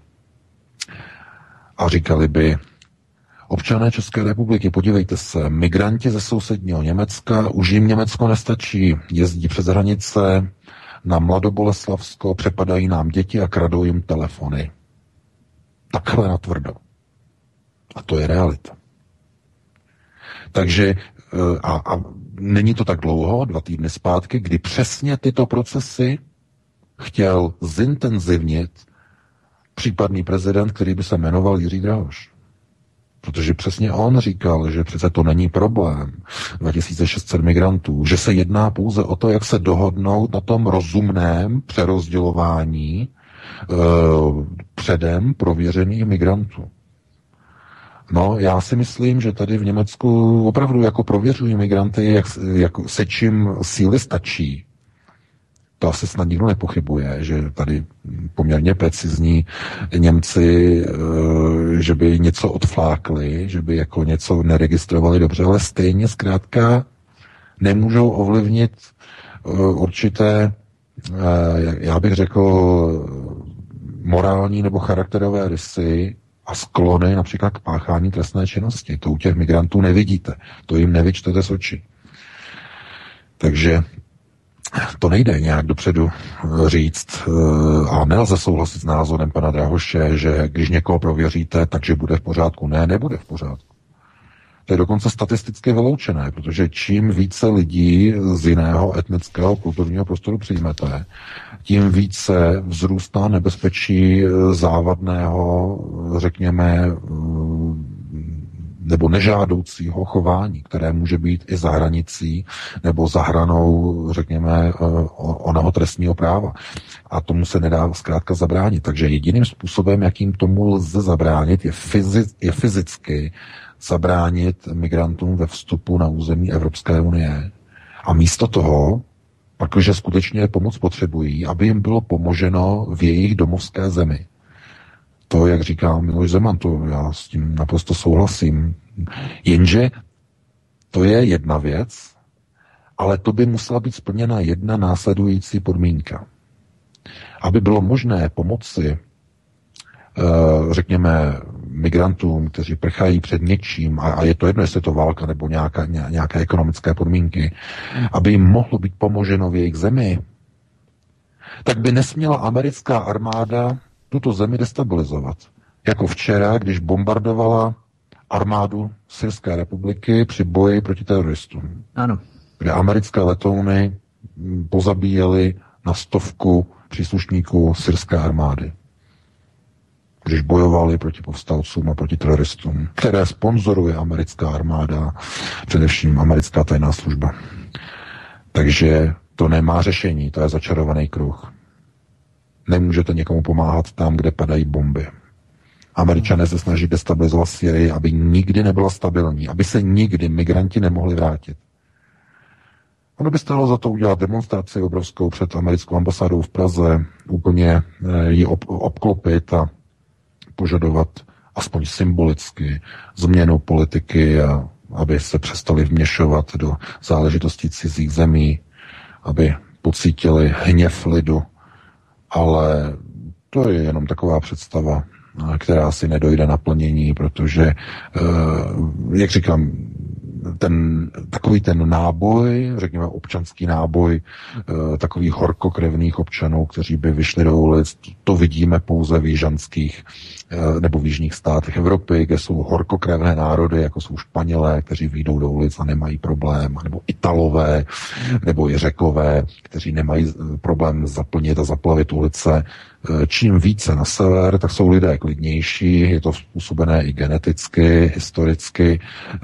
Speaker 4: a říkali by: občané České republiky, podívejte se, migranti ze sousedního Německa, už jim Německo nestačí, jezdí přes hranice na Mladoboleslavsko, přepadají nám děti a kradou jim telefony. Takhle natvrdo. A to je realita. Takže a, a není to tak dlouho, dva týdny zpátky, kdy přesně tyto procesy chtěl zintenzivnit případný prezident, který by se jmenoval Jiří Drahoš. Protože přesně on říkal, že přece to není problém dva tisíce šest set migrantů, že se jedná pouze o to, jak se dohodnout na tom rozumném přerozdělování předem prověřených migrantů. No, já si myslím, že tady v Německu opravdu jako prověřují migranty, jak, jak se čím síly stačí. To asi snad nikdo nepochybuje, že tady poměrně precizní Němci, že by něco odflákli, že by jako něco neregistrovali dobře, ale stejně zkrátka nemůžou ovlivnit určité, já bych řekl, morální nebo charakterové rysy a sklony například k páchání trestné činnosti. To u těch migrantů nevidíte. To jim nevyčtete z očí. Takže to nejde nějak dopředu říct a nelze souhlasit s názorem pana Drahoše, že když někoho prověříte, takže bude v pořádku. Ne, nebude v pořádku. To je dokonce statisticky vyloučené, protože čím více lidí z jiného etnického kulturního prostoru přijmete, tím více vzrůstá nebezpečí závadného, řekněme, nebo nežádoucího chování, které může být i za hranicí nebo za hranou, řekněme, onoho trestního práva. A tomu se nedá zkrátka zabránit. Takže jediným způsobem, jakým tomu lze zabránit, je, fyzi- je fyzicky zabránit migrantům ve vstupu na území Evropské unie. A místo toho, pakliže skutečně pomoc potřebují, aby jim bylo pomoženo v jejich domovské zemi. To, jak říká Miloš Zeman, to já s tím naprosto souhlasím. Jenže to je jedna věc, ale to by musela být splněna jedna následující podmínka. Aby bylo možné pomoci, řekněme, migrantům, kteří prchají před něčím, a je to jedno, jestli je to válka nebo nějaká, nějaké ekonomické podmínky, aby jim mohlo být pomoženo v jejich zemi, tak by nesměla americká armáda tuto zemi destabilizovat. Jako včera, když bombardovala armádu Syrské republiky při boji proti teroristům.
Speaker 1: Ano.
Speaker 4: Kde americké letouny pozabíjely na stovku příslušníků syrské armády. Když bojovali proti povstalcům a proti teroristům, které sponzoruje americká armáda, především americká tajná služba. Takže to nemá řešení, to je začarovaný kruh. Nemůžete někomu pomáhat tam, kde padají bomby. Američané se snaží destabilizovat Syrii, aby nikdy nebyla stabilní, aby se nikdy migranti nemohli vrátit. Ono by stálo za to udělat demonstraci obrovskou před americkou ambasádou v Praze, úplně ji ob- obklopit a požadovat aspoň symbolicky změnu politiky, a aby se přestali vměšovat do záležitostí cizích zemí, aby pocítili hněv lidu. Ale to je jenom taková představa, která si nedojde naplnění, protože, jak říkám, ten, takový ten náboj, řekněme občanský náboj, takových horkokrevných občanů, kteří by vyšli do ulic, to vidíme pouze v jižanských nebo v jižních státech Evropy, kde jsou horkokrevné národy, jako jsou Španělé, kteří vyjdou do ulic a nemají problém, nebo Italové, nebo i Řekové, kteří nemají problém zaplnit a zaplavit ulice. Čím více na sever, tak jsou lidé klidnější, je to způsobené i geneticky, historicky,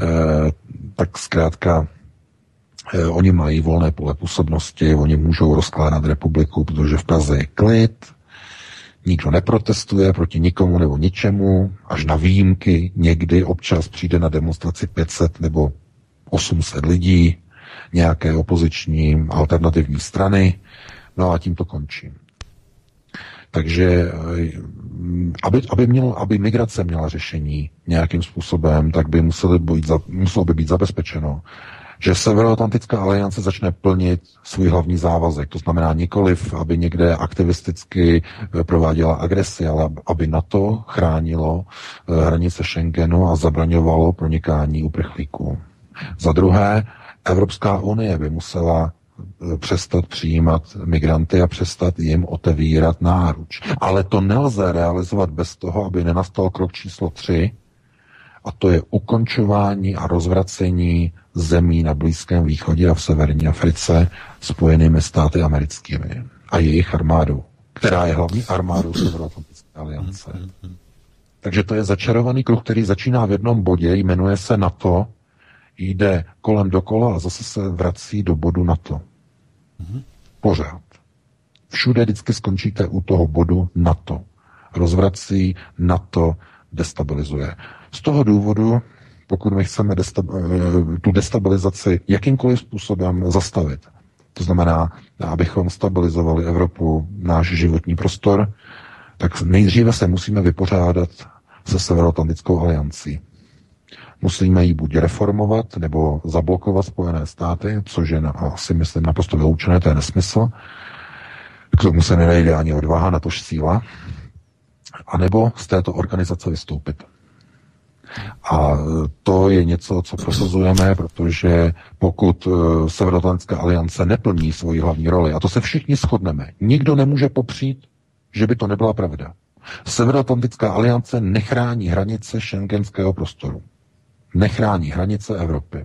Speaker 4: tak zkrátka oni mají volné pole působnosti, oni můžou rozkládat republiku, protože v Praze je klid, nikdo neprotestuje proti nikomu nebo ničemu, až na výjimky někdy občas přijde na demonstraci pět set nebo osm set lidí, nějaké opoziční alternativní strany, no a tím to končí. Takže aby, aby, měl, aby migrace měla řešení nějakým způsobem, tak by muselo být, muselo by být zabezpečeno, že Severoatlantická aliance začne plnit svůj hlavní závazek. To znamená nikoliv, aby někde aktivisticky prováděla agresi, ale aby NATO chránilo hranice Schengenu a zabraňovalo pronikání uprchlíků. Za druhé, Evropská unie by musela přestat přijímat migranty a přestat jim otevírat náruč. Ale to nelze realizovat bez toho, aby nenastal krok číslo tři, a to je ukončování a rozvracení zemí na Blízkém východě a v severní Africe Spojenými státy americkými a jejich armádou, která je hlavní armádou Severoatlantické aliance. Takže to je začarovaný kruh, který začíná v jednom bodě, jmenuje se NATO, jde kolem dokola a zase se vrací do bodu NATO. Pořád. Všude vždycky skončíte u toho bodu NATO. Rozvrací, NATO destabilizuje. Z toho důvodu, pokud my chceme destab- tu destabilizaci jakýmkoliv způsobem zastavit, to znamená, abychom stabilizovali Evropu, náš životní prostor, tak nejdříve se musíme vypořádat se Severoatlantickou aliancí. Musíme ji buď reformovat, nebo zablokovat Spojené státy, což je na, asi myslím naprosto vyloučené, to je nesmysl. K tomu se nenejde ani odvaha, natož síla. A nebo z této organizace vystoupit. A to je něco, co prosazujeme, protože pokud Severoatlantická aliance neplní svoji hlavní roli, a to se všichni shodneme, nikdo nemůže popřít, že by to nebyla pravda. Severoatlantická aliance nechrání hranice šengenského prostoru. Nechrání hranice Evropy.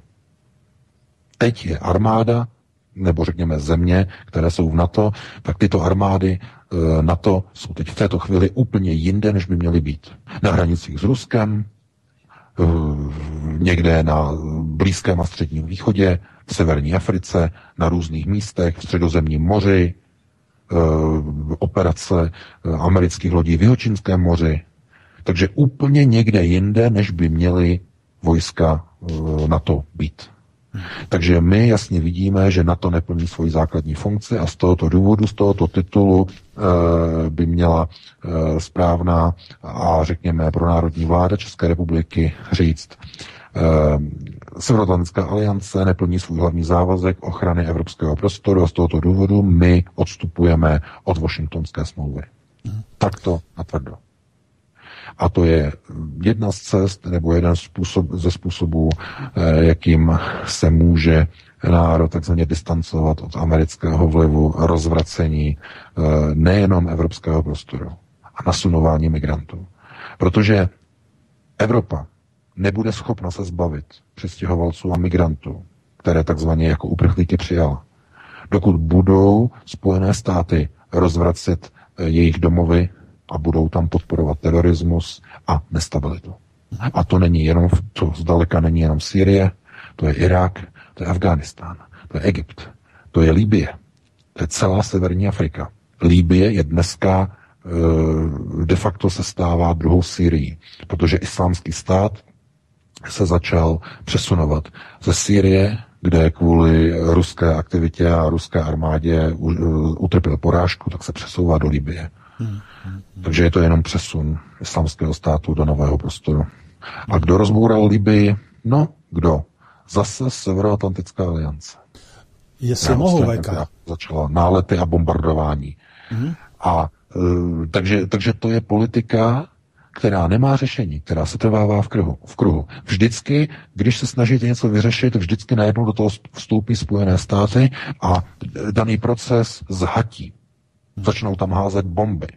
Speaker 4: Teď je armáda, nebo řekněme země, které jsou v NATO, tak tyto armády e, NATO jsou teď v této chvíli úplně jinde, než by měly být. Na hranicích s Ruskem, e, někde na Blízkém a Středním východě, v severní Africe, na různých místech, v Středozemním moři, e, operace amerických lodí v Jihočínském moři. Takže úplně někde jinde, než by měly vojska e, NATO být. Takže my jasně vidíme, že NATO neplní svoji základní funkci a z tohoto důvodu, z tohoto titulu e, by měla e, správná a řekněme pronárodní vláda České republiky říct, e, Severoatlantická aliance neplní svůj hlavní závazek ochrany evropského prostoru a z tohoto důvodu my odstupujeme od Washingtonské smlouvy. Hmm. Takto natvrdo. A to je jedna z cest, nebo jeden způsob, ze způsobů, jakým se může národ takzvaně distancovat od amerického vlivu, rozvracení nejenom evropského prostoru a nasunování migrantů. Protože Evropa nebude schopna se zbavit přistěhovalců a migrantů, které takzvaně jako uprchlíky přijala, dokud budou Spojené státy rozvracet jejich domovy a budou tam podporovat terorismus a nestabilitu. A to není jenom, to zdaleka není jenom Sýrie, to je Irák, to je Afghánistán, to je Egypt, to je Libye, to je celá severní Afrika. Libye je dneska e, de facto se stává druhou Sýrií, protože islámský stát se začal přesunovat ze Sýrie, kde kvůli ruské aktivitě a ruské armádě u, uh, utrpěl porážku, tak se přesouvá do Libye. Hmm, hmm, hmm. Takže je to jenom přesun islámského státu do nového prostoru. A kdo rozboural Libyi? No, kdo? Zase Severoatlantická aliance.
Speaker 3: Jestli mohu, V K.
Speaker 4: Začala nálety a bombardování. Hmm. A uh, takže, takže to je politika, která nemá řešení, která se trvává v kruhu, v kruhu. Vždycky, když se snažíte něco vyřešit, vždycky najednou do toho vstoupí Spojené státy a daný proces zhatí. Začnou tam házet bomby.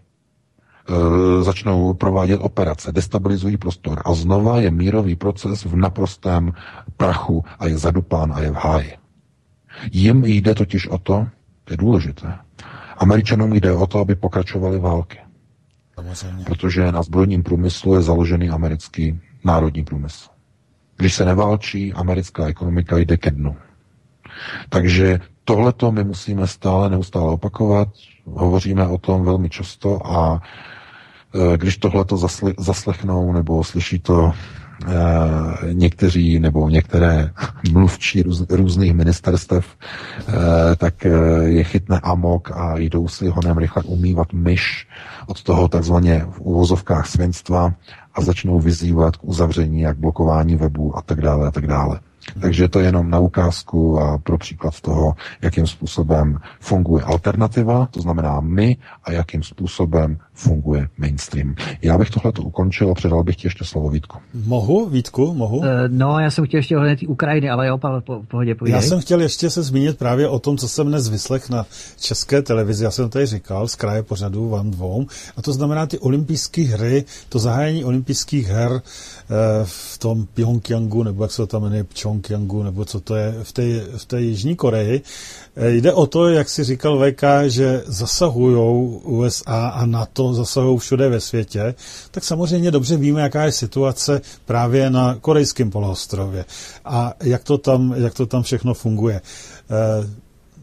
Speaker 4: E, začnou provádět operace, destabilizují prostor a znova je mírový proces v naprostém prachu a je zadupán a je v háji. Jim jde totiž o to, to je důležité, Američanům jde o to, aby pokračovaly války. Protože na zbrojním průmyslu je založený americký národní průmysl. Když se neválčí, americká ekonomika jde ke dnu. Takže tohleto my musíme stále, neustále opakovat. Hovoříme o tom velmi často a e, když tohleto zasle, zaslechnou nebo slyší to e, někteří nebo některé mluvčí růz, různých ministerstev, e, tak e, je chytne amok a jdou si honem rychle umývat myš od toho takzvaně v uvozovkách svinstva a začnou vyzývat k uzavření, jak blokování webu a tak dále a tak dále. Takže to je jenom na ukázku a pro příklad toho, jakým způsobem funguje alternativa, to znamená my, a jakým způsobem funguje mainstream. Já bych tohleto ukončil a předal bych ti ještě slovo Vítku.
Speaker 3: Mohu, Vítku, mohu? Uh,
Speaker 1: no, já jsem chtěl ještě ohledně té Ukrajiny, ale jo, Pavel, po, pohodě, pohodě.
Speaker 3: Já jsem chtěl ještě se zmínit právě o tom, co jsem dnes vyslech na České televizi. Já jsem tady říkal z kraje pořadu vám dvou. A to znamená ty olympijské hry, to zahájení olympijských her uh, v tom Pjongjangu, nebo jak se to tam jmenuje, Pchongjangu, nebo co to je, v té, v té Jižní Koreji. Uh, jde o to, jak si říkal V K, že zasahujou U S A a NATO, zasahují všude ve světě, tak samozřejmě dobře víme, jaká je situace právě na korejském poloostrově a jak to tam, jak to tam všechno funguje.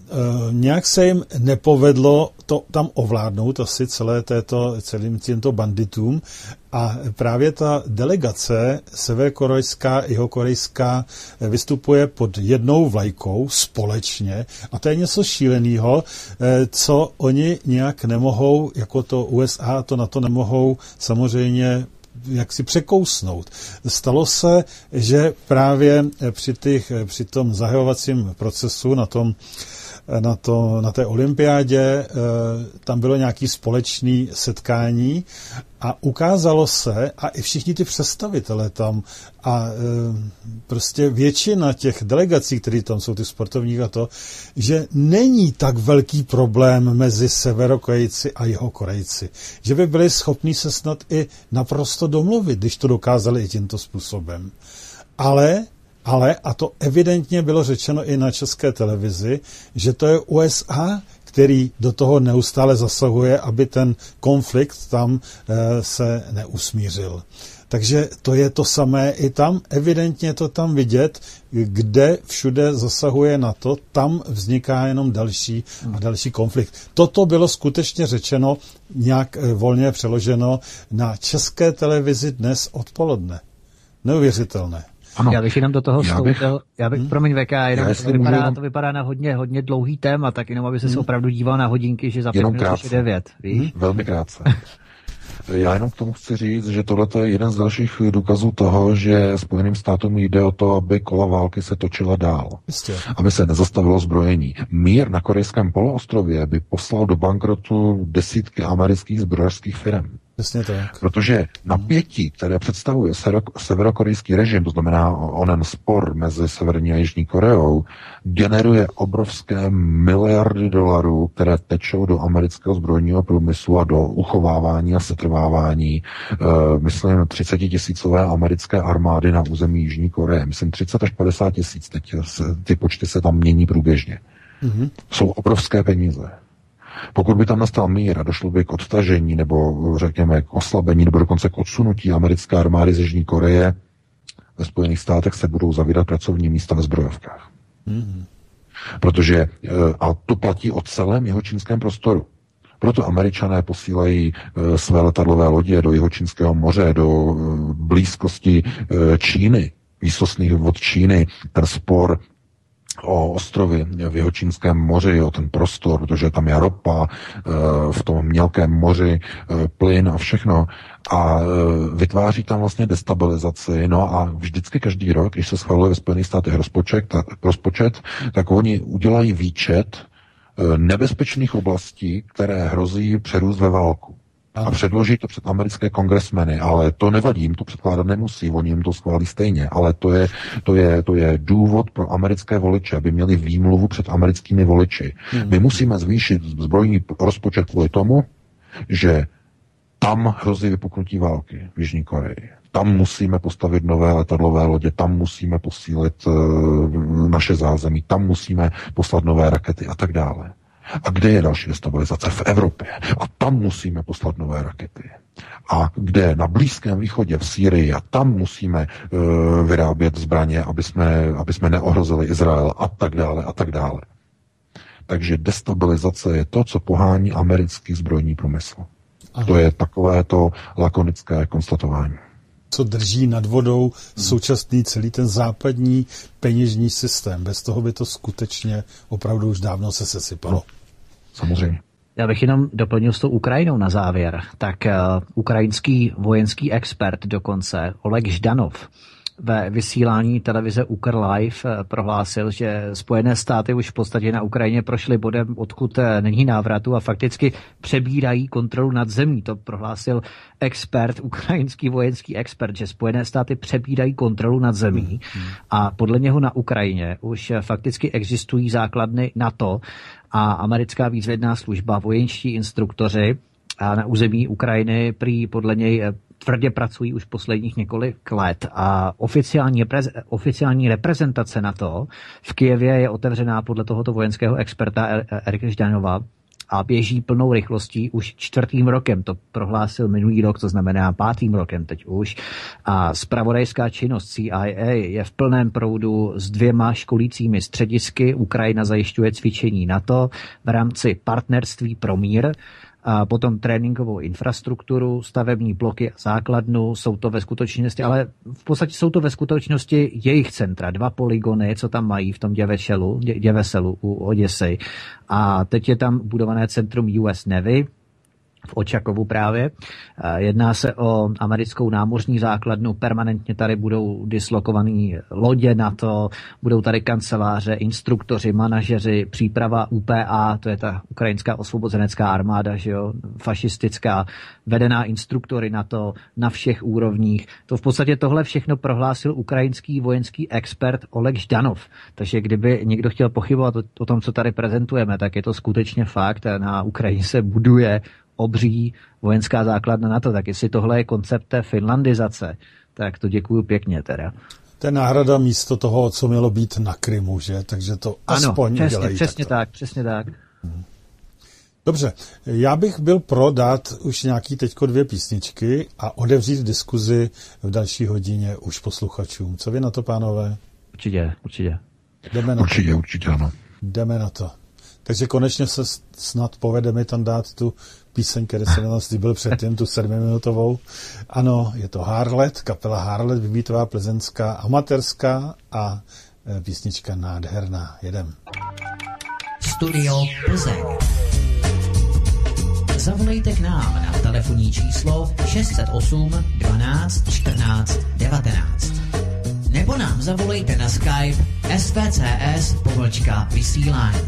Speaker 3: nějak se jim nepovedlo to tam ovládnout asi celé této, celým tímto banditům a právě ta delegace severokorejská, jihokorejská vystupuje pod jednou vlajkou společně a to je něco šíleného, co oni nějak nemohou, jako to U S A, to na to nemohou samozřejmě jak si překousnout. Stalo se, že právě při, těch, při tom zahajovacím procesu na tom Na, to, na té olympiádě e, tam bylo nějaké společné setkání a ukázalo se, a i všichni ty představitelé tam a e, prostě většina těch delegací, které tam jsou, ty sportovní a to, že není tak velký problém mezi Severokorejci a Jihokorejci. Že by byli schopni se snad i naprosto domluvit, když to dokázali i tímto způsobem. Ale Ale, a to evidentně bylo řečeno i na české televizi, že to je U S A, který do toho neustále zasahuje, aby ten konflikt tam e, se neusmířil. Takže to je to samé i tam, evidentně to tam vidět, kde všude zasahuje na to, tam vzniká jenom další a další konflikt. Toto bylo skutečně řečeno, nějak volně přeloženo na české televizi dnes odpoledne. Neuvěřitelné.
Speaker 1: Ano. Já bych jenom do toho vstoupil, já bych, hmm. promiň V K, jenom to vypadá, jenom... to vypadá na hodně, hodně dlouhý téma, tak jenom aby se hmm. opravdu díval na hodinky, že za pět minut už je devět, víš?
Speaker 4: Hmm. Velmi krátce. Já jenom k tomu chci říct, že tohle je jeden z dalších důkazů toho, že Spojeným státům jde o to, aby kola války se točila dál. Jistě. Aby se nezastavilo zbrojení. Mír na korejském poloostrově by poslal do bankrotu desítky amerických zbrojařských firm.
Speaker 3: Jasně tak.
Speaker 4: Protože napětí, které představuje severokorejský režim, to znamená onen spor mezi Severní a Jižní Koreou, generuje obrovské miliardy dolarů, které tečou do amerického zbrojního průmyslu a do uchovávání a setrvávání, e, myslím, třicetitisícové americké armády na území Jižní Koreje. Myslím, třicet až padesát tisíc, teď ty počty se tam mění průběžně. Mm-hmm. Jsou obrovské peníze. Pokud by tam nastal mír a došlo by k odtažení nebo řekněme k oslabení nebo dokonce k odsunutí americké armády z Jižní Koreje, ve Spojených státech se budou zavírat pracovní místa ve zbrojovkách. Mm-hmm. Protože, a to platí o celém jihočínském prostoru. Proto Američané posílají své letadlové lodě do Jihočínského moře, do blízkosti Číny, výsostných vod Číny, ten spor o ostrovy v Jihočínském moři, o ten prostor, protože tam je ropa, v tom mělkém moři plyn a všechno a vytváří tam vlastně destabilizaci. No a vždycky každý rok, když se schvaluje ve Spojených státech rozpočet, tak, rozpočet, tak oni udělají výčet nebezpečných oblastí, které hrozí přerůst ve válku. A předloží to před americké kongresmeny, ale to nevadí, jim to předkládat nemusí, oni jim to schválí stejně, ale to je, to je, to je důvod pro americké voliče, aby měli výmluvu před americkými voliči. Hmm. My musíme zvýšit zbrojní rozpočet kvůli tomu, že tam hrozí vypuknutí války v Jižní Koreji. Tam musíme postavit nové letadlové lodě, tam musíme posílit uh, naše zázemí, tam musíme poslat nové rakety a tak dále. A kde je další destabilizace? V Evropě. A tam musíme poslat nové rakety. A kde? Na Blízkém východě, v Sýrii. A tam musíme uh, vyrábět zbraně, aby jsme, aby jsme neohrozili Izrael a tak dále a tak dále. Takže destabilizace je to, co pohání americký zbrojní průmysl. Aha. To je takovéto lakonické konstatování.
Speaker 3: Co drží nad vodou současný celý ten západní peněžní systém. Bez toho by to skutečně opravdu už dávno se sesypalo.
Speaker 4: Samozřejmě.
Speaker 1: Já bych jenom doplnil s tou Ukrajinou na závěr. Tak uh, ukrajinský vojenský expert dokonce, Oleg Ždanov, ve vysílání televize Ukr Live prohlásil, že Spojené státy už v podstatě na Ukrajině prošly bodem, odkud není návratu a fakticky přebírají kontrolu nad zemí. To prohlásil expert, ukrajinský vojenský expert, že Spojené státy přebírají kontrolu nad zemí a podle něho na Ukrajině už fakticky existují základny NATO a americká výzvědná služba, vojenští instruktoři a na území Ukrajiny prý podle něj tvrdě pracují už posledních několik let a oficiální, reprez, oficiální reprezentace NATO v Kyjevě je otevřená podle tohoto vojenského experta Erika Ždanova a běží plnou rychlostí už čtvrtým rokem. To prohlásil minulý rok, to znamená pátým rokem teď už. A zpravodajská činnost C I A je v plném proudu s dvěma školícími středisky. Ukrajina zajišťuje cvičení NATO v rámci partnerství pro mír, a potom tréninkovou infrastrukturu, stavební bloky a základnu, jsou to ve skutečnosti, ale v podstatě jsou to ve skutečnosti jejich centra, dva polygony, co tam mají v tom Děveselu, dě, Děveselu u Oděsy. A teď je tam budované centrum U S Navy, v Očakovu právě. Jedná se o americkou námořní základnu, permanentně tady budou dislokovaný lodě NATO, budou tady kanceláře, instruktoři, manažeři, příprava U P A, to je ta ukrajinská osvobozenecká armáda, že jo, fašistická, vedená instruktory NATO na všech úrovních. To v podstatě tohle všechno prohlásil ukrajinský vojenský expert Oleg Ždanov. Takže kdyby někdo chtěl pochybovat o, o tom, co tady prezentujeme, tak je to skutečně fakt. Na Ukrajině se buduje obří vojenská základna NATO, tak jestli tohle je koncept té finlandizace, tak to děkuju pěkně teda.
Speaker 3: To je náhrada místo toho, co mělo být na Krymu, že? Takže to
Speaker 1: ano,
Speaker 3: aspoň
Speaker 1: přesně,
Speaker 3: dělají
Speaker 1: přesně
Speaker 3: takto.
Speaker 1: tak, přesně tak.
Speaker 3: Dobře, já bych byl pro dát už nějaký teďko dvě písničky a otevřít diskuzi v další hodině už posluchačům. Co vy na to, pánové?
Speaker 1: Určitě, určitě.
Speaker 3: Jdeme na
Speaker 4: určitě,
Speaker 3: to.
Speaker 4: určitě, ano.
Speaker 3: Jdeme na to. Takže konečně se snad povede mi tam dát tu píseň, který jsem nám slíbil předtím, tu sedmiminutovou. Ano, je to Harlet, kapela Harlet, Vybítová, plzeňská, amatérská a písnička nádherná. Jedem.
Speaker 5: Studio Plzeň. Zavolejte k nám na telefonní číslo šest set osm dvanáct čtrnáct devatenáct. Nebo nám zavolejte na Skype S V C S pomlčka vysílání.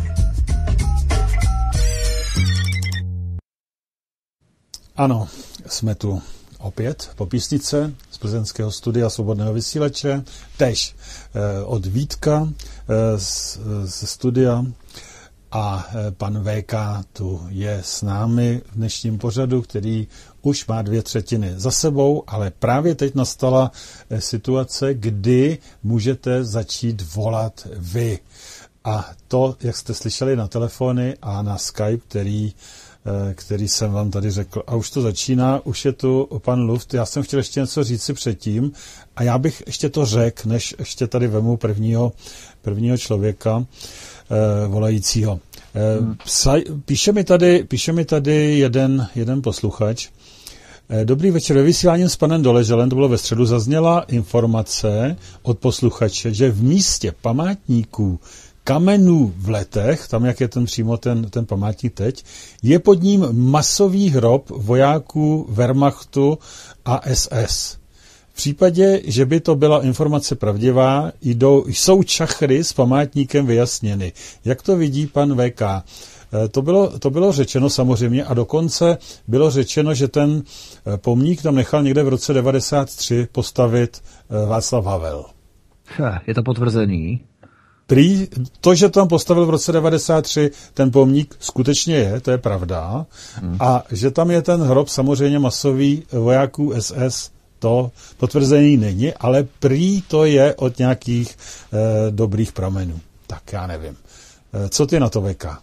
Speaker 3: Ano, jsme tu opět po písnice z plzeňského studia Svobodného vysílače, tež eh, od Vítka eh, z, z studia a eh, pan V K tu je s námi v dnešním pořadu, který už má dvě třetiny za sebou, ale právě teď nastala eh, situace, kdy můžete začít volat vy. A to, jak jste slyšeli na telefony a na Skype, který který jsem vám tady řekl. A už to začíná, už je tu pan Luft. Já jsem chtěl ještě něco říct si předtím a já bych ještě to řekl, než ještě tady vemu prvního, prvního člověka eh, volajícího. Eh, hmm. psaj, píše mi tady, píše mi tady jeden, jeden posluchač. Eh, Dobrý večer, ve vysílání s panem Doleželem, to bylo ve středu, zazněla informace od posluchače, že v místě památníků kamenů v Letech, tam jak je ten přímo ten, ten památník teď, je pod ním masový hrob vojáků Wehrmachtu a S S. V případě, že by to byla informace pravdivá, jdou, jsou čachry s památníkem vyjasněny. Jak to vidí pan V K? To bylo, to bylo řečeno samozřejmě a dokonce bylo řečeno, že ten pomník tam nechal někde v roce devadesát tři postavit Václav Havel.
Speaker 1: Je to potvrzený?
Speaker 3: Prý, to, že tam postavil v roce devadesát tři ten pomník, skutečně je, to je pravda. Hmm. A že tam je ten hrob samozřejmě masový vojáků S S, to potvrzený není, ale prý to je od nějakých eh, dobrých pramenů. Tak já nevím. Eh, co ty na to, V K?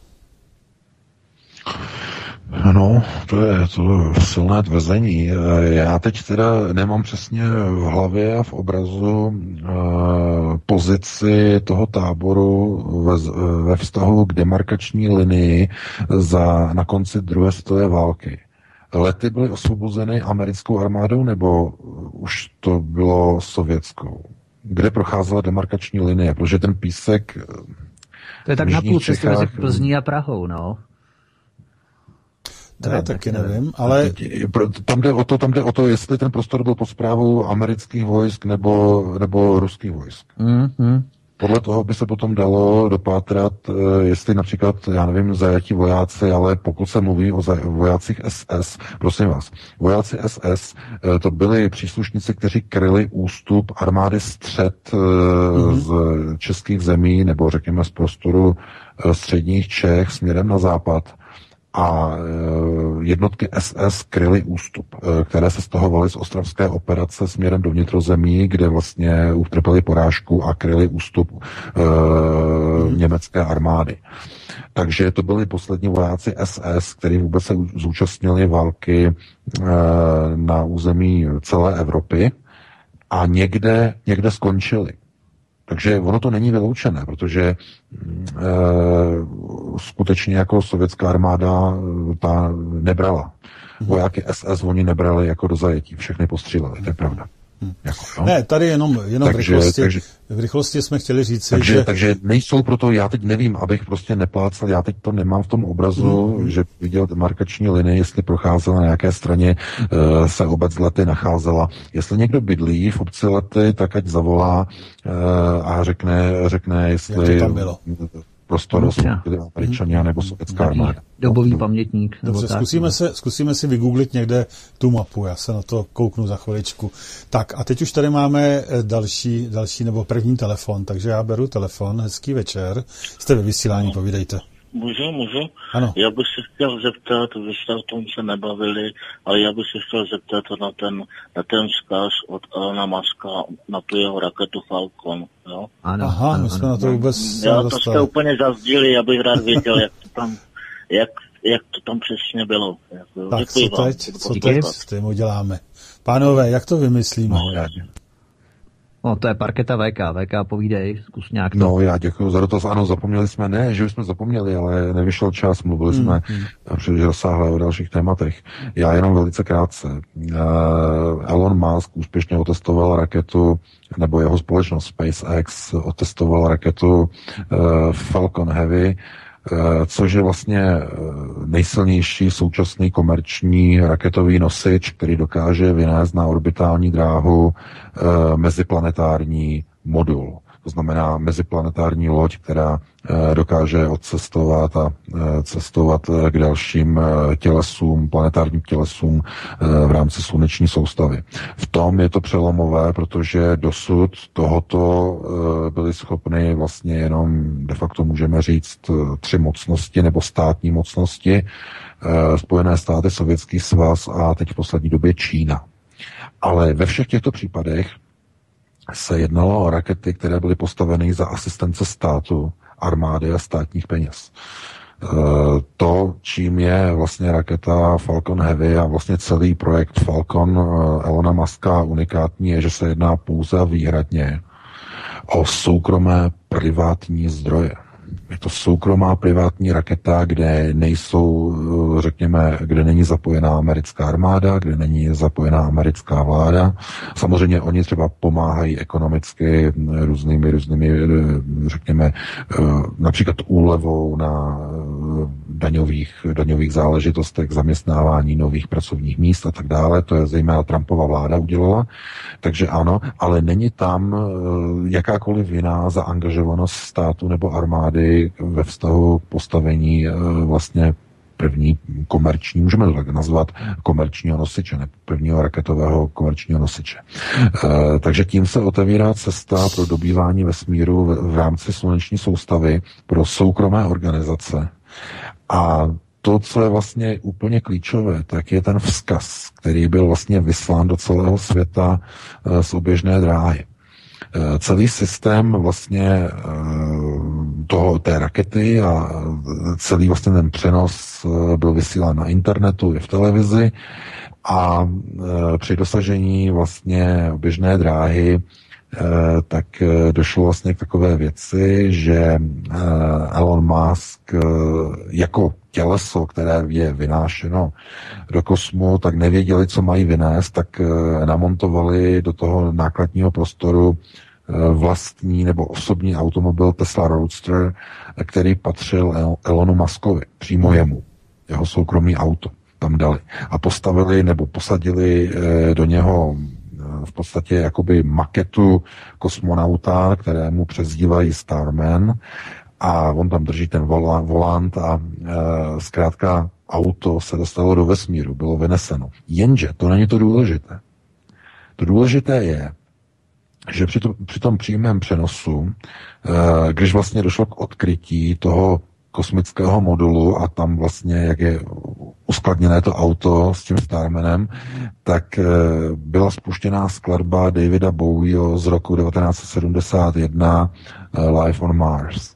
Speaker 4: No, to je to silné tvrzení. Já teď teda nemám přesně v hlavě a v obrazu uh, pozici toho táboru ve, ve vztahu k demarkační linii za, na konci druhé světové války. Lety byly osvobozeny americkou armádou nebo už to bylo sovětskou? Kde procházela demarkační linie? Protože ten písek...
Speaker 1: To je tak na půl cesty mezi Plzní a Prahou, no.
Speaker 3: To já taky nevím, ale...
Speaker 4: Tam jde o to, tam jde o to, jestli ten prostor byl pod správou amerických vojsk nebo, nebo ruských vojsk.
Speaker 1: Mm-hmm.
Speaker 4: Podle toho by se potom dalo dopátrat, jestli například, já nevím, zajatí vojáci, ale pokud se mluví o vojácích S S, prosím vás, vojáci S S, to byli příslušníci, kteří kryli ústup armády střed mm-hmm. z českých zemí, nebo řekněme z prostoru středních Čech směrem na západ. a jednotky S S kryly ústup, které se stahovaly z ostravské operace směrem do vnitrozemí, kde vlastně utrpěli porážku a kryli ústup uh, německé armády. Takže to byli poslední vojáci S S, kteří vůbec se zúčastnili války uh, na území celé Evropy a někde, někde skončili. Takže ono to není vyloučené, protože e, skutečně jako sovětská armáda ta nebrala. Vojáky S S oni nebrali jako do zajetí, všechny postříleli, to je pravda.
Speaker 3: Hmm.
Speaker 4: Jako, no.
Speaker 3: Ne, tady jenom, jenom
Speaker 4: takže,
Speaker 3: v, rychlosti,
Speaker 4: takže,
Speaker 3: v rychlosti jsme chtěli říct,
Speaker 4: takže,
Speaker 3: že...
Speaker 4: Takže nejsou proto, já teď nevím, abych prostě neplácal, já teď to nemám v tom obrazu, hmm. že viděl markační linii, jestli procházela na nějaké straně, uh, se obec Lety nacházela. Jestli někdo bydlí v obci Lety, tak ať zavolá uh, a řekne, řekne jestli...
Speaker 3: Jak to tam bylo?
Speaker 4: Prostor byli Američané nebo sovětská armáda.
Speaker 1: Dobový no. pamětník.
Speaker 3: Dobře, zkusíme, se, zkusíme si vygooglit někde tu mapu, já se na to kouknu za chviličku. Tak a teď už tady máme další, další nebo první telefon, takže já beru telefon, hezký večer, jste ve vysílání, povídejte.
Speaker 6: Můžu, můžu?
Speaker 3: Ano.
Speaker 6: Já bych se chtěl zeptat, vy jste o tom se nebavili, ale já bych se chtěl zeptat na ten, na ten vzkaz od Elona Muska na tu jeho raketu Falcon, jo?
Speaker 1: Ano,
Speaker 3: Aha,
Speaker 1: ano,
Speaker 3: my jsme
Speaker 1: ano.
Speaker 3: na to vůbec
Speaker 6: Já to jste úplně zazdíli, já bych rád věděl, jak to tam, jak, jak to tam přesně bylo. Jako,
Speaker 3: tak
Speaker 6: děkuji
Speaker 3: co
Speaker 6: vám,
Speaker 3: teď, co teď s tím uděláme? Pánové, jak to vymyslíme?
Speaker 4: No, já,
Speaker 1: No, to je parketa V K. V K, povídej, zkus nějak to.
Speaker 4: No, já děkuji za dotaz. Ano, zapomněli jsme, ne, že už jsme zapomněli, ale nevyšel čas, mluvili mm, jsme mm. příliš rozsáhle o dalších tématech. Já jenom velice krátce. Uh, Elon Musk úspěšně otestoval raketu, nebo jeho společnost SpaceX otestoval raketu uh, Falcon Heavy, což je vlastně nejsilnější současný komerční raketový nosič, který dokáže vynést na orbitální dráhu meziplanetární modul. To znamená meziplanetární loď, která dokáže odcestovat a cestovat k dalším tělesům, planetárním tělesům v rámci sluneční soustavy. V tom je to přelomové, protože dosud tohoto byly schopny vlastně jenom, de facto můžeme říct, tři mocnosti nebo státní mocnosti, Spojené státy, Sovětský svaz a teď v poslední době Čína. Ale ve všech těchto případech se jednalo o rakety, které byly postaveny za asistence státu, armády a státních peněz. To, čím je vlastně raketa Falcon Heavy a vlastně celý projekt Falcon Elona Muska unikátní, je, že se jedná pouze a výhradně o soukromé privátní zdroje. Je to soukromá privátní raketa, kde nejsou, řekněme, kde není zapojená americká armáda, kde není zapojená americká vláda. Samozřejmě oni třeba pomáhají ekonomicky různými, různými, řekněme, například úlevou na daňových, daňových záležitostech, zaměstnávání nových pracovních míst a tak dále. To je zejména Trumpova vláda udělala. Takže ano, ale není tam jakákoliv jiná zaangažovanost státu nebo armády ve vztahu k postavení vlastně první komerční, můžeme to tak nazvat, komerčního nosiče, ne prvního raketového komerčního nosiče. E, takže tím se otevírá cesta pro dobývání vesmíru v, v rámci sluneční soustavy pro soukromé organizace. A to, co je vlastně úplně klíčové, tak je ten vzkaz, který byl vlastně vyslán do celého světa e, z oběžné dráhy. Celý systém vlastně toho, té rakety a celý vlastně ten přenos byl vysílán na internetu i v televizi a při dosažení vlastně běžné dráhy tak došlo vlastně k takové věci, že Elon Musk jako těleso, které je vynášeno do kosmu, tak nevěděli, co mají vynést, tak namontovali do toho nákladního prostoru vlastní nebo osobní automobil Tesla Roadster, který patřil Elonu Muskovi, přímo jemu, jeho soukromý auto tam dali. A postavili nebo posadili do něho v podstatě jakoby maketu kosmonauta, kterému přezdívají Starman, a on tam drží ten volant a e, zkrátka auto se dostalo do vesmíru, bylo vyneseno. Jenže to není to důležité. To důležité je, že při, to, při tom přímém přenosu, e, když vlastně došlo k odkrytí toho kosmického modulu a tam vlastně, jak je uskladněné to auto s tím Starmanem, tak byla spuštěná skladba Davida Bowieho z roku devatenáct set sedmdesát jedna Life on Mars.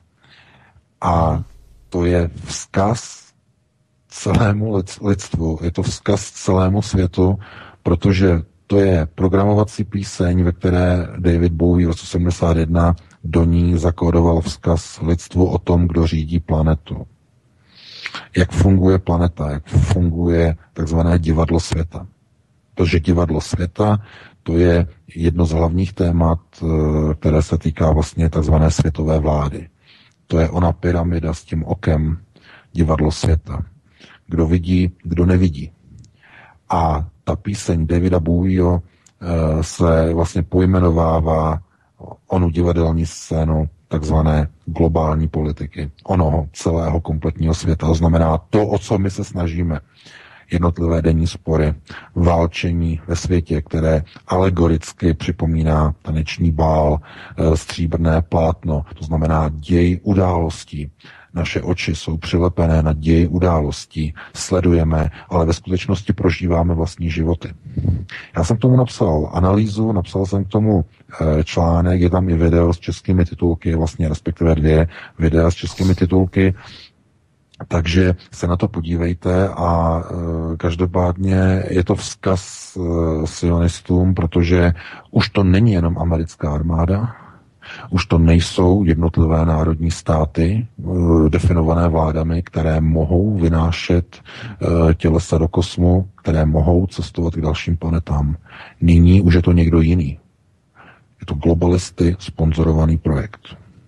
Speaker 4: A to je vzkaz celému lidstvu, je to vzkaz celému světu, protože to je programovací píseň, ve které David Bowie v roce sedmdesát jedna do ní zakódoval vzkaz lidstvu o tom, kdo řídí planetu. Jak funguje planeta, jak funguje takzvané divadlo světa. Protože divadlo světa, to je jedno z hlavních témat, které se týká vlastně takzvané světové vlády. To je ona pyramida s tím okem, divadlo světa. Kdo vidí, kdo nevidí. A ta píseň Davida Bowieho se vlastně pojmenovává onu divadelní scénu takzvané globální politiky, onoho celého kompletního světa. To znamená to, o co my se snažíme. Jednotlivé denní spory, válčení ve světě, které alegoricky připomíná taneční bál, stříbrné plátno, to znamená děj událostí. Naše oči jsou přilepené na děj událostí, sledujeme, ale ve skutečnosti prožíváme vlastní životy. Já jsem k tomu napsal analýzu, napsal jsem k tomu článek, je tam i video s českými titulky, vlastně respektive dvě videa s českými titulky, takže se na to podívejte a e, každopádně je to vzkaz e, sionistům, protože už to není jenom americká armáda, už to nejsou jednotlivé národní státy e, definované vládami, které mohou vynášet e, tělesa do kosmu, které mohou cestovat k dalším planetám. Nyní už je to někdo jiný. Je to globalisty sponzorovaný projekt.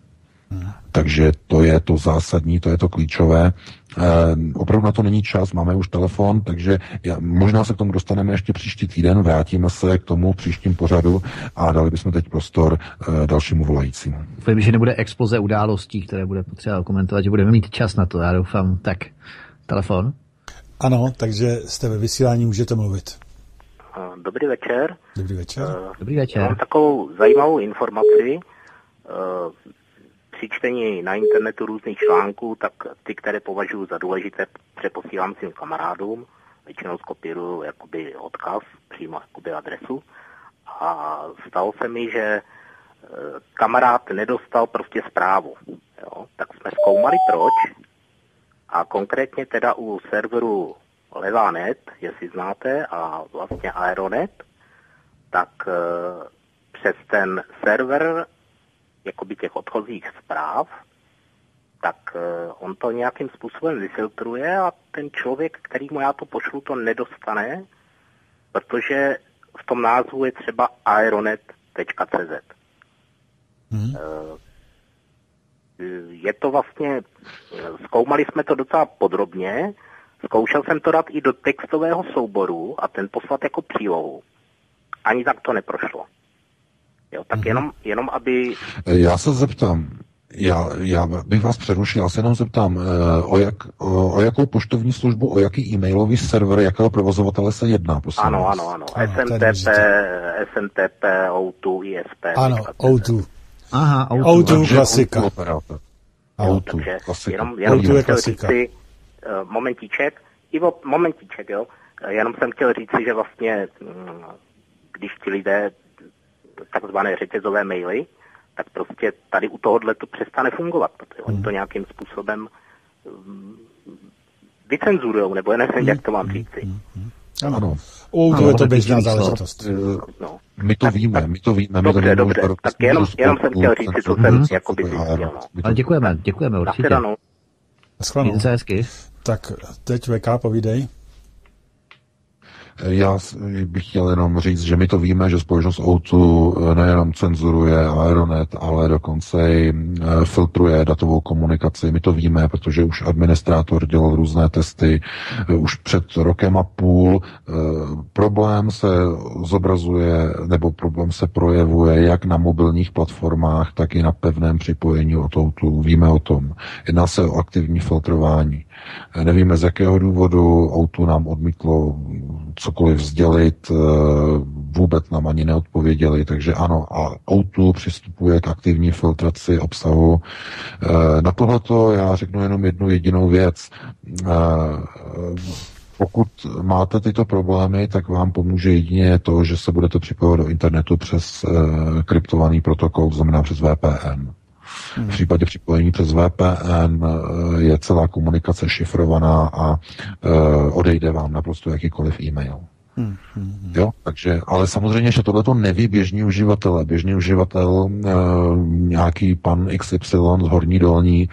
Speaker 4: Takže to je to zásadní, to je to klíčové. E, opravdu na to není čas, máme už telefon, takže já, možná se k tomu dostaneme ještě příští týden, vrátíme se k tomu v příštím pořadu a dali bychom teď prostor e, dalšímu volajícímu.
Speaker 1: Doufám, že nebude exploze událostí, které bude potřeba komentovat, že budeme mít čas na to, já doufám. Tak, telefon?
Speaker 3: Ano, takže jste ve vysílání, můžete mluvit.
Speaker 7: Dobrý večer.
Speaker 3: Dobrý večer.
Speaker 7: Uh,
Speaker 1: Dobrý večer.
Speaker 7: Mám takovou zajímavou informaci. Uh, při čtení na internetu různých článků, tak ty, které považuji za důležité, přeposílám svým kamarádům, většinou skopíruju jakoby odkaz, přímo jakoby adresu. A stalo se mi, že kamarád nedostal prostě zprávu. Jo? Tak jsme zkoumali proč a konkrétně teda u serveru Levanet, jestli znáte, a vlastně Aeronet, tak e, přes ten server jakoby těch odchozích zpráv, tak uh, on to nějakým způsobem vyfiltruje a ten člověk, který mu já to pošlu, to nedostane, protože v tom názvu je třeba aeronet tečka cé zet. Hmm. Uh, je to vlastně, zkoumali jsme to docela podrobně, zkoušel jsem to dát i do textového souboru a ten poslat jako přílohu. Ani tak to neprošlo. Jo, tak jenom, jenom aby...
Speaker 4: Já se zeptám, já, já bych vás přerušil, já se jenom zeptám, o, jak, o, o jakou poštovní službu, o jaký e-mailový server, jakého provozovatele se jedná, prosím.
Speaker 7: Ano, ano, ano, S M T P, S M T P, O dva, I S P.
Speaker 3: Ano, O dva.
Speaker 1: Aha, O dva.
Speaker 3: O dva klasika.
Speaker 7: O dva, takže jenom, jenom jsem chtěl říci, uh, momentíček, Ivo, momentíček, jo, jenom jsem chtěl říci, že vlastně, když ti lidé takzvané řetězové maily, tak prostě tady u tohohle to přestane fungovat, protože oni to nějakým způsobem vycenzurujou, nebo já nevím, jak to mám říci.
Speaker 3: Ano, ano. U toho je to běžná záležitost.
Speaker 4: No. My to víme, my to víme.
Speaker 7: Dobře, my dobře, tak jenom, jenom jsem chtěl říci, co jsem jakoby zjistil.
Speaker 1: Ale děkujeme, děkujeme určitě.
Speaker 3: Naschledanou. Tak teď V K, povídej.
Speaker 4: Já bych chtěl jenom říct, že my to víme, že společnost O dva nejenom cenzuruje Aeronet, ale dokonce i filtruje datovou komunikaci. My to víme, protože už administrátor dělal různé testy už před rokem a půl. Problém se zobrazuje, nebo problém se projevuje jak na mobilních platformách, tak i na pevném připojení od O dva. Víme o tom. Jedná se o aktivní filtrování. Nevíme, z jakého důvodu O dva nám odmítlo cokoliv sdělit, vůbec nám ani neodpověděli, takže ano, a O dva přistupuje k aktivní filtraci obsahu. Na tohleto já řeknu jenom jednu jedinou věc. Pokud máte tyto problémy, tak vám pomůže jedině to, že se budete připojovat do internetu přes kryptovaný protokol, to znamená přes V P N. V případě připojení přes V P N je celá komunikace šifrovaná a odejde vám naprosto jakýkoliv e-mail. Hmm, hmm. Jo, takže, ale samozřejmě, že tohleto neví běžní uživatelé. Běžný uživatel, e, nějaký pan X Y z Horní Dolní,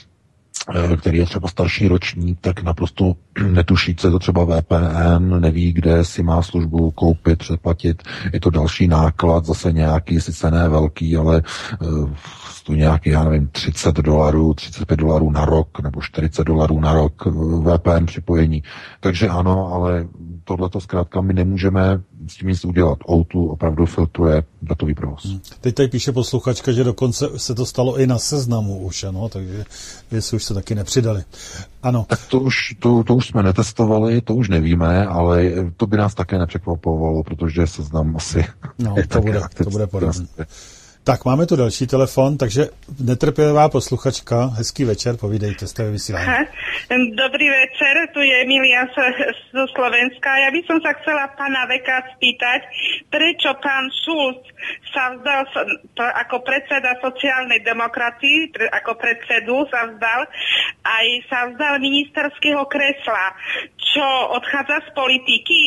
Speaker 4: e, který je třeba starší ročník, tak naprosto netuší, co je to třeba V P N, neví, kde si má službu koupit, předplatit. Je to další náklad, zase nějaký, sice ne velký, ale e, to nějaký, já nevím, třicet dolarů, třicet pět dolarů na rok, nebo čtyřicet dolarů na rok V P N připojení. Takže ano, ale tohleto zkrátka my nemůžeme s tím nic udělat. O dva opravdu filtruje datový provoz. Hmm.
Speaker 3: Teď tady píše posluchačka, že dokonce se to stalo i na Seznamu už, ano, takže jestli už se taky nepřidali. Ano.
Speaker 4: Tak to už, to, to už jsme netestovali, to už nevíme, ale to by nás také nepřekvapovalo, protože Seznam asi...
Speaker 3: No, to bude, to bude podobné. Tak, máme tu další telefon, takže netrpělivá posluchačka, hezký večer, povídejte, jste ve vysílání.
Speaker 8: Dobrý večer, tu je Emilia zo Slovenska. Ja by som sa chcela pána Veka spýtať, prečo pán Schulz sa vzdal ako predseda sociálnej demokracie, ako predsedu sa vzdal, aj sa vzdal ministerského kresla, čo odchádza z politiky?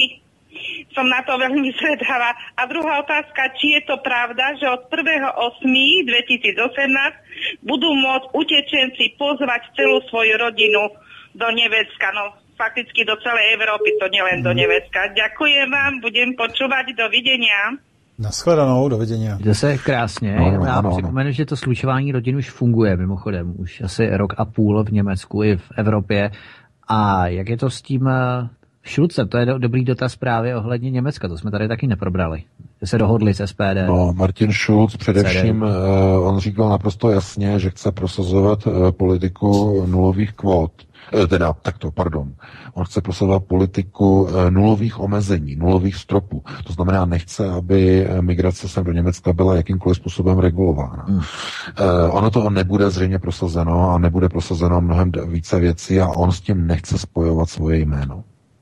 Speaker 8: Som na to veľmi zvedavá. A druhá otázka, či je to pravda, že od prvého ôsmeho dvetisícosemnásť budú môcť utečenci pozvať celú svoju rodinu do Nemecka, no fakticky do celej Európy, to nielen do Nemecka. Ďakujem vám, budem počúvať, dovidenia.
Speaker 3: Naschledanou, dovidenia.
Speaker 1: Jde se krásně.
Speaker 4: No,
Speaker 1: Já
Speaker 4: ano,
Speaker 1: připomenu, že to slučování rodin už funguje, mimochodem. Už asi rok a půl v Německu i v Evropě. A jak je to s tím Schulzem? To je do, dobrý dotaz právě ohledně Německa. To jsme tady taky neprobrali. Že se dohodli s S P D.
Speaker 4: No, Martin Schulz především, uh, on říkal naprosto jasně, že chce prosazovat uh, politiku nulových kvót. Teda, takto, pardon. On chce prosazovat politiku nulových omezení, nulových stropů. To znamená, nechce, aby migrace sem do Německa byla jakýmkoliv způsobem regulována. Mm. Ono to nebude zřejmě prosazeno a nebude prosazeno mnohem více věcí a on s tím nechce spojovat svoje jméno.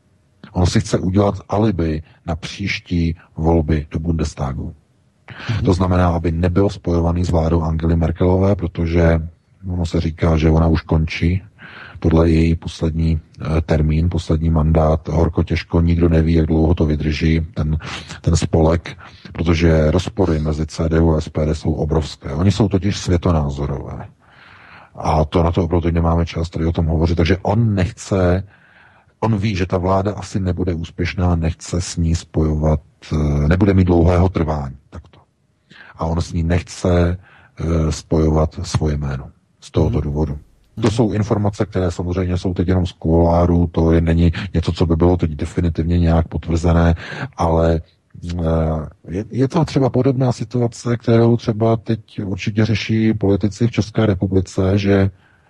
Speaker 4: On si chce udělat alibi na příští volby do Bundestagu. Mm. To znamená, aby nebyl spojovaný s vládou Angely Merkelové, protože ono se říká, že ona už končí. Podle její poslední e, termín, poslední mandát, horko těžko, nikdo neví, jak dlouho to vydrží ten, ten spolek, protože rozpory mezi C D U a S P D jsou obrovské. Oni jsou totiž světonázorové. A to na to opravdu nemáme čas tady o tom hovořit. Takže on nechce, on ví, že ta vláda asi nebude úspěšná, nechce s ní spojovat, e, nebude mít dlouhého trvání. Takto. A on s ní nechce e, spojovat svoje jméno. Z tohoto důvodu. To jsou informace, které samozřejmě jsou teď jenom z kuloárů, to je, není něco, co by bylo teď definitivně nějak potvrzené, ale je, je to třeba podobná situace, kterou třeba teď určitě řeší politici v České republice, že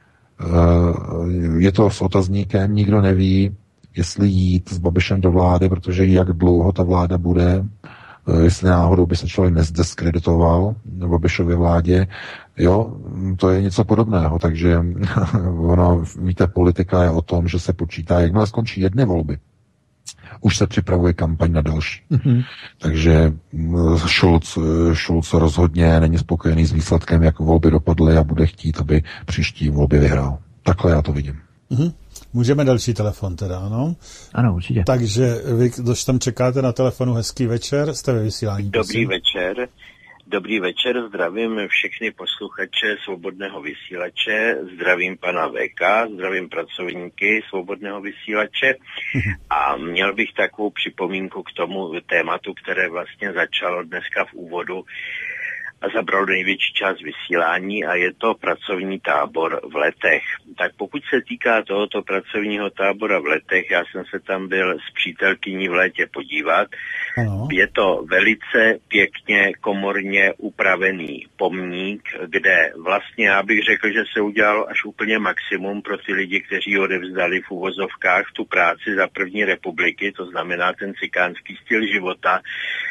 Speaker 4: je to s otazníkem, nikdo neví, jestli jít s Babišem do vlády, protože jak dlouho ta vláda bude, jestli náhodou by se člověk nezdeskreditoval v Babišově vládě, jo, to je něco podobného, takže ono, víte, politika je o tom, že se počítá, jakmile skončí jedné volby, už se připravuje kampaň na další. Mm-hmm. Takže Schulz, Schulz rozhodně není spokojený s výsledkem, jak volby dopadly a bude chtít, aby příští volby vyhrál. Takhle já to vidím.
Speaker 3: Mm-hmm. Můžeme další telefon teda, ano?
Speaker 1: Ano, určitě.
Speaker 3: Takže vy, kdož tam čekáte na telefonu, hezký večer, jste ve vysílání.
Speaker 9: Dobrý
Speaker 3: prosím.
Speaker 9: večer. Dobrý večer, zdravím všechny posluchače Svobodného vysílače, zdravím pana V K, zdravím pracovníky Svobodného vysílače a měl bych takovou připomínku k tomu tématu, které vlastně začalo dneska v úvodu a zabral největší část vysílání a je to pracovní tábor v Letech. Tak pokud se týká tohoto pracovního tábora v Letech, já jsem se tam byl s přítelkyní v létě podívat. Ano. Je to velice pěkně komorně upravený pomník, kde vlastně já bych řekl, že se udělalo až úplně maximum pro ty lidi, kteří odevzdali v uvozovkách tu práci za první republiky, to znamená ten cikánský styl života.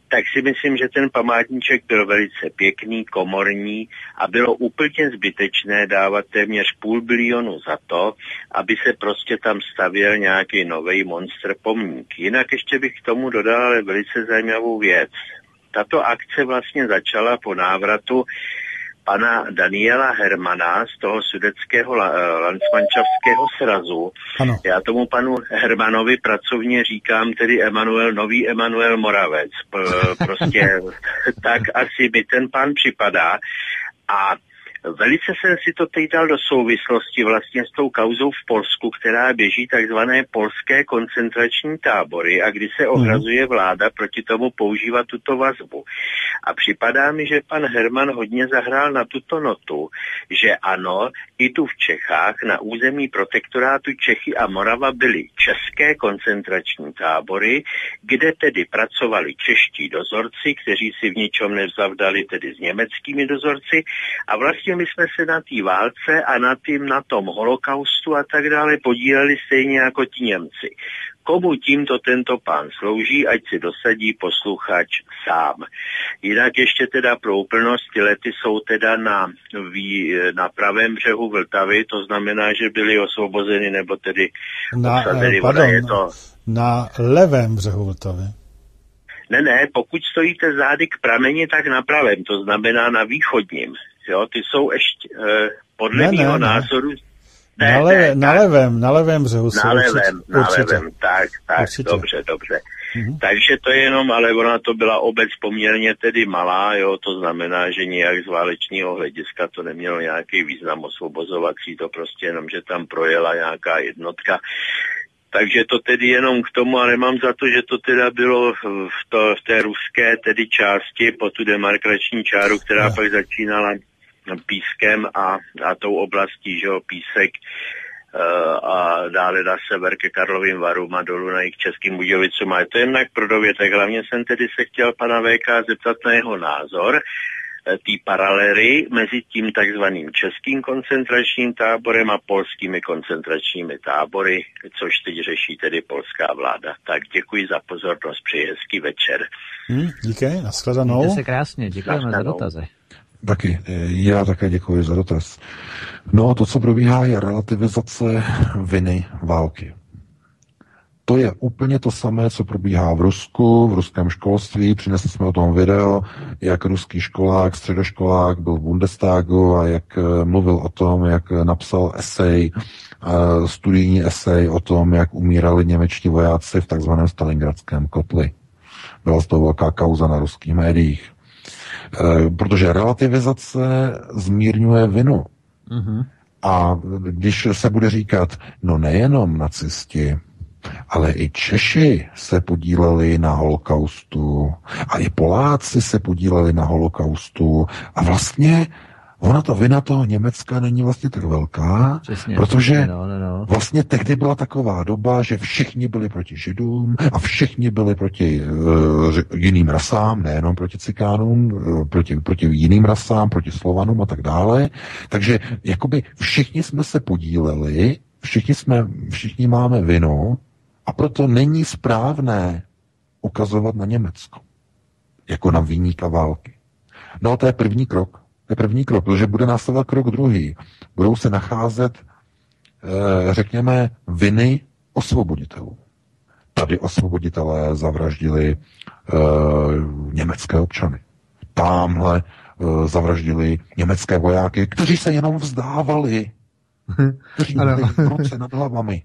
Speaker 9: tak si myslím, že ten památníček byl velice pěkný, komorní a bylo úplně zbytečné dávat téměř půl bilionu za to, aby se prostě tam stavěl nějaký nový monster pomník. Jinak ještě bych k tomu dodal ale velice zajímavou věc. Tato akce vlastně začala po návratu pana Daniela Hermana z toho sudeckého landsmanšafského srazu.
Speaker 3: Ano.
Speaker 9: Já tomu panu Hermanovi pracovně říkám tedy Emanuel, nový Emanuel Moravec. P- prostě tak asi mi ten pán připadá. A velice jsem si to teď dal do souvislosti vlastně s tou kauzou v Polsku, která běží takzvané polské koncentrační tábory a kdy se ohrazuje vláda proti tomu používat tuto vazbu. A připadá mi, že pan Herman hodně zahrál na tuto notu, že ano, i tu v Čechách na území protektorátu Čechy a Morava byly české koncentrační tábory, kde tedy pracovali čeští dozorci, kteří si v ničem nevzavdali tedy s německými dozorci a vlastně my jsme se na té válce a na, tým, na tom holokaustu a tak dále podíleli stejně jako ti Němci. Komu tímto tento pán slouží, ať si dosadí posluchač sám. Jinak ještě teda pro úplnost, ty lety jsou teda na, na pravém břehu Vltavy, to znamená, že byly osvobozeny nebo tedy
Speaker 3: na,
Speaker 9: obsazeny.
Speaker 3: Pardon,
Speaker 9: je to...
Speaker 3: na levém břehu Vltavy.
Speaker 9: Ne, ne, pokud stojíte zády k prameni, tak na pravém, to znamená na východním. Jo, ty jsou ještě eh, podle
Speaker 3: ne,
Speaker 9: mého
Speaker 3: ne,
Speaker 9: názoru...
Speaker 3: Ne, na, levé, ne, na levém, na levém břehu
Speaker 9: na
Speaker 3: jsou
Speaker 9: levém,
Speaker 3: určitě.
Speaker 9: Na levém, tak, tak, určitě. dobře, dobře. Mm-hmm. Takže to je jenom, ale ona to byla obec poměrně tedy malá, jo, to znamená, že nějak z válečního hlediska to nemělo nějaký význam osvobozovací, to prostě jenom, že tam projela nějaká jednotka. Takže to tedy jenom k tomu, ale mám za to, že to teda bylo v, to, v té ruské tedy části po tu demarkační čáru, která no. pak začínala Pískem a, a tou oblastí, že jo, Písek uh, a dále na sever ke Karlovým Varům a dolů na jejich Českým Budějovicům. A je to jednak pro dovětek. Hlavně jsem tedy se chtěl pana V K zeptat na jeho názor, ty paralely mezi tím takzvaným českým koncentračním táborem a polskými koncentračními tábory, což teď řeší tedy polská vláda. Tak děkuji za pozornost, přeji hezký večer.
Speaker 3: Hmm, díky, nashledanou.
Speaker 1: Mějte se krásně, děkujeme za dotazy.
Speaker 4: Taky, já také děkuji za dotaz. No, to, co probíhá, je relativizace viny války. To je úplně to samé, co probíhá v Rusku, v ruském školství. Přinesli jsme o tom video, jak ruský školák, středoškolák byl v Bundestagu a jak mluvil o tom, jak napsal esej, studijní esej o tom, jak umírali němečtí vojáci v takzvaném Stalingradském kotli. Byla to velká kauza na ruských médiích. Protože relativizace zmírňuje vinu. Mm-hmm. A když se bude říkat, no nejenom nacisti, ale i Češi se podíleli na holokaustu a i Poláci se podíleli na holokaustu a vlastně ona ta vina toho Německa není vlastně tak velká, přesně, protože no, no, no. vlastně tehdy byla taková doba, že všichni byli proti Židům a všichni byli proti uh, jiným rasám, nejenom proti Cikánům, uh, proti, proti jiným rasám, proti Slovanům a tak dále. Takže jakoby všichni jsme se podíleli, všichni, jsme, všichni máme vinu a proto není správné ukazovat na Německo jako na viníka války. No to je první krok. To je první krok, protože bude následovat krok druhý. Budou se nacházet, eh, řekněme, viny osvoboditelů. Tady osvoboditelé zavraždili eh, německé občany. Támhle eh, zavraždili německé vojáky, kteří se jenom vzdávali. Kteří byli v ruce nad hlavami.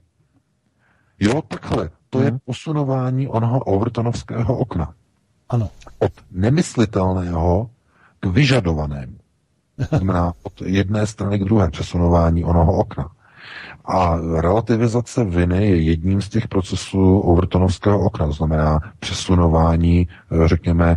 Speaker 4: Jo, takhle. To je posunování onoho overtonovského okna.
Speaker 3: Ano.
Speaker 4: Od nemyslitelného k vyžadovanému. Znamená od jedné strany k druhé přesunování onoho okna. A relativizace viny je jedním z těch procesů overtonovského okna. To znamená přesunování, řekněme,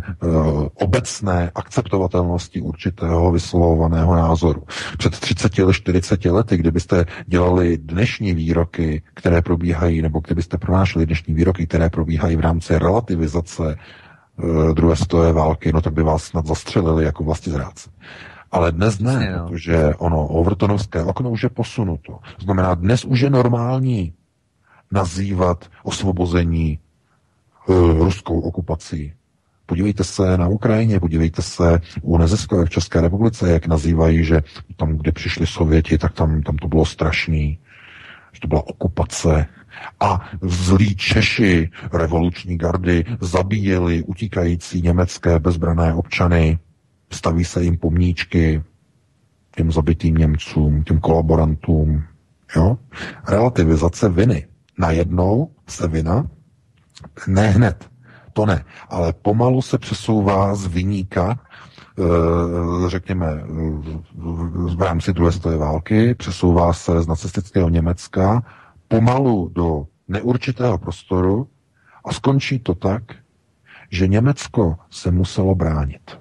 Speaker 4: obecné akceptovatelnosti určitého vyslovovaného názoru. Před třiceti nebo čtyřiceti lety, kdybyste dělali dnešní výroky, které probíhají, nebo kdybyste pronášeli dnešní výroky, které probíhají v rámci relativizace druhé světové války, no tak by vás snad zastřelili jako vlastizrádce. Ale dnes ne, no. Protože ono overtonovské okno už je posunuto. To znamená, dnes už je normální nazývat osvobození uh, ruskou okupací. Podívejte se na Ukrajině, podívejte se u neziskovek v České republice, jak nazývají, že tam, kde přišli Sověti, tak tam, tam to bylo strašný, že to byla okupace. A zlí Češi, revoluční gardy, zabíjeli utíkající německé bezbrané občany, staví se jim pomníčky, těm zabitým Němcům, těm kolaborantům. Jo? Relativizace viny. Najednou se vina, ne hned, to ne, ale pomalu se přesouvá z viníka, řekněme, v rámci druhé světové války, přesouvá se z nacistického Německa pomalu do neurčitého prostoru a skončí to tak, že Německo se muselo bránit.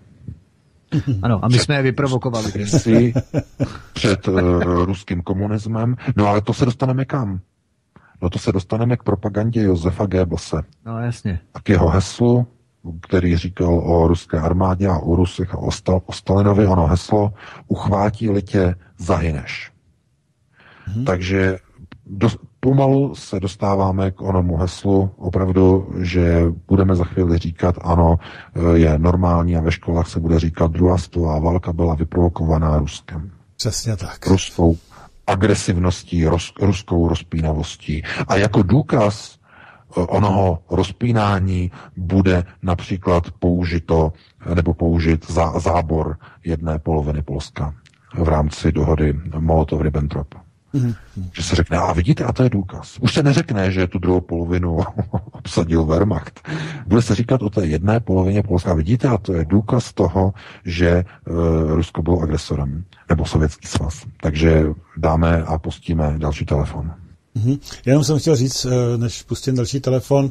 Speaker 1: Ano, a my před, jsme je vyprovokovali.
Speaker 4: Si před uh, ruským komunismem. No ale to se dostaneme kam? No to se dostaneme k propagandě Josefa Goebbelse.
Speaker 1: No jasně.
Speaker 4: A k jeho heslu, který říkal o ruské armádě a o Rusech a o, Stal- o Stalinovi, ono heslo, uchvátí-li tě, zahyneš. Hmm. Takže do, pomalu se dostáváme k onomu heslu, opravdu, že budeme za chvíli říkat, ano, je normální a ve školách se bude říkat, druhá světová válka byla vyprovokovaná Ruskem.
Speaker 3: Přesně tak.
Speaker 4: Ruskou agresivností, roz, ruskou rozpínavostí. A jako důkaz onoho rozpínání bude například použito, nebo použit zá, zábor jedné poloviny Polska v rámci dohody Molotov-Ribbentrop. Mm-hmm. Že se řekne, a vidíte, a to je důkaz. Už se neřekne, že tu druhou polovinu obsadil Wehrmacht. Bude se říkat o té jedné polovině Polska. Vidíte, a to je důkaz toho, že uh, Rusko bylo agresorem, nebo Sovětský svaz. Takže dáme a pustíme další telefon.
Speaker 3: Mm-hmm. Jenom jsem chtěl říct, než pustím další telefon,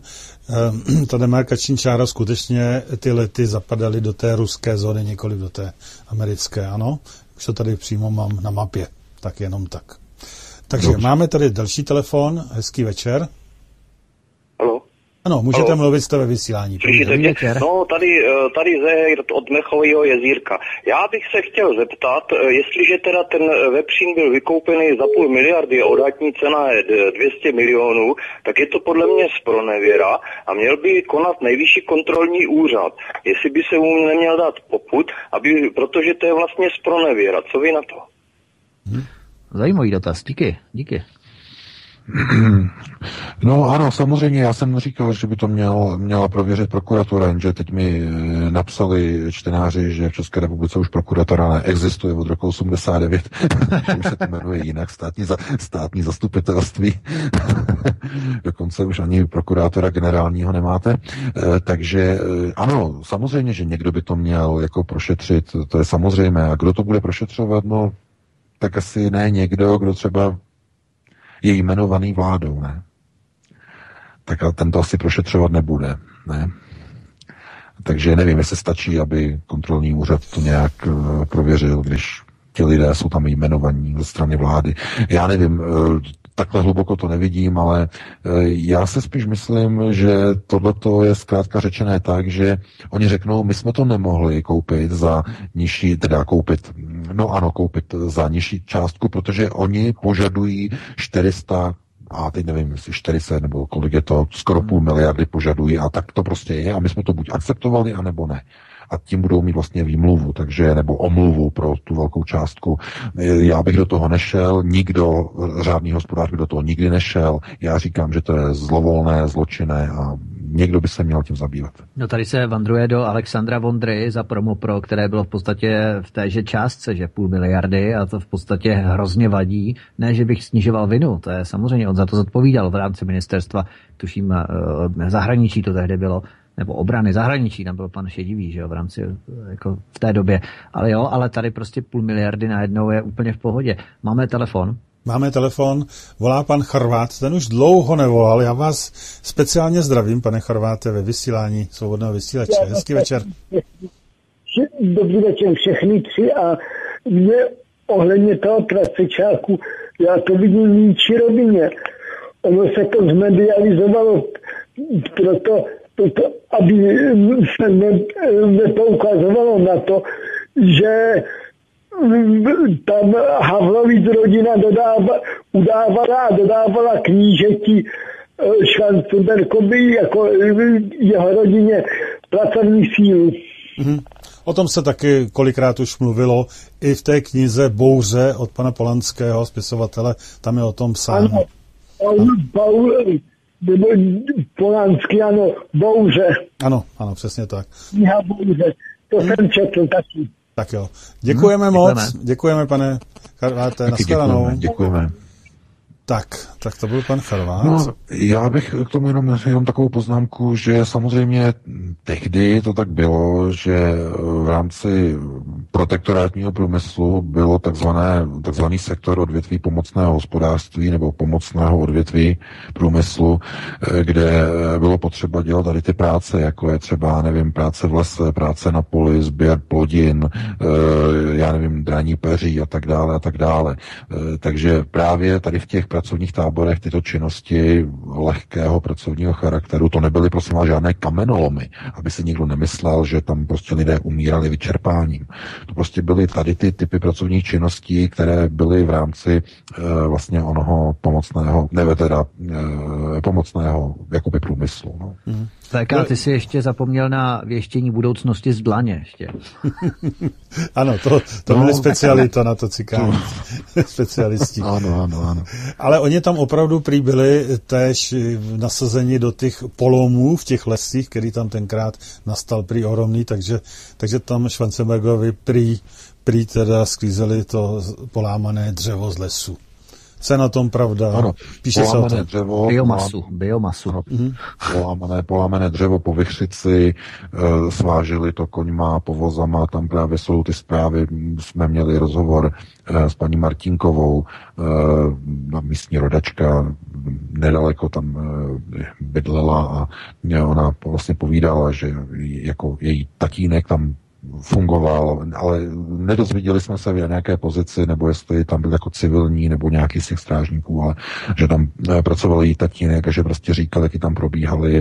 Speaker 3: ta demarkační čára skutečně ty lety zapadaly do té ruské zóny, nikoli do té americké, ano. Už to tady přímo mám na mapě, tak jenom tak. Takže Dobře. Máme tady další telefon, hezký večer.
Speaker 10: Haló?
Speaker 3: Ano, můžete Haló. Mluvit, jste ve vysílání.
Speaker 10: Slyšíte mě? No, tady, tady Zér od Mechového jezírka. Já bych se chtěl zeptat, jestliže teda ten vepřín byl vykoupený za půl miliardy a odhadní cena je dvě stě milionů, tak je to podle mě spronevěra a měl by konat nejvyšší kontrolní úřad. Jestli by se mu neměl dát popud, aby, protože to je vlastně spronevěra. Co vy na to?
Speaker 1: Hmm. Zajímavý dotaz, díky, díky.
Speaker 4: No ano, samozřejmě, já jsem říkal, že by to měl, měla prověřit prokuratura, jenže teď mi napsali čtenáři, že v České republice už prokuratura neexistuje od roku osmdesát devět, že už se to jmenuje jinak, státní, za, státní zastupitelství, dokonce už ani prokurátora generálního nemáte, takže ano, samozřejmě, že někdo by to měl jako prošetřit, to je samozřejmé, a kdo to bude prošetřovat, no tak asi ne někdo, kdo třeba je jmenovaný vládou, ne? Tak ten to asi prošetřovat nebude, ne? Takže nevím, jestli stačí, aby kontrolní úřad to nějak uh, prověřil, když ti lidé jsou tam jmenovaní ze strany vlády. Já nevím, uh, takhle hluboko to nevidím, ale uh, já se spíš myslím, že tohleto je zkrátka řečené tak, že oni řeknou, my jsme to nemohli koupit za nižší, teda koupit, no ano, koupit za nižší částku, protože oni požadují čtyři sta, a teď nevím, jestli čtyři sta nebo kolik je to, skoro půl miliardy požadují a tak to prostě je a my jsme to buď akceptovali, anebo ne. A tím budou mít vlastně výmluvu, takže, nebo omluvu pro tu velkou částku. Já bych do toho nešel, nikdo, řádný hospodář by do toho nikdy nešel. Já říkám, že to je zlovolné, zločinné a někdo by se měl tím zabývat.
Speaker 1: No tady se vandruje do Alexandra Vondry za promo pro, které bylo v podstatě v téže částce, že půl miliardy a to v podstatě hrozně vadí. Ne, že bych snižoval vinu, to je samozřejmě, on za to zodpovídal v rámci ministerstva, tuším zahraničí to tehdy bylo, nebo obrany zahraničí, tam byl pan Šedivý, že jo, v rámci, jako v té době. Ale jo, ale tady prostě půl miliardy najednou je úplně v pohodě. Máme telefon?
Speaker 3: Máme telefon, volá pan Chorvát, ten už dlouho nevolal, já vás speciálně zdravím, pane Chorváte, ve vysílání Svobodného vysílače. Hezký večer.
Speaker 11: Dobrý večer všechny tři a mě ohledně toho prasečáku, já to vidím v ničí rovině. Ono se to zmedializovalo proto, proto aby se ne, nepoukazovalo na to, že tam Havlovic rodina dodáva, udávala a dodávala knížeti Schwarzenbergovi jako jeho rodině pracovní sílu.
Speaker 3: Mm-hmm. O tom se taky kolikrát už mluvilo. I v té knize Bouře od pana Polanského, spisovatele, tam je o tom psáno.
Speaker 11: Ano, ano. Bou, Polanský, ano, Bouře.
Speaker 3: Ano, ano, přesně tak.
Speaker 11: Kniha Bouře, to hmm. jsem četl taky.
Speaker 3: Tak jo. Děkujeme hmm, moc. Děkujeme, děkujeme pane Charváte. Naschledanou.
Speaker 4: Děkujeme, děkujeme.
Speaker 3: Tak, tak to byl pan Charvát.
Speaker 4: No, já bych k tomu jenom, jenom takovou poznámku, že samozřejmě tehdy to tak bylo, že v rámci protektorátního průmyslu bylo takzvané, takzvaný sektor odvětví pomocného hospodářství nebo pomocného odvětví průmyslu, kde bylo potřeba dělat tady ty práce, jako je třeba, nevím, práce v lese, práce na poli, sběr plodin, já nevím, draní peří a tak dále a tak dále. Takže právě tady v těch pracovních táborech tyto činnosti lehkého pracovního charakteru, to nebyly prosím vás žádné kamenolomy, aby si nikdo nemyslel, že tam prostě lidé umírali vyčerpáním. To prostě byly tady ty typy pracovních činností, které byly v rámci e, vlastně onoho pomocného, ne teda e, pomocného jakoby průmyslu. No.
Speaker 1: Hmm. Tak a ty si ještě zapomněl na věštění budoucnosti z dlaně ještě.
Speaker 3: Ano, to, to no, byly specialita na to cikání. Specialisti.
Speaker 4: Ano, ano, ano.
Speaker 3: Ale oni tam opravdu prý byli též nasazeni do těch polomů v těch lesích, který tam tenkrát nastal prý ohromný, takže, takže tam Schwarzenbergovi prý, prý teda sklízeli to polámané dřevo z lesu. Co je na tom pravda?
Speaker 4: Ano,
Speaker 3: píše se o tom.
Speaker 4: Dřevo,
Speaker 1: biomasu, biomasu.
Speaker 4: Ano, mm-hmm. polámané, polámané dřevo po Vychřici, e, svážili to koňma, povozama, tam právě jsou ty zprávy, jsme měli rozhovor e, s paní Martinkovou, e, místní rodačka, nedaleko tam e, bydlela a e, ona vlastně povídala, že jako její tatínek tam fungoval, ale nedozvěděli jsme se v nějaké pozici, nebo jestli tam byl jako civilní, nebo nějaký z těch strážníků, ale že tam e, pracoval její tatínek a že prostě říkal, jaký tam probíhaly e,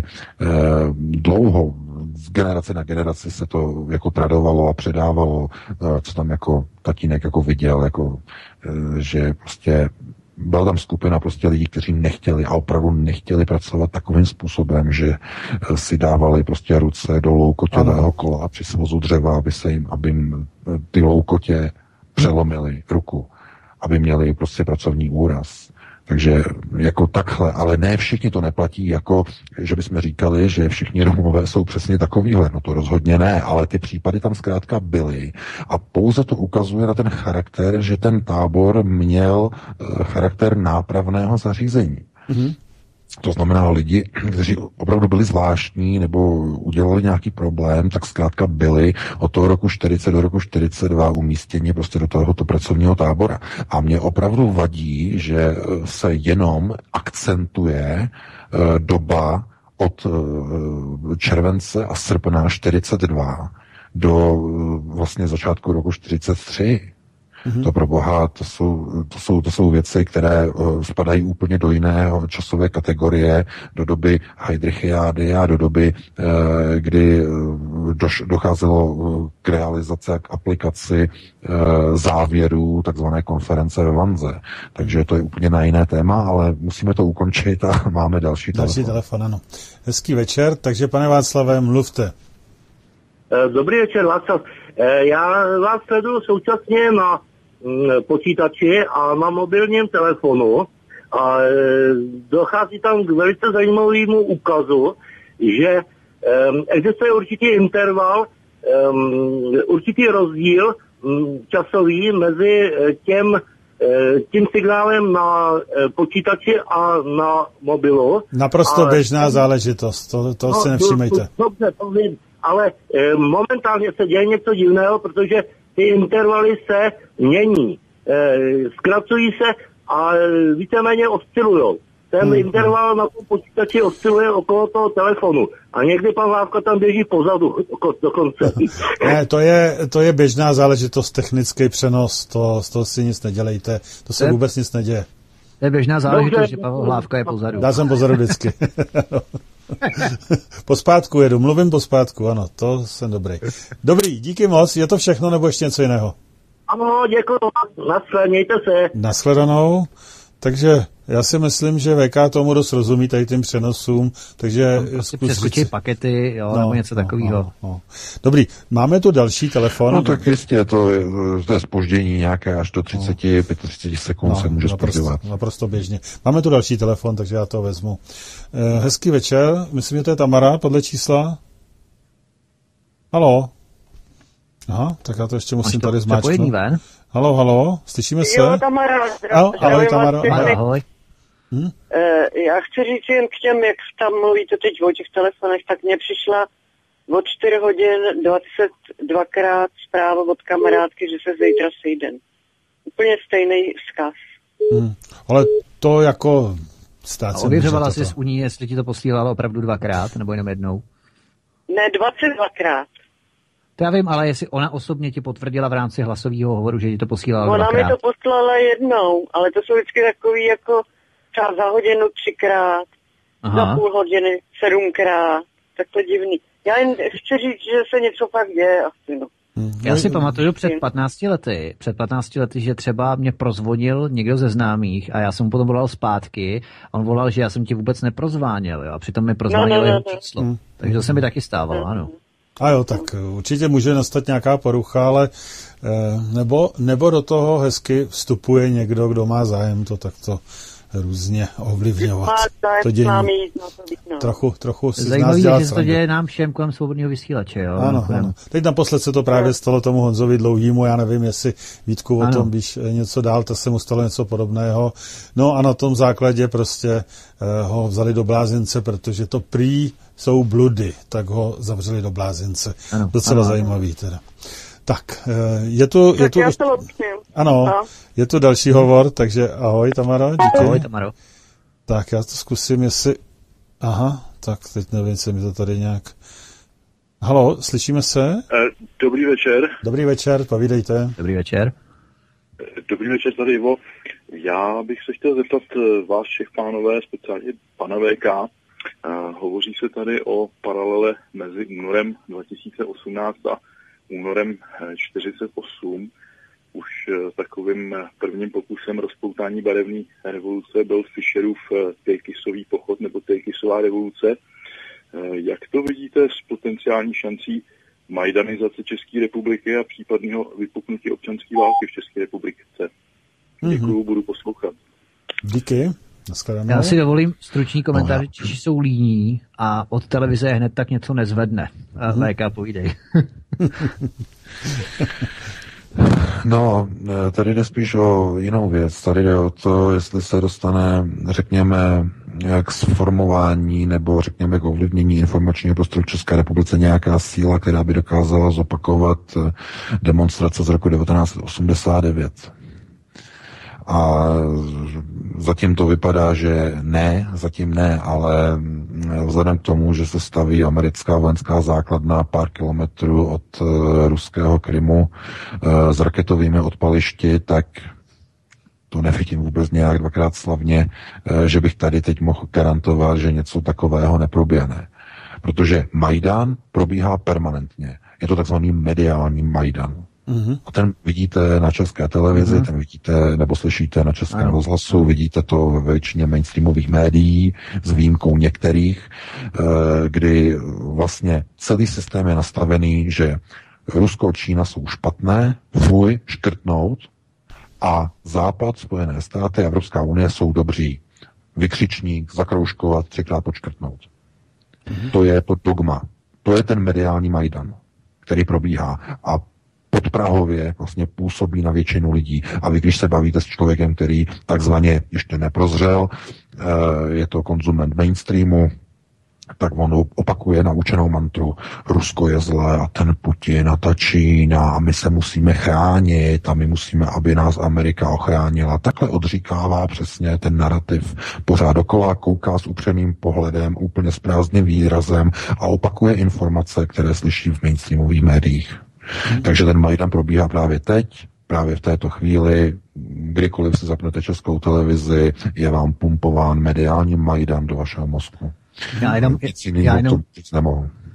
Speaker 4: dlouho, z generace na generaci se to jako tradovalo a předávalo, e, co tam jako tatínek jako viděl, jako, e, že prostě byla tam skupina prostě lidí, kteří nechtěli a opravdu nechtěli pracovat takovým způsobem, že si dávali prostě ruce do loukotěvého kola při svozu dřeva, aby se jim, aby jim ty loukotě přelomily ruku, aby měli prostě pracovní úraz. Takže jako takhle, ale ne všichni to neplatí, jako že bychom říkali, že všichni Romové jsou přesně takovýhle. No to rozhodně ne, ale ty případy tam zkrátka byly a pouze to ukazuje na ten charakter, že ten tábor měl charakter nápravného zařízení. Mm-hmm. To znamená lidi, kteří opravdu byli zvláštní nebo udělali nějaký problém, tak zkrátka byli od toho roku čtyřicet do roku čtyřicet dva umístěni prostě do tohoto pracovního tábora. A mě opravdu vadí, že se jenom akcentuje doba od července a srpna čtyřicet dva do vlastně začátku roku čtyřicet tři. Mm-hmm. To pro boha, to jsou, to, jsou, to jsou věci, které uh, spadají úplně do jiného časové kategorie, do doby Heidrichiády a do doby, uh, kdy uh, doš, docházelo uh, k realizaci a k aplikaci uh, závěrů takzvané konference ve Vanze. Takže to je úplně na jiné téma, ale musíme to ukončit a máme další telefon.
Speaker 3: Další telefon, ano. Hezký večer, takže pane Václave, mluvte.
Speaker 10: Dobrý večer, Václav. Já vás sleduju současně na počítači a na mobilním telefonu a dochází tam k velice zajímavému úkazu, že existuje určitý interval, určitý rozdíl časový mezi tím, tím signálem na počítači a na mobilu.
Speaker 3: Naprosto ale, běžná záležitost, to, to no, si nevšímejte.
Speaker 10: Dobře, to vím, ale momentálně se děje něco divného, protože ty intervaly se mění, zkracují se a víceméně oscilujou. Ten hmm. interval na tom počítači osciluje okolo toho telefonu a někdy pan Lávka tam běží pozadu dokonce.
Speaker 3: Ne, to je, to je běžná záležitost, technický přenos, to, z toho si nic nedělejte, to se vůbec nic neděje.
Speaker 1: To je běžná záležitost, Dobře. Že Pavel Hlávka je pozadu.
Speaker 3: Já jsem pozadu vždycky. Pospátku jedu, mluvím pospátku, ano, to jsem dobrý. Dobrý, díky moc, je to všechno nebo ještě něco jiného?
Speaker 10: Ano, děkuji, naschle, mějte se.
Speaker 3: Naschledanou. takže já si myslím, že V K tomu dost rozumí tady tím přenosům, takže...
Speaker 1: No, prostě přeskočí pakety, jo, no, nebo něco no, takového.
Speaker 3: No, no. Dobrý, máme tu další telefon.
Speaker 4: No tak jistě, to je, to je zpoždění nějaké až do třicet, no. třicet pět sekund no, se může zpožďovat.
Speaker 3: Naprosto běžně. Máme tu další telefon, takže já to vezmu. Eh, hezký večer, myslím, že to je Tamara podle čísla. Haló? Aha, tak já to ještě musím tady zmáčknout. Halo, halo, slyšíme se?
Speaker 12: Jo, Tamara,
Speaker 3: Ahoj, ahoj, Tamara.
Speaker 1: Ahoj.
Speaker 12: Hm? Uh, já chci říct jen k těm, jak tam mluvíte teď o těch telefonech, tak mně přišla o čtyři hodin dvacet dvakrát zpráva od kamarádky, že se zítra sejdem. Úplně stejný vzkaz.
Speaker 3: Hm. Ale to jako...
Speaker 1: A ověřovala jsi u ní, jestli ti to posílalo opravdu dvakrát, nebo jenom jednou?
Speaker 12: Ne, dvacet dvakrát.
Speaker 1: To já vím, ale jestli ona osobně ti potvrdila v rámci hlasového hovoru, že ti to posílala
Speaker 12: ona
Speaker 1: dvakrát.
Speaker 12: Ona mi to poslala jednou, ale to jsou vždycky takový jako třeba za hodinu třikrát, Aha. za půl hodiny sedmkrát, tak to divný. Já jen chci říct, že se něco pak děje asi, no.
Speaker 1: Já si pamatuju před patnácti lety, před patnácti lety, že třeba mě prozvonil někdo ze známých a já jsem mu potom volal zpátky a on volal, že já jsem ti vůbec neprozváněl, jo, a přitom mi prozvonil no, no, no, jeho číslo. Hmm. Takže to se mi taky stávalo, hmm. ano.
Speaker 3: A jo, tak určitě může nastat nějaká porucha, ale nebo, nebo do toho hezky vstupuje někdo, kdo má zájem to takto různě ovlivňovat. To dění. Trochu, trochu si
Speaker 1: zajímavý je, že se to děje nám všem kolem svobodného vysílače. Jo?
Speaker 3: Ano, ano. Teď naposled se to právě stalo tomu Honzovi Dlouhýmu, já nevím, jestli Vítku o ano. tom víš něco dál, to se mu stalo něco podobného. No a na tom základě prostě uh, ho vzali do blázince, protože to prý jsou bludy, tak ho zavřeli do blázince. Ano, Docela ano, zajímavý teda. Tak, je tu...
Speaker 12: Tak
Speaker 3: je tu
Speaker 12: já
Speaker 3: už...
Speaker 12: to
Speaker 3: Ano, no. Je tu další hovor, takže ahoj Tamaro, díky.
Speaker 1: Ahoj Tamaro.
Speaker 3: Tak já to zkusím, jestli... Aha, tak teď nevím, jestli mi to tady nějak... Haló, slyšíme se?
Speaker 13: Dobrý večer.
Speaker 3: Dobrý večer, povídejte.
Speaker 1: Dobrý večer.
Speaker 13: Dobrý večer, tady Ivo. Já bych se chtěl zeptat vás všech pánové, speciálně pana V K. Uh, hovoří se tady o paralele mezi únorem dva tisíce osmnáct a únorem čtyřicet osm. Už uh, takovým prvním pokusem rozpoutání barevné revoluce byl Fischerův uh, Tejkisový pochod nebo Tejkisová revoluce. Uh, jak to vidíte s potenciální šancí majdanizace České republiky a případného vypuknutí občanské války v České republice? Děkuju, mm-hmm. budu poslouchat.
Speaker 3: Díky.
Speaker 1: Já si dovolím stručný komentář, že Češi jsou líní a od televize hned tak něco nezvedne. V K, povídej.
Speaker 4: No, tady jde spíš o jinou věc. Tady jde o to, jestli se dostane, řekněme, k sformování nebo řekněme k ovlivnění informačního prostoru v České republice nějaká síla, která by dokázala zopakovat demonstrace z roku devatenáct osmdesát devět. A zatím to vypadá, že ne, zatím ne, ale vzhledem k tomu, že se staví americká vojenská základna pár kilometrů od ruského Krymu s raketovými odpališti, tak to nechytím vůbec nějak dvakrát slavně, že bych tady teď mohl garantovat, že něco takového neproběhne. Protože Majdan probíhá permanentně. Je to takzvaný mediální Majdan. Mm-hmm. A ten vidíte na české televizi, mm-hmm. ten vidíte nebo slyšíte na českém rozhlasu, vidíte to ve většině mainstreamových médií, s výjimkou některých, kdy vlastně celý systém je nastavený, že Rusko a Čína jsou špatné, fuj, škrtnout, a Západ, Spojené státy a Evropská unie jsou dobří. Vykřičník, zakroužkovat, třikrát počkrtnout. Mm-hmm. To je to dogma. To je ten mediální Majdan, který probíhá. A podprahově vlastně působí na většinu lidí. A vy, když se bavíte s člověkem, který takzvaně ještě neprozřel, je to konzument mainstreamu, tak on opakuje naučenou mantru: Rusko je zlé a ten Putin a ta Čína a my se musíme chránit a my musíme, aby nás Amerika ochránila. Takhle odříkává přesně ten narrativ. Pořád dokola kouká s upřeným pohledem, úplně s prázdným výrazem a opakuje informace, které slyší v mainstreamových médiích. Hmm. Takže ten Majdan probíhá právě teď, právě v této chvíli. Kdykoliv si zapnete českou televizi, je vám pumpován mediální Majdan do vašeho mozku.
Speaker 1: Já jenom,
Speaker 4: Nic jiného to říct nemohu.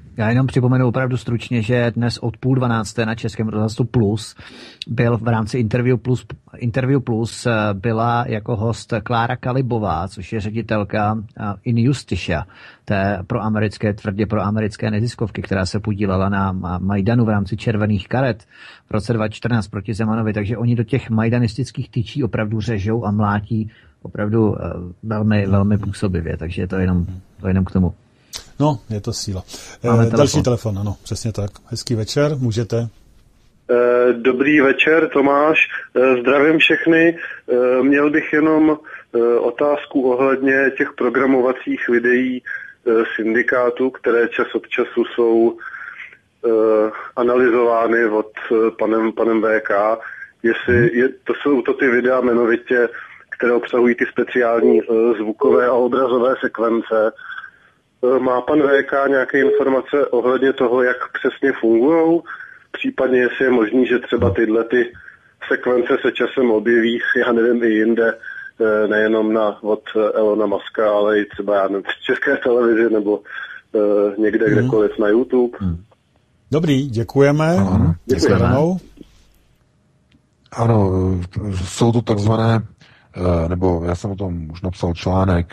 Speaker 1: Já jenom připomenu opravdu stručně, že dnes od půl dvanácté na Českém rozhlasu Plus byl v rámci Interview Plus, Interview Plus byla jako host Klára Kalibová, což je ředitelka Injusticia, té proamerické, tvrdě proamerické neziskovky, která se podílela na Majdanu v rámci červených karet v roce dva tisíce čtrnáct proti Zemanovi, takže oni do těch majdanistických tyčí opravdu řežou a mlátí opravdu velmi, velmi působivě, takže to jenom, to jenom k tomu.
Speaker 3: No, je to síla.
Speaker 1: Máme
Speaker 3: e,
Speaker 1: telefon.
Speaker 3: Další telefon, ano, přesně tak. Hezký večer, můžete.
Speaker 14: Dobrý večer, Tomáš. Zdravím všechny. Měl bych jenom otázku ohledně těch programovacích videí syndikátu, které čas od času jsou analyzovány od panem, panem V K. Jestli je, to jsou to ty videa jmenovitě, které obsahují ty speciální zvukové a obrazové sekvence. Má pan V K nějaké informace ohledně toho, jak přesně fungují? Případně, jestli je možný, že třeba tyhle ty sekvence se časem objeví, já nevím, i jinde, nejenom na, od Elona Muska, ale i třeba já nevím, v České televizi nebo uh, někde hmm. kdekoliv na YouTube.
Speaker 3: Dobrý, děkujeme.
Speaker 4: Ano,
Speaker 3: děkujeme.
Speaker 4: Ano, jsou to takzvané, nebo já jsem o tom už napsal článek,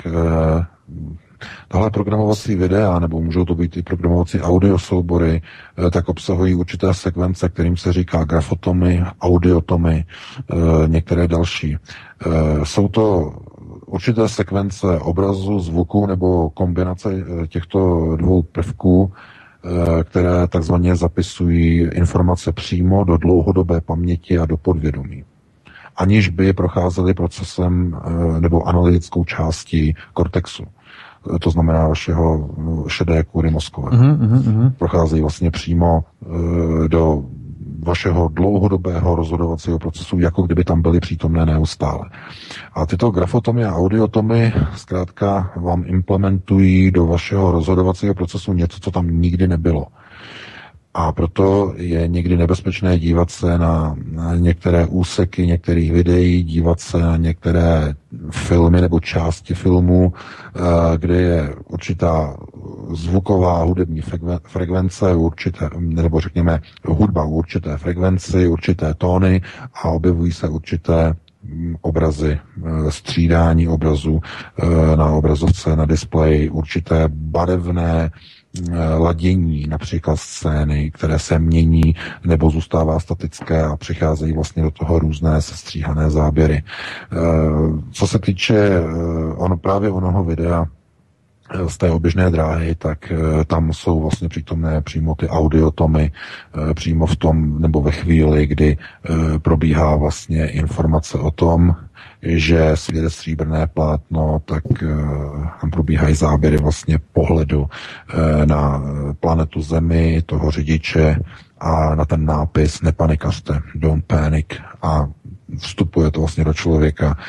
Speaker 4: tahle programovací videa, nebo můžou to být i programovací audiosoubory, tak obsahují určité sekvence, kterým se říká grafotomy, audiotomy, některé další. Jsou to určité sekvence obrazu, zvuku nebo kombinace těchto dvou prvků, které takzvaně zapisují informace přímo do dlouhodobé paměti a do podvědomí, aniž by procházely procesem nebo analytickou částí kortexu. To znamená vašeho šedé kůry mozkové.
Speaker 1: Uh-huh, uh-huh.
Speaker 4: Procházejí vlastně přímo e, do vašeho dlouhodobého rozhodovacího procesu, jako kdyby tam byly přítomné neustále. A tyto grafotomy a audiotomy zkrátka vám implementují do vašeho rozhodovacího procesu něco, co tam nikdy nebylo. A proto je někdy nebezpečné dívat se na, na některé úseky některých videí, dívat se na některé filmy nebo části filmů, kde je určitá zvuková hudební frekvence, určité, nebo řekněme hudba u určité frekvenci, určité tóny a objevují se určité obrazy, střídání obrazů na obrazovce, na displeji, určité barevné ladění, například scény, které se mění nebo zůstává statické a přicházejí vlastně do toho různé sestříhané záběry. Co se týče ono, právě onoho videa z té oběžné dráhy, tak tam jsou vlastně přítomné přímo ty audiotomy, přímo v tom, nebo ve chvíli, kdy probíhá vlastně informace o tom, že svět stříbrné plátno, tak tam probíhají záběry vlastně pohledu na planetu Zemi, toho řidiče a na ten nápis nepanikařte, don't panic, a vstupuje to vlastně do člověka,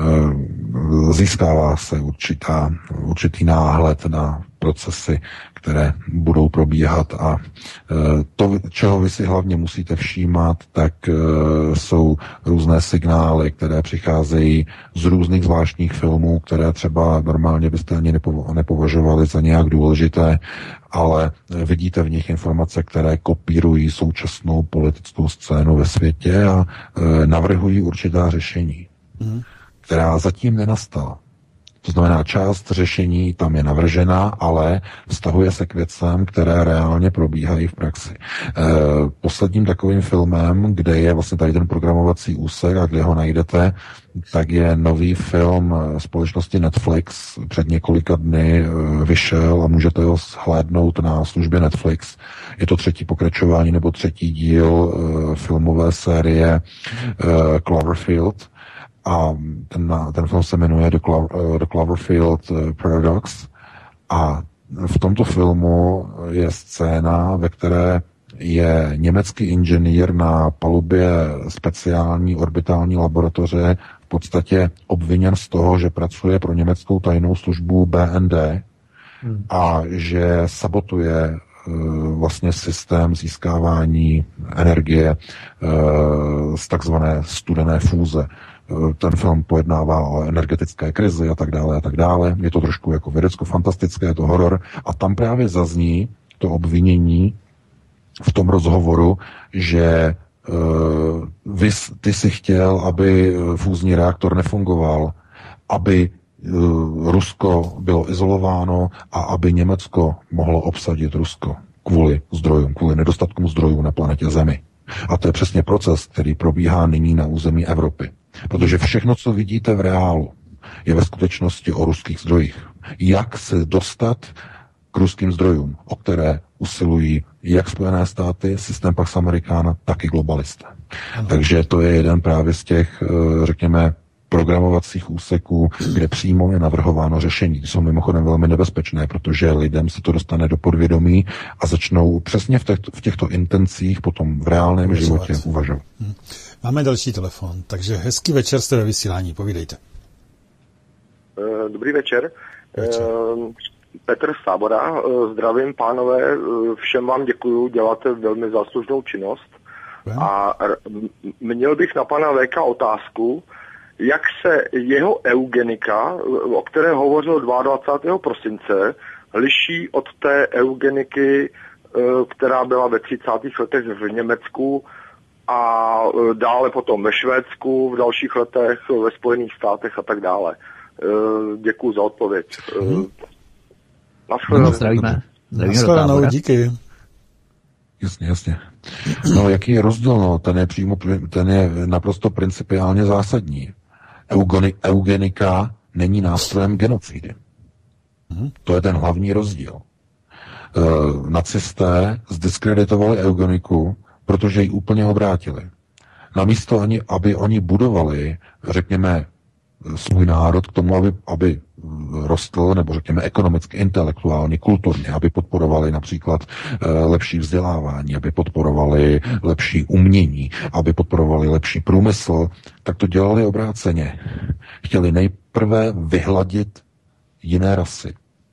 Speaker 4: získává se určitá, určitý náhled na procesy, které budou probíhat a to, čeho vy si hlavně musíte všímat, tak jsou různé signály, které přicházejí z různých zvláštních filmů, které třeba normálně byste ani nepovažovali za nějak důležité, ale vidíte v nich informace, které kopírují současnou politickou scénu ve světě a navrhují určitá řešení, mm. která zatím nenastala. To znamená, část řešení tam je navržena, ale vztahuje se k věcem, které reálně probíhají v praxi. E, posledním takovým filmem, kde je vlastně tady ten programovací úsek a kde ho najdete, tak je nový film společnosti Netflix. Před několika dny vyšel a můžete ho shlédnout na službě Netflix. Je to třetí pokračování nebo třetí díl e, filmové série e, Cloverfield. A ten, ten film se jmenuje The, Clo- The Cloverfield Paradox a v tomto filmu je scéna, ve které je německý inženýr na palubě speciální orbitální laboratoře v podstatě obviněn z toho, že pracuje pro německou tajnou službu B N D hmm. a že sabotuje vlastně systém získávání energie z takzvané studené fúze. Ten film pojednává o energetické krizi a tak dále a tak dále. Je to trošku jako vědecko-fantastické, je to horor. A tam právě zazní to obvinění v tom rozhovoru, že uh, vy, ty si chtěl, aby fúzní reaktor nefungoval, aby uh, Rusko bylo izolováno a aby Německo mohlo obsadit Rusko kvůli zdrojům, kvůli nedostatkům zdrojů na planetě Zemi. A to je přesně proces, který probíhá nyní na území Evropy. Protože všechno, co vidíte v reálu, je ve skutečnosti o ruských zdrojích. Jak se dostat k ruským zdrojům, o které usilují jak Spojené státy, systém Pax Americana, tak i globalisté. Ano. Takže to je jeden právě z těch, řekněme, programovacích úseků, kde přímo je navrhováno řešení. Ty jsou mimochodem velmi nebezpečné, protože lidem se to dostane do podvědomí a začnou přesně v, těchto, v těchto intencích potom v reálném uvažovat. životě uvažovat.
Speaker 3: Hmm. Máme další telefon, takže hezký večer, jste ve vysílání, povídejte.
Speaker 15: Dobrý večer.
Speaker 3: večer.
Speaker 15: Petr Sábora, zdravím pánové, všem vám děkuju, děláte velmi záslužnou činnost. A měl bych na pana V K otázku, jak se jeho eugenika, o které hovořil dvacátého druhého prosince, liší od té eugeniky, která byla ve třicátých letech v Německu a dále potom ve Švédsku, v dalších letech ve Spojených státech a tak dále. Děkuju za odpověď.
Speaker 1: Hmm. Naschledanou. Zdravíme.
Speaker 3: Naschledanou, díky.
Speaker 4: Jasně, jasně. No, jaký je rozdíl? No, ten je přímo, ten je naprosto principiálně zásadní. Eugeni, eugenika není nástrojem genocidy. Hmm. To je ten hlavní rozdíl. E, nacisté zdiskreditovali eugeniku, protože ji úplně obrátili. Namísto ani, aby oni budovali, řekněme, svůj národ k tomu, aby, aby rostl, nebo řekněme ekonomicky, intelektuálně, kulturně, aby podporovali například e, lepší vzdělávání, aby podporovali lepší umění, aby podporovali lepší průmysl, tak to dělali obráceně. Chtěli nejprve vyhladit jiné rasy.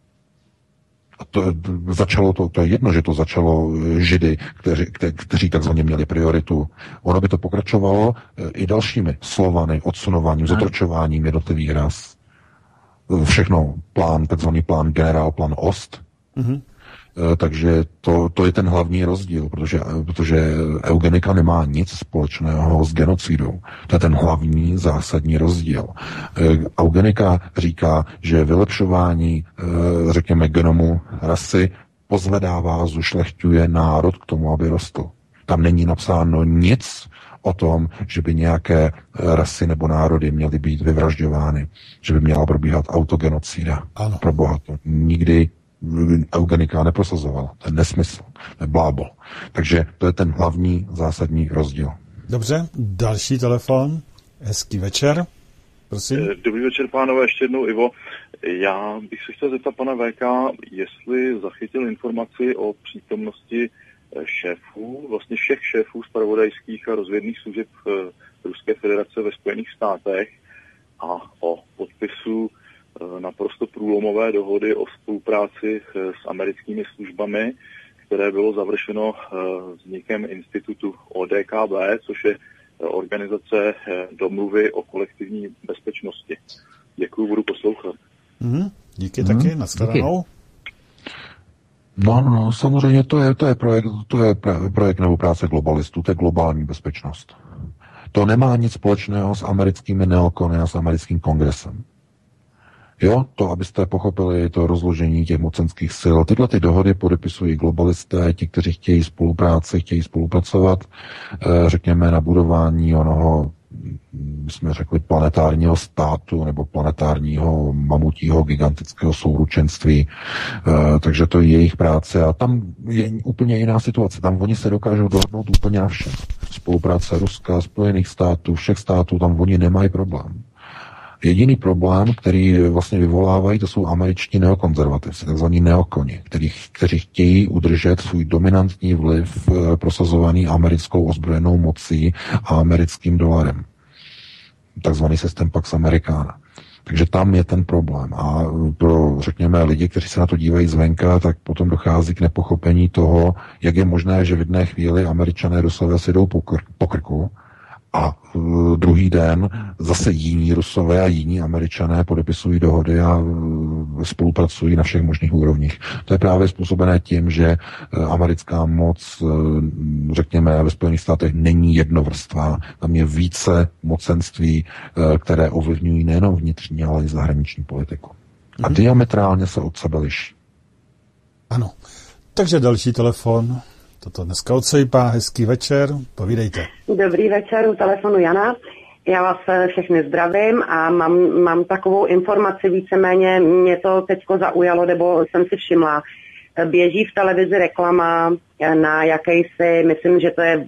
Speaker 4: A to začalo to, to je jedno, že to začalo Židy, kteři, kte, kteří takzvaně měli prioritu. Ono by to pokračovalo i dalšími Slovany, odsunováním, zotročováním jednotlivých ras. Všechno plán, takzvaný plán generál, plán Ost. Mm-hmm. Takže to, to je ten hlavní rozdíl, protože, protože eugenika nemá nic společného s genocidou. To je ten hlavní zásadní rozdíl. Eugenika říká, že vylepšování, řekněme, genomu rasy pozvedává, zušlechťuje národ k tomu, aby rostl. Tam není napsáno nic o tom, že by nějaké rasy nebo národy měly být vyvražďovány, že by měla probíhat autogenocida.
Speaker 3: Ano.
Speaker 4: Pro boha to nikdy eugenika neprosazovala. To je nesmysl, to je blábol. Takže to je ten hlavní zásadní rozdíl.
Speaker 3: Dobře, další telefon. Hezký večer. Prosím.
Speaker 13: Dobrý večer, pánové, ještě jednou Ivo. Já bych se chtěl zeptat pana V K, jestli zachytil informaci o přítomnosti šéfů, vlastně všech šéfů zpravodajských a rozvědných služeb Ruské federace ve Spojených státech a o podpisu naprosto průlomové dohody o spolupráci s americkými službami, které bylo završeno vznikem institutu O D K B, což je organizace domluvy o kolektivní bezpečnosti. Děkuji, budu poslouchat.
Speaker 3: Mm, díky mm, taky, nashledanou.
Speaker 4: No, no, samozřejmě to je, to je projekt, to je projekt nebo práce globalistů, to je globální bezpečnost. To nemá nic společného s americkými neokony a s americkým kongresem. Jo, to, abyste pochopili to rozložení těch mocenských sil. Tyhle ty dohody podepisují globalisté, ti, kteří chtějí spolupráci, chtějí spolupracovat, řekněme, na budování onoho, jsme řekli, planetárního státu nebo planetárního mamutího gigantického souručenství. Takže to je jejich práce a tam je úplně jiná situace. Tam oni se dokážou dohodnout úplně na všem. Spolupráce Ruska, Spojených států, všech států, tam oni nemají problém. Jediný problém, který vlastně vyvolávají, to jsou američtí neokonzervativci, takzvaní neokoni, který, kteří chtějí udržet svůj dominantní vliv prosazovaný americkou ozbrojenou mocí a americkým dolarem. Takzvaný systém Pax Americana. Takže tam je ten problém. A pro, řekněme, lidi, kteří se na to dívají zvenka, tak potom dochází k nepochopení toho, jak je možné, že v jedné chvíli Američané Rusové si jdou po, kr- po krku A uh, druhý den zase jiní Rusové a jiní Američané podepisují dohody a uh, spolupracují na všech možných úrovních. To je právě způsobené tím, že uh, americká moc, uh, řekněme, ve Spojených státech není jednovrstvá. Tam je více mocenství, uh, které ovlivňují nejenom vnitřní, ale i zahraniční politiku. A
Speaker 3: Mhm.
Speaker 4: diametrálně se od sebe liší.
Speaker 3: Ano. Takže další telefon. Toto dneska odsejpá. Hezký večer. Povídejte.
Speaker 16: Dobrý večer, u telefonu Jana. Já vás všechny zdravím a mám, mám takovou informaci, víceméně mě to teďko zaujalo, nebo jsem si všimla. Běží v televizi reklama na jakýsi, myslím, že to je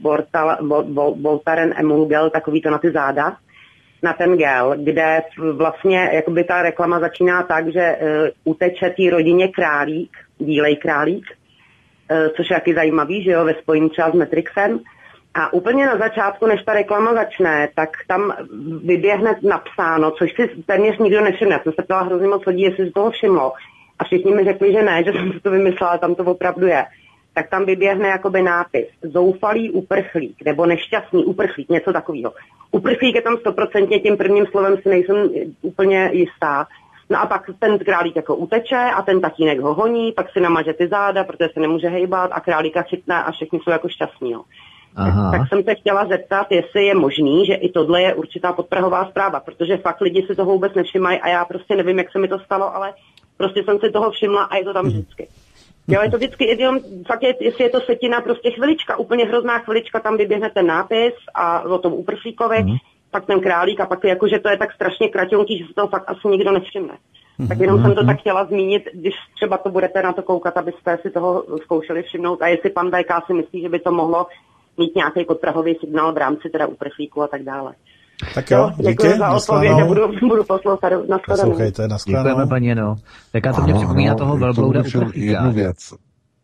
Speaker 16: Voltaren Emulgel, takový to na ty záda, na ten gel, kde vlastně jakoby ta reklama začíná tak, že uh, uteče té rodině králík, bílej králík, uh, což je taky zajímavý, že jo, ve spojení třeba s Matrixem. A úplně na začátku, než ta reklama začne, tak tam vyběhne napsáno, což si téměř nikdo nevšimne. Jsem se ptala hrozně moc lidí, jestli si toho všimlo. A všichni mi řekli, že ne, že jsem si to vymyslela, tam to opravdu je. Tak tam vyběhne jakoby nápis zoufalý uprchlík, nebo nešťastný uprchlík, něco takového. Uprchlík je tam stoprocentně, tím prvním slovem si nejsem úplně jistá. No a pak ten králík jako uteče a ten tatínek ho honí, pak si namaže ty záda, protože se nemůže hejbat a králíka chytne a všichni jsou jako šťastní. Jo.
Speaker 1: Aha.
Speaker 16: Tak jsem se chtěla zeptat, jestli je možný, že i tohle je určitá podprahová zpráva, protože fakt lidi si toho vůbec nevšimají a já prostě nevím, jak se mi to stalo, ale prostě jsem si toho všimla a je to tam vždycky. Jo, je to vždycky, jenom, fakt je, jestli je to setina, prostě chvilička, úplně hrozná chvilička, tam vyběhne ten nápis a o tom uprchlíkovi, mm. pak ten králík a pak jako, že to je tak strašně kratonký, že se toho fakt asi nikdo nevšimne. Mm. Tak jenom mm. jsem to tak chtěla zmínit, když třeba to budete na to koukat, abyste si toho zkoušeli všimnout a jestli pan V K si myslí, že by to mohlo mít nějaký podprahový signál v rámci teda uprchlíků a tak dále.
Speaker 3: Tak jo, díky.
Speaker 16: Děkuji za odpověď a budu, budu poslouchat.
Speaker 3: Poslouchejte, nashledanou.
Speaker 1: Děkujeme, paní Jeno. Jaká to mě připomíná toho velblouda uprchlíka.
Speaker 4: Jednu věc.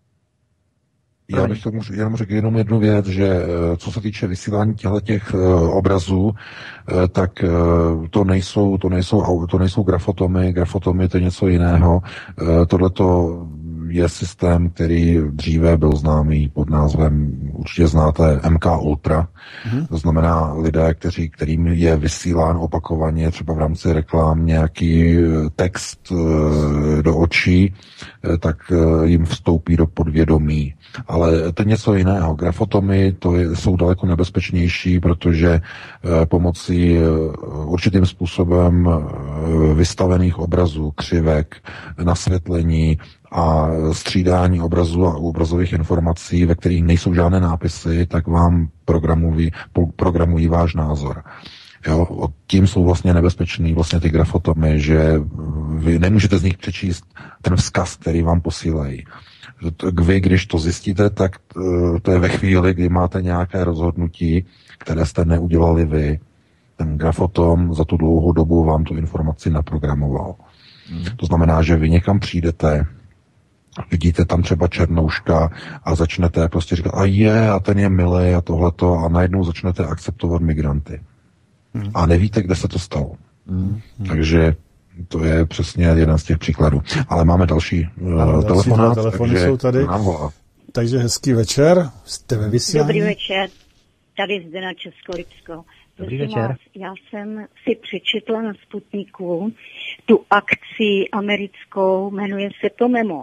Speaker 4: Já bych tomu jenom řekl jenom jednu věc, že co se týče vysílání těch obrazů, tak to nejsou, to nejsou, to nejsou grafotomy, grafotomy to je něco jiného. Tohleto je systém, který dříve byl známý pod názvem, určitě znáte, M K Ultra. Mm-hmm. To znamená lidé, kteří, kterým je vysílán opakovaně třeba v rámci reklám nějaký text do očí, tak jim vstoupí do podvědomí. Ale to je něco jiného. Grafotomy to je, jsou daleko nebezpečnější, protože pomocí určitým způsobem vystavených obrazů, křivek, nasvětlení a střídání obrazů a obrazových informací, ve kterých nejsou žádné nápisy, tak vám programují, programují váš názor. Jo, tím jsou vlastně nebezpečný vlastně ty grafotomy, že vy nemůžete z nich přečíst ten vzkaz, který vám posílají. Vy, když to zjistíte, tak to je ve chvíli, kdy máte nějaké rozhodnutí, které jste neudělali vy. Ten grafotom za tu dlouhou dobu vám tu informaci naprogramoval. Hmm. To znamená, že vy někam přijdete, vidíte tam třeba černouška a začnete prostě říkat, a je, a ten je milý a tohleto, a najednou začnete akceptovat migranty. Hmm. A nevíte, kde se to stalo. Hmm. Takže to je přesně jeden z těch příkladů. Ale máme další uh, telefonát.
Speaker 3: Telefony jsou tady. Takže hezký večer. Jste ve vysílání.
Speaker 17: Dobrý večer. Tady Zdena Českolipsko.
Speaker 1: Dobrý večer.
Speaker 17: Vás, já jsem si přečetla na Sputniku tu akci americkou, jmenuje se to Memo.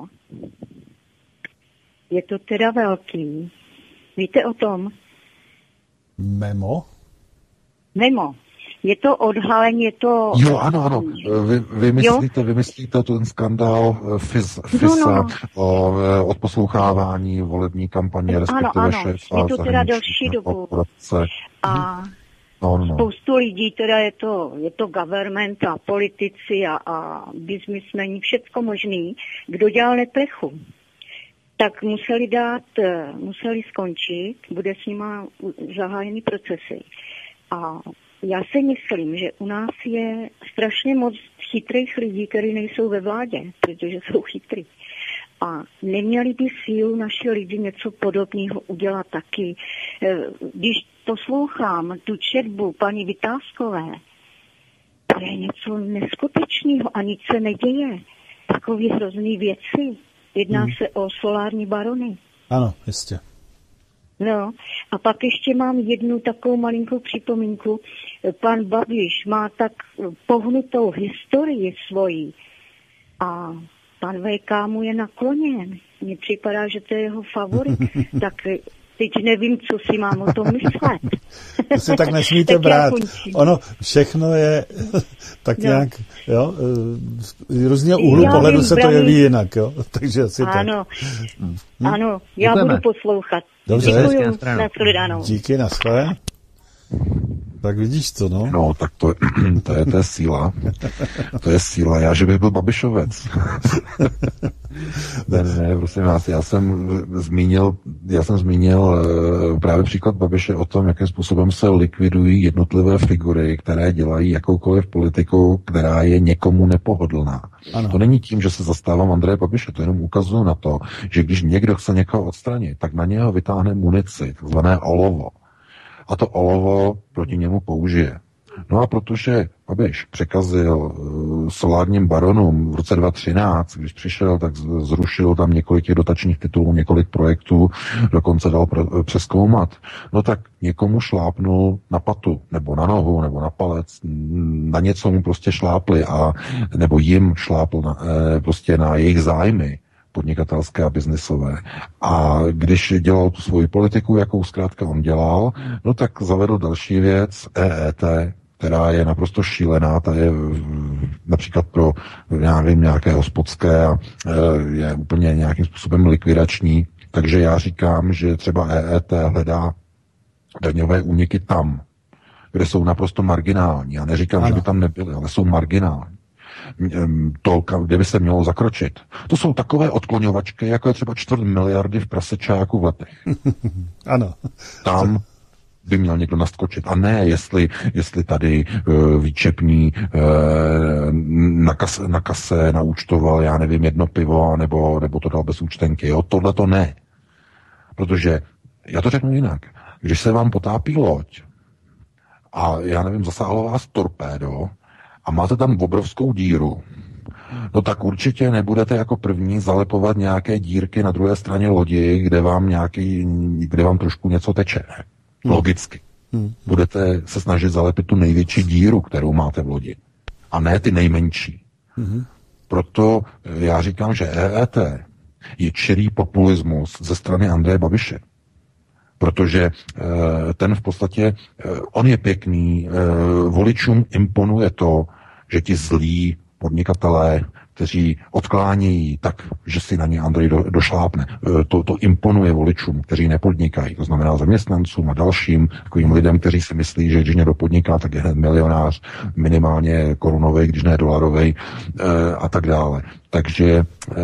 Speaker 17: Je to teda velký. Víte o tom?
Speaker 3: Memo?
Speaker 17: Memo. Je to odhalení, je to...
Speaker 4: Jo, ano, ano. Vy, vy, myslíte, vy myslíte ten skandál FIS, FISA no, no, no. o odposlouchávání volební kampaně, respektive
Speaker 17: ano, ano.
Speaker 4: šéfa
Speaker 17: je to teda delší dobu. A
Speaker 4: no, no.
Speaker 17: spoustu lidí, teda je to, je to government a politici a, a biznismeni, všecko možný, kdo dělal neplechu. Tak museli dát, museli skončit, bude s nima zahájený procesy. A já si myslím, že u nás je strašně moc chytrých lidí, kteří nejsou ve vládě, protože jsou chytrý. A neměli by sílu naši lidi něco podobného udělat taky. Když poslouchám tu četbu paní Vytázkové, to je něco neskutečného a nic se neděje. Takové hrozný věci. Jedná hmm. se o solární barony.
Speaker 3: Ano, jistě.
Speaker 17: No a pak ještě mám jednu takovou malinkou připomínku. Pan Babiš má tak pohnutou historii svojí a pan V K mu je nakloněn. Mně připadá, že to je jeho favorit. Tak teď nevím, co si mám o tom myslet.
Speaker 3: To si tak nesmíte tak brát. Ono všechno je tak no. nějak, jo, z různého úhlu já pohledu se to jeví jinak, jo. Takže asi
Speaker 17: ano.
Speaker 3: tak.
Speaker 17: Hm? Ano, já Děkujeme. budu poslouchat.
Speaker 3: Dobře.
Speaker 17: Děkuju, nashledanou.
Speaker 3: Díky, naschle. Tak vidíš to, no.
Speaker 4: No, tak to, to je to je síla. To je síla. Já, že bych byl Babišovec. ne, ne, prosím vás, já jsem zmínil, já jsem zmínil právě příklad Babiše o tom, jakým způsobem se likvidují jednotlivé figury, které dělají jakoukoliv politiku, která je někomu nepohodlná. Ano. To není tím, že se zastávám Andreje Babiše, to jenom ukazuje na to, že když někdo chce někoho odstranit, tak na něho vytáhne munici, takzvané olovo. A to olovo proti němu použije. No a protože Babiš překazil uh, solárním baronům v roce dva tisíce třináct, když přišel, tak zrušil tam několik těch dotačních titulů, několik projektů, dokonce dal pr- přezkoumat. No tak někomu šlápnul na patu, nebo na nohu, nebo na palec, na něco mu prostě šlápli, a, nebo jim šlápl na, eh, prostě na jejich zájmy podnikatelské a biznisové. A když dělal tu svoji politiku, jakou zkrátka on dělal, no tak zavedl další věc, E E T, která je naprosto šílená, ta je například pro nevím, nějaké hospodské a je úplně nějakým způsobem likvidační. Takže já říkám, že třeba E E T hledá daňové úniky tam, kde jsou naprosto marginální. Já neříkám, ano. že by tam nebyly, ale jsou marginální. To, kde by se mělo zakročit. To jsou takové odkloňovačky, jako je třeba čtvrt miliardy v prasečáku v letech.
Speaker 3: Ano.
Speaker 4: Tam by měl někdo naskočit. A ne, jestli, jestli tady uh, výčepní uh, na, kas, na kase naúčtoval, já nevím, jedno pivo, nebo, nebo to dal bez účtenky. Jo? Tohle to ne. Protože, já to řeknu jinak, když se vám potápí loď a já nevím, zasáhlo vás torpédo, a máte tam obrovskou díru, no tak určitě nebudete jako první zalepovat nějaké dírky na druhé straně lodi, kde vám nějaký, kde vám trošku něco teče. Hmm. Logicky. Hmm. Budete se snažit zalepit tu největší díru, kterou máte v lodi. A ne ty nejmenší. Hmm. Proto já říkám, že E E T je čirý populismus ze strany Andreje Babiše. Protože ten v podstatě, on je pěkný, voličům imponuje to, že ti zlí podnikatelé, kteří odklánějí tak, že si na ně Andrej do, došlápne. To, to imponuje voličům, kteří nepodnikají, to znamená zaměstnancům a dalším takovým lidem, kteří si myslí, že když někdo podniká, tak je hned milionář, minimálně korunovej, když ne dolarovej a tak dále. Takže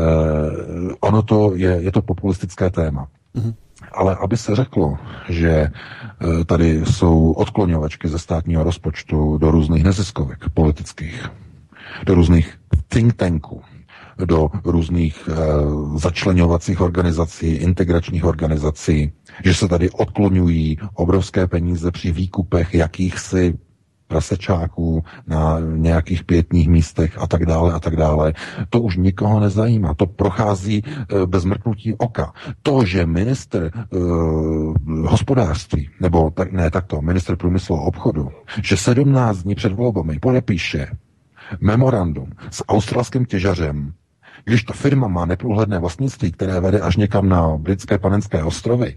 Speaker 4: ono to je, je to populistické téma. Mm-hmm. Ale aby se řeklo, že tady jsou odkloňovačky ze státního rozpočtu do různých neziskovek politických, do různých think tanků, do různých uh, začleňovacích organizací, integračních organizací, že se tady odkloňují obrovské peníze při výkupech jakýchsi prasečáků na nějakých pětních místech a tak dále a tak dále. To už nikoho nezajímá. To prochází e, bez mrknutí oka. To, že ministr e, hospodářství, nebo tak, ne takto, ministr průmyslu a obchodu, že sedmnáct dní před volbami podepíše memorandum s australským těžařem, když ta firma má neprůhledné vlastnictví, které vede až někam na britské Panenské ostrovy,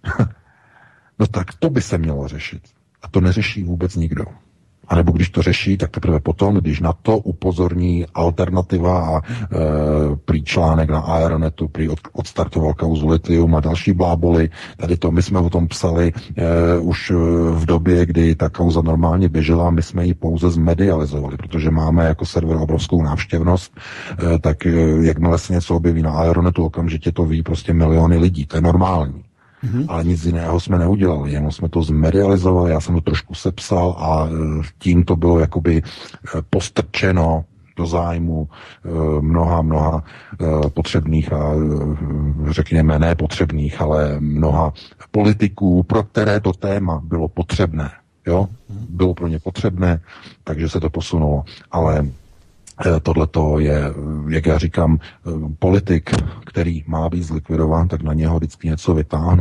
Speaker 4: no tak to by se mělo řešit. A to neřeší vůbec nikdo. A nebo když to řeší, tak teprve potom, když na to upozorní Alternativa a e, prý článek na Aeronetu, prý od, odstartoval kauzu Litium a další bláboli. Tady to, my jsme o tom psali e, už v době, kdy ta kauza normálně běžela, my jsme ji pouze zmedializovali, protože máme jako server obrovskou návštěvnost, e, tak e, jakmile se něco objeví na Aeronetu, okamžitě to ví prostě miliony lidí, to je normální. Mm-hmm. Ale nic jiného jsme neudělali, jenom jsme to zmedializovali, já jsem to trošku sepsal a tím to bylo jakoby postrčeno do zájmu mnoha, mnoha potřebných a řekněme ne potřebných, ale mnoha politiků, pro které to téma bylo potřebné. Jo? Bylo pro ně potřebné, takže se to posunulo. Ale tohleto je, jak já říkám, politik, který má být zlikvidován, tak na něho vždycky něco vytáhnou.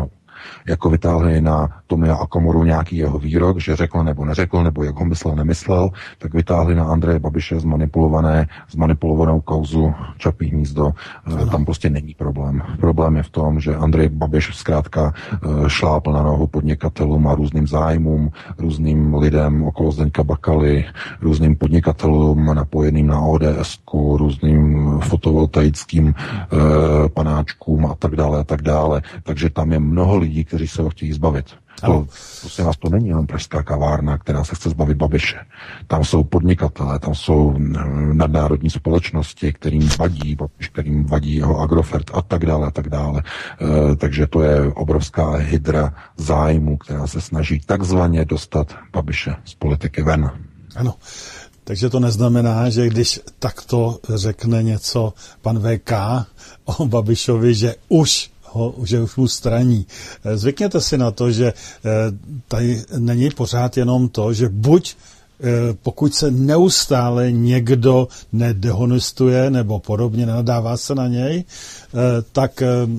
Speaker 4: jako vytáhli na Tomia Okamoru nějaký jeho výrok, že řekl nebo neřekl, nebo jak ho myslel, nemyslel, tak vytáhli na Andreje Babiše zmanipulované, zmanipulovanou kauzu Čapí hnízdo. Ano. Tam prostě není problém. Problém je v tom, že Andrej Babiš zkrátka šlápl na nohu podnikatelům a různým zájmům, různým lidem okolo Zdeňka Bakaly, různým podnikatelům napojeným na O D S ku, různým fotovoltaickým e, panáčkům a tak dále a tak dále. Takže tam je mnoho lidí, kteří se ho chtějí zbavit. To, prostě vás to není jenom pražská kavárna, která se chce zbavit Babiše. Tam jsou podnikatelé, tam jsou nadnárodní společnosti, kterým vadí Babiš, kterým vadí jeho Agrofert a tak dále a tak dále. E, takže to je obrovská hydra zájmu, která se snaží takzvaně dostat Babiše z politiky ven.
Speaker 3: Ano. Takže to neznamená, že když takto řekne něco pan V K o Babišovi, že už ho, že už mu straní. Zvykněte si na to, že tady není pořád jenom to, že buď pokud se neustále někdo nedehonestuje nebo podobně, nenadává se na něj, tak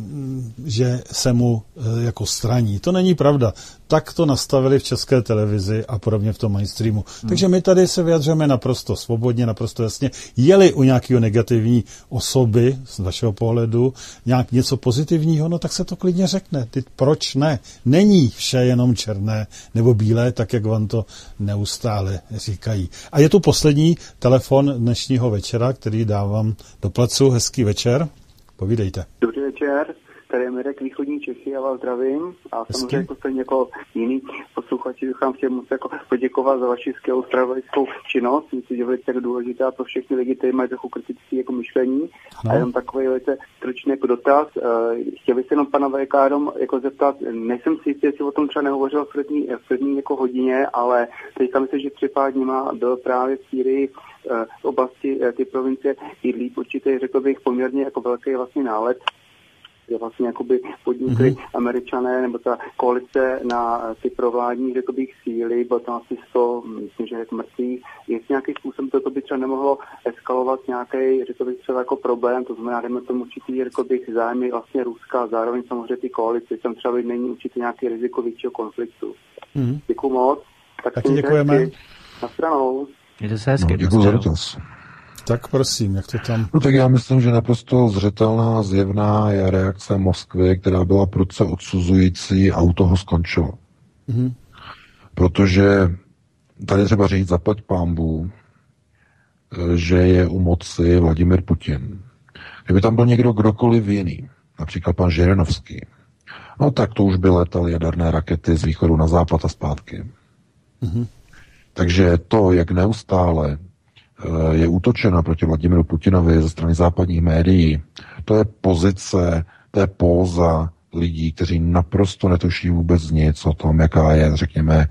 Speaker 3: že se mu jako straní. To není pravda. Tak to nastavili v České televizi a podobně v tom mainstreamu. Hmm. Takže my tady se vyjadřujeme naprosto svobodně, naprosto jasně. Je-li u nějakého negativní osoby, z vašeho pohledu, nějak něco pozitivního, no tak se to klidně řekne. Ty, proč ne? Není vše jenom černé nebo bílé, tak jak vám to neustále říkají. A je tu poslední telefon dnešního večera, který dávám do placu. Hezký večer. Povídejte.
Speaker 18: Dobrý večer. Tady je Mirek, východní Čechy, já vás zdravím a samozřejmě jako stejně jako jiný posluchači bych vám chtěl moc jako poděkovat za vaši skvělou zpravodajskou činnost. Myslím, že je velice důležitá pro všechny lidi, kteří mají trochu kritické jako myšlení. No. A jenom takový velice stručný jako dotaz. Chtěl bych se jenom pana V K jenom jako zeptat, nejsem si jistý, jestli o tom třeba nehovořil v první, v první jako hodině, ale teďka myslím, že před pár dníma byl právě v Sýrii v oblasti ty provincie Idlíb určitě, řekl bych, poměrně jako velký vlastně nálet, kde vlastně jakoby podnikli mm-hmm. Američané nebo ta koalice na ty provládní, řekl bych, síly, bylo tam asi sto, myslím, že je mrtvých. Jestli nějaký způsob to by třeba nemohlo eskalovat nějaký, řekl bych, třeba jako problém, to znamená, dejme tomu určitý, řekl bych, zájmy vlastně Ruska a zároveň samozřejmě ty koalice, tam třeba není určitě nějaký riziko většího konfliktu. Mm-hmm. Děkuju moc. Tak
Speaker 3: Taky děkujeme.
Speaker 18: Na stranou.
Speaker 1: Mějte se hezky.
Speaker 4: No, děkuji za dotaz.
Speaker 3: Tak prosím, jak to tam...
Speaker 4: No tak já myslím, že naprosto zřetelná, zjevná je reakce Moskvy, která byla prudce odsuzující a u toho skončila. Mm-hmm. Protože tady třeba říct zaplať pánbů, že je u moci Vladimir Putin. Kdyby tam byl někdo kdokoliv jiný, například pan Žirinovský, no tak to už by letaly jaderné rakety z východu na západ a zpátky. Mm-hmm. Takže to, jak neustále je útočeno proti Vladimiru Putinovi ze strany západních médií, to je pozice, to je póza lidí, kteří naprosto netuší vůbec nic o tom, jaká je, řekněme,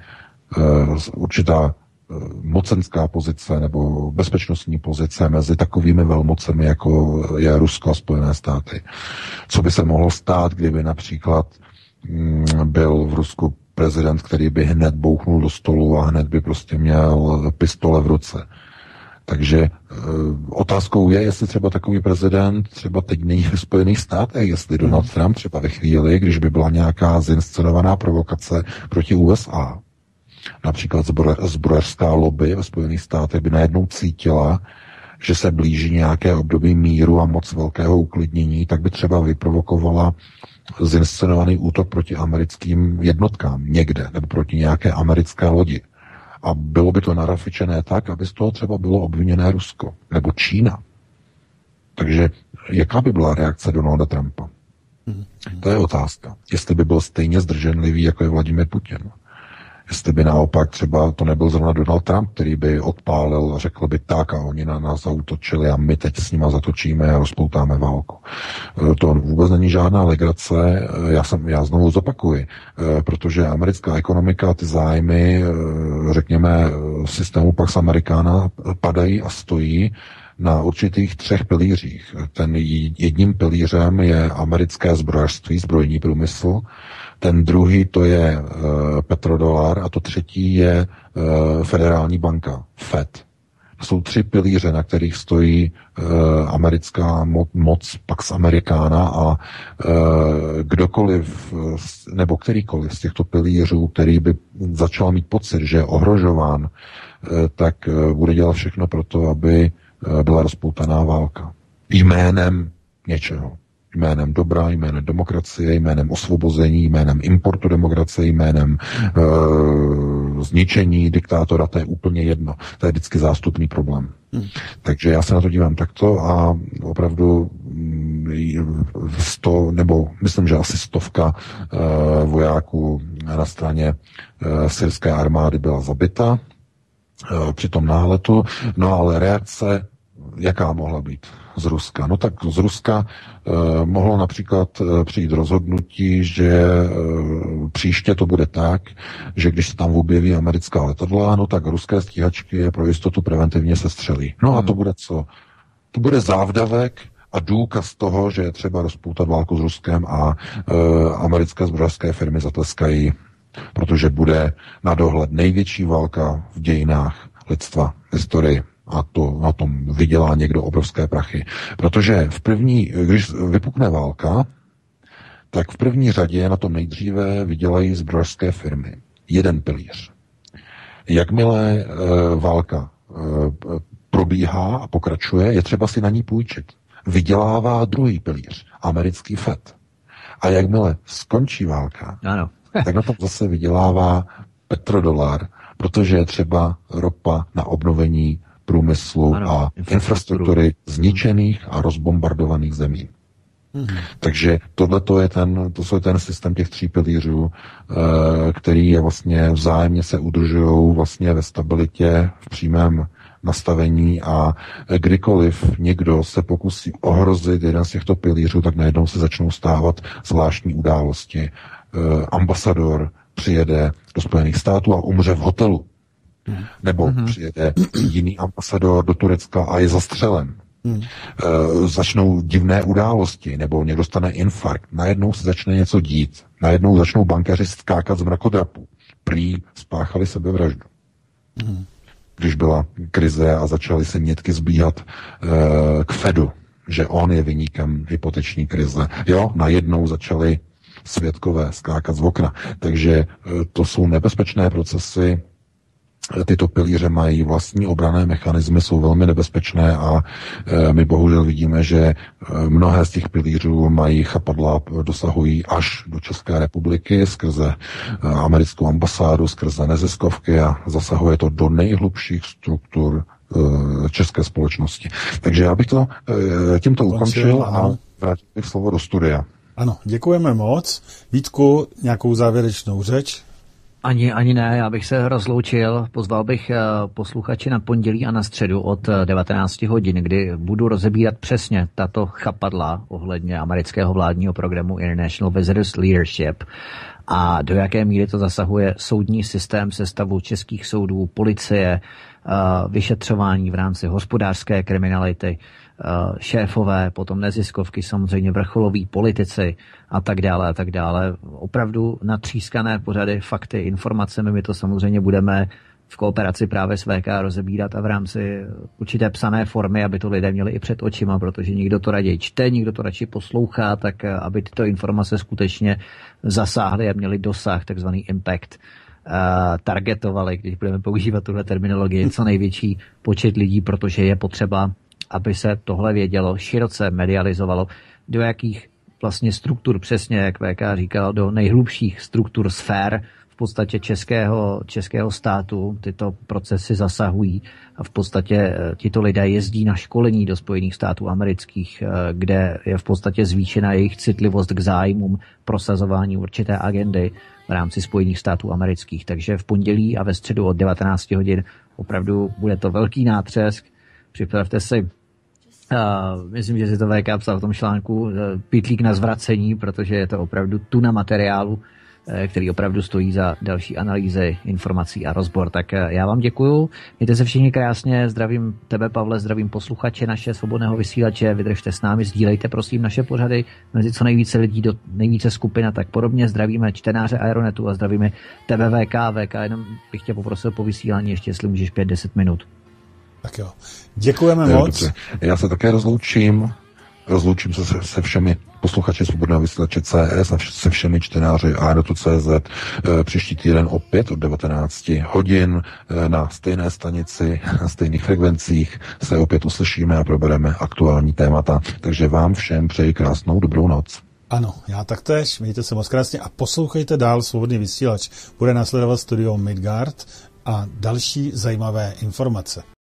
Speaker 4: určitá mocenská pozice nebo bezpečnostní pozice mezi takovými velmocemi, jako je Rusko a Spojené státy. Co by se mohlo stát, kdyby například byl v Rusku prezident, který by hned bouchnul do stolu a hned by prostě měl pistole v ruce. Takže e, otázkou je, jestli třeba takový prezident třeba teď není v Spojených státech, jestli Donald Trump třeba ve chvíli, když by byla nějaká zinscenovaná provokace proti U S A, například zbrojařská lobby ve Spojených státech by najednou cítila, že se blíží nějaké období míru a moc velkého uklidnění, tak by třeba vyprovokovala zinscenovaný útok proti americkým jednotkám někde, nebo proti nějaké americké lodi. A bylo by to narafičené tak, aby z toho třeba bylo obviněné Rusko nebo Čína. Takže jaká by byla reakce Donalda Trumpa? Hmm. To je otázka. Jestli by byl stejně zdrženlivý, jako je Vladimir Putin. Jestli by naopak třeba to nebyl zrovna Donald Trump, který by odpálil a řekl by tak a oni na nás zaútočili a my teď s nima zatočíme a rozpoutáme válku. To vůbec není žádná legrace, já, jsem, já znovu zopakuji, protože americká ekonomika, ty zájmy, řekněme, systému Pax Americana padají a stojí na určitých třech pilířích. Ten jedním pilířem je americké zbrojařství, zbrojní průmysl, ten druhý to je uh, petrodolar a to třetí je uh, federální banka, Fed. To jsou tři pilíře, na kterých stojí uh, americká mo- moc Pax Americana a uh, kdokoliv nebo kterýkoliv z těchto pilířů, který by začal mít pocit, že je ohrožován, tak bude dělat všechno pro to, aby byla rozpoutaná válka. Jménem něčeho. Jménem dobra, jménem demokracie, jménem osvobození, jménem importu demokracie, jménem e, zničení diktátora, to je úplně jedno. To je vždycky zástupný problém. Hmm. Takže já se na to dívám takto a opravdu sto, nebo myslím, že asi stovka e, vojáků na straně e, syrské armády byla zabita e, při tom náletu, no ale reakce jaká mohla být z Ruska? No tak z Ruska eh, mohlo například eh, přijít rozhodnutí, že eh, příště to bude tak, že když se tam objeví americká letadla, no tak ruské stíhačky je pro jistotu preventivně sestřelí. No a to bude co? To bude závdavek a důkaz toho, že je třeba rozpoutat válku s Ruskem a eh, americké zbrojařské firmy zatleskají, protože bude na dohled největší válka v dějinách lidstva, historii. A to na tom vydělá někdo obrovské prachy. Protože v první, když vypukne válka, tak v první řadě na tom nejdříve vydělají zbrojařské firmy. Jeden pilíř. Jakmile e, válka e, probíhá a pokračuje, je třeba si na ní půjčit. Vydělává druhý pilíř, americký Fed. A jakmile skončí válka, ano. tak na tom zase vydělává petrodolar, protože je třeba ropa na obnovení průmyslu ano, a infrastruktury zničených a rozbombardovaných zemí. Mm-hmm. Takže tohle je ten, to je ten systém těch tří pilířů, který je vlastně vzájemně se udržují vlastně ve stabilitě, v přímém nastavení a kdykoliv někdo se pokusí ohrozit jeden z těchto pilířů, tak najednou se začnou stávat zvláštní události. Ambasador přijede do Spojených států a umře v hotelu. Nebo mm-hmm. přijede jiný ambasador do Turecka a je zastřelen. Mm. E, začnou divné události, nebo někdo dostane infarkt. Najednou se začne něco dít. Najednou začnou bankéři skákat z mrakodrapu. Prý spáchali sebevraždu. Mm. Když byla krize a začaly se nětky zbíhat e, k Fedu, že on je viníkem hypoteční krize. Jo, najednou začali svědkové skákat z okna. Takže e, to jsou nebezpečné procesy. Tyto pilíře mají vlastní obranné mechanismy, jsou velmi nebezpečné a e, my bohužel vidíme, že e, mnohé z těch pilířů mají chapadla, dosahují až do České republiky skrze e, americkou ambasádu, skrze neziskovky a zasahuje to do nejhlubších struktur e, české společnosti. Takže já bych to e, tímto ukončil a vrátil bych slovo do studia.
Speaker 3: Ano, děkujeme moc. Vítku, nějakou závěrečnou řeč?
Speaker 1: Ani, ani ne, já bych se rozloučil, pozval bych posluchače na pondělí a na středu od devatenáct hodin, kdy budu rozebírat přesně tato chapadla ohledně amerického vládního programu International Visitors Leadership a do jaké míry to zasahuje soudní systém, sestavu českých soudů, policie, vyšetřování v rámci hospodářské kriminality, šéfové, potom neziskovky, samozřejmě vrcholoví politici a tak dále a tak dále. Opravdu natřískané pořady, fakty, informacemi, my to samozřejmě budeme v kooperaci právě s V K rozebírat a v rámci určité psané formy, aby to lidé měli i před očima, protože někdo to raději čte, někdo to radši poslouchá, tak aby tyto informace skutečně zasáhly a měly dosah, takzvaný impact. Targetovali, když budeme používat tuhle terminologii, co největší počet lidí, protože je potřeba, aby se tohle vědělo, široce medializovalo, do jakých vlastně struktur, přesně jak V K říkal, do nejhlubších struktur sfér v podstatě českého, českého státu tyto procesy zasahují a v podstatě tito lidé jezdí na školení do Spojených států amerických, kde je v podstatě zvýšena jejich citlivost k zájmům prosazování určité agendy v rámci Spojených států amerických. Takže v pondělí a ve středu od devatenáct hodin opravdu bude to velký nátřesk. Připravte si, uh, myslím, že si to V K psal v tom článku, uh, pytlík na zvracení, protože je to opravdu tuna materiálu, uh, který opravdu stojí za další analýzy, informací a rozbor. Tak uh, já vám děkuju, mějte se všichni krásně, zdravím tebe, Pavle, zdravím posluchače naše svobodného vysílače, vydržte s námi, sdílejte prosím naše pořady mezi co nejvíce lidí do nejvíce skupin a tak podobně. Zdravíme čtenáře Aeronetu a zdravíme tebe, V K. V K, jenom bych tě poprosil po vysílání ještě, jestli můžeš pět deset minut.
Speaker 3: Tak jo. Děkujeme moc.
Speaker 4: Dobře. Já se také rozloučím. rozloučím se se, se všemi posluchači Svobodného vysílače C S a se všemi čtenáři aeronetu tečka cé zet. Příští týden opět od devatenáct hodin na stejné stanici, na stejných frekvencích se opět uslyšíme a probereme aktuální témata. Takže vám všem přeji krásnou dobrou noc.
Speaker 3: Ano, já taktéž, mějte se moc krásně a poslouchejte dál Svobodný vysílač. Bude následovat studio Midgard a další zajímavé informace.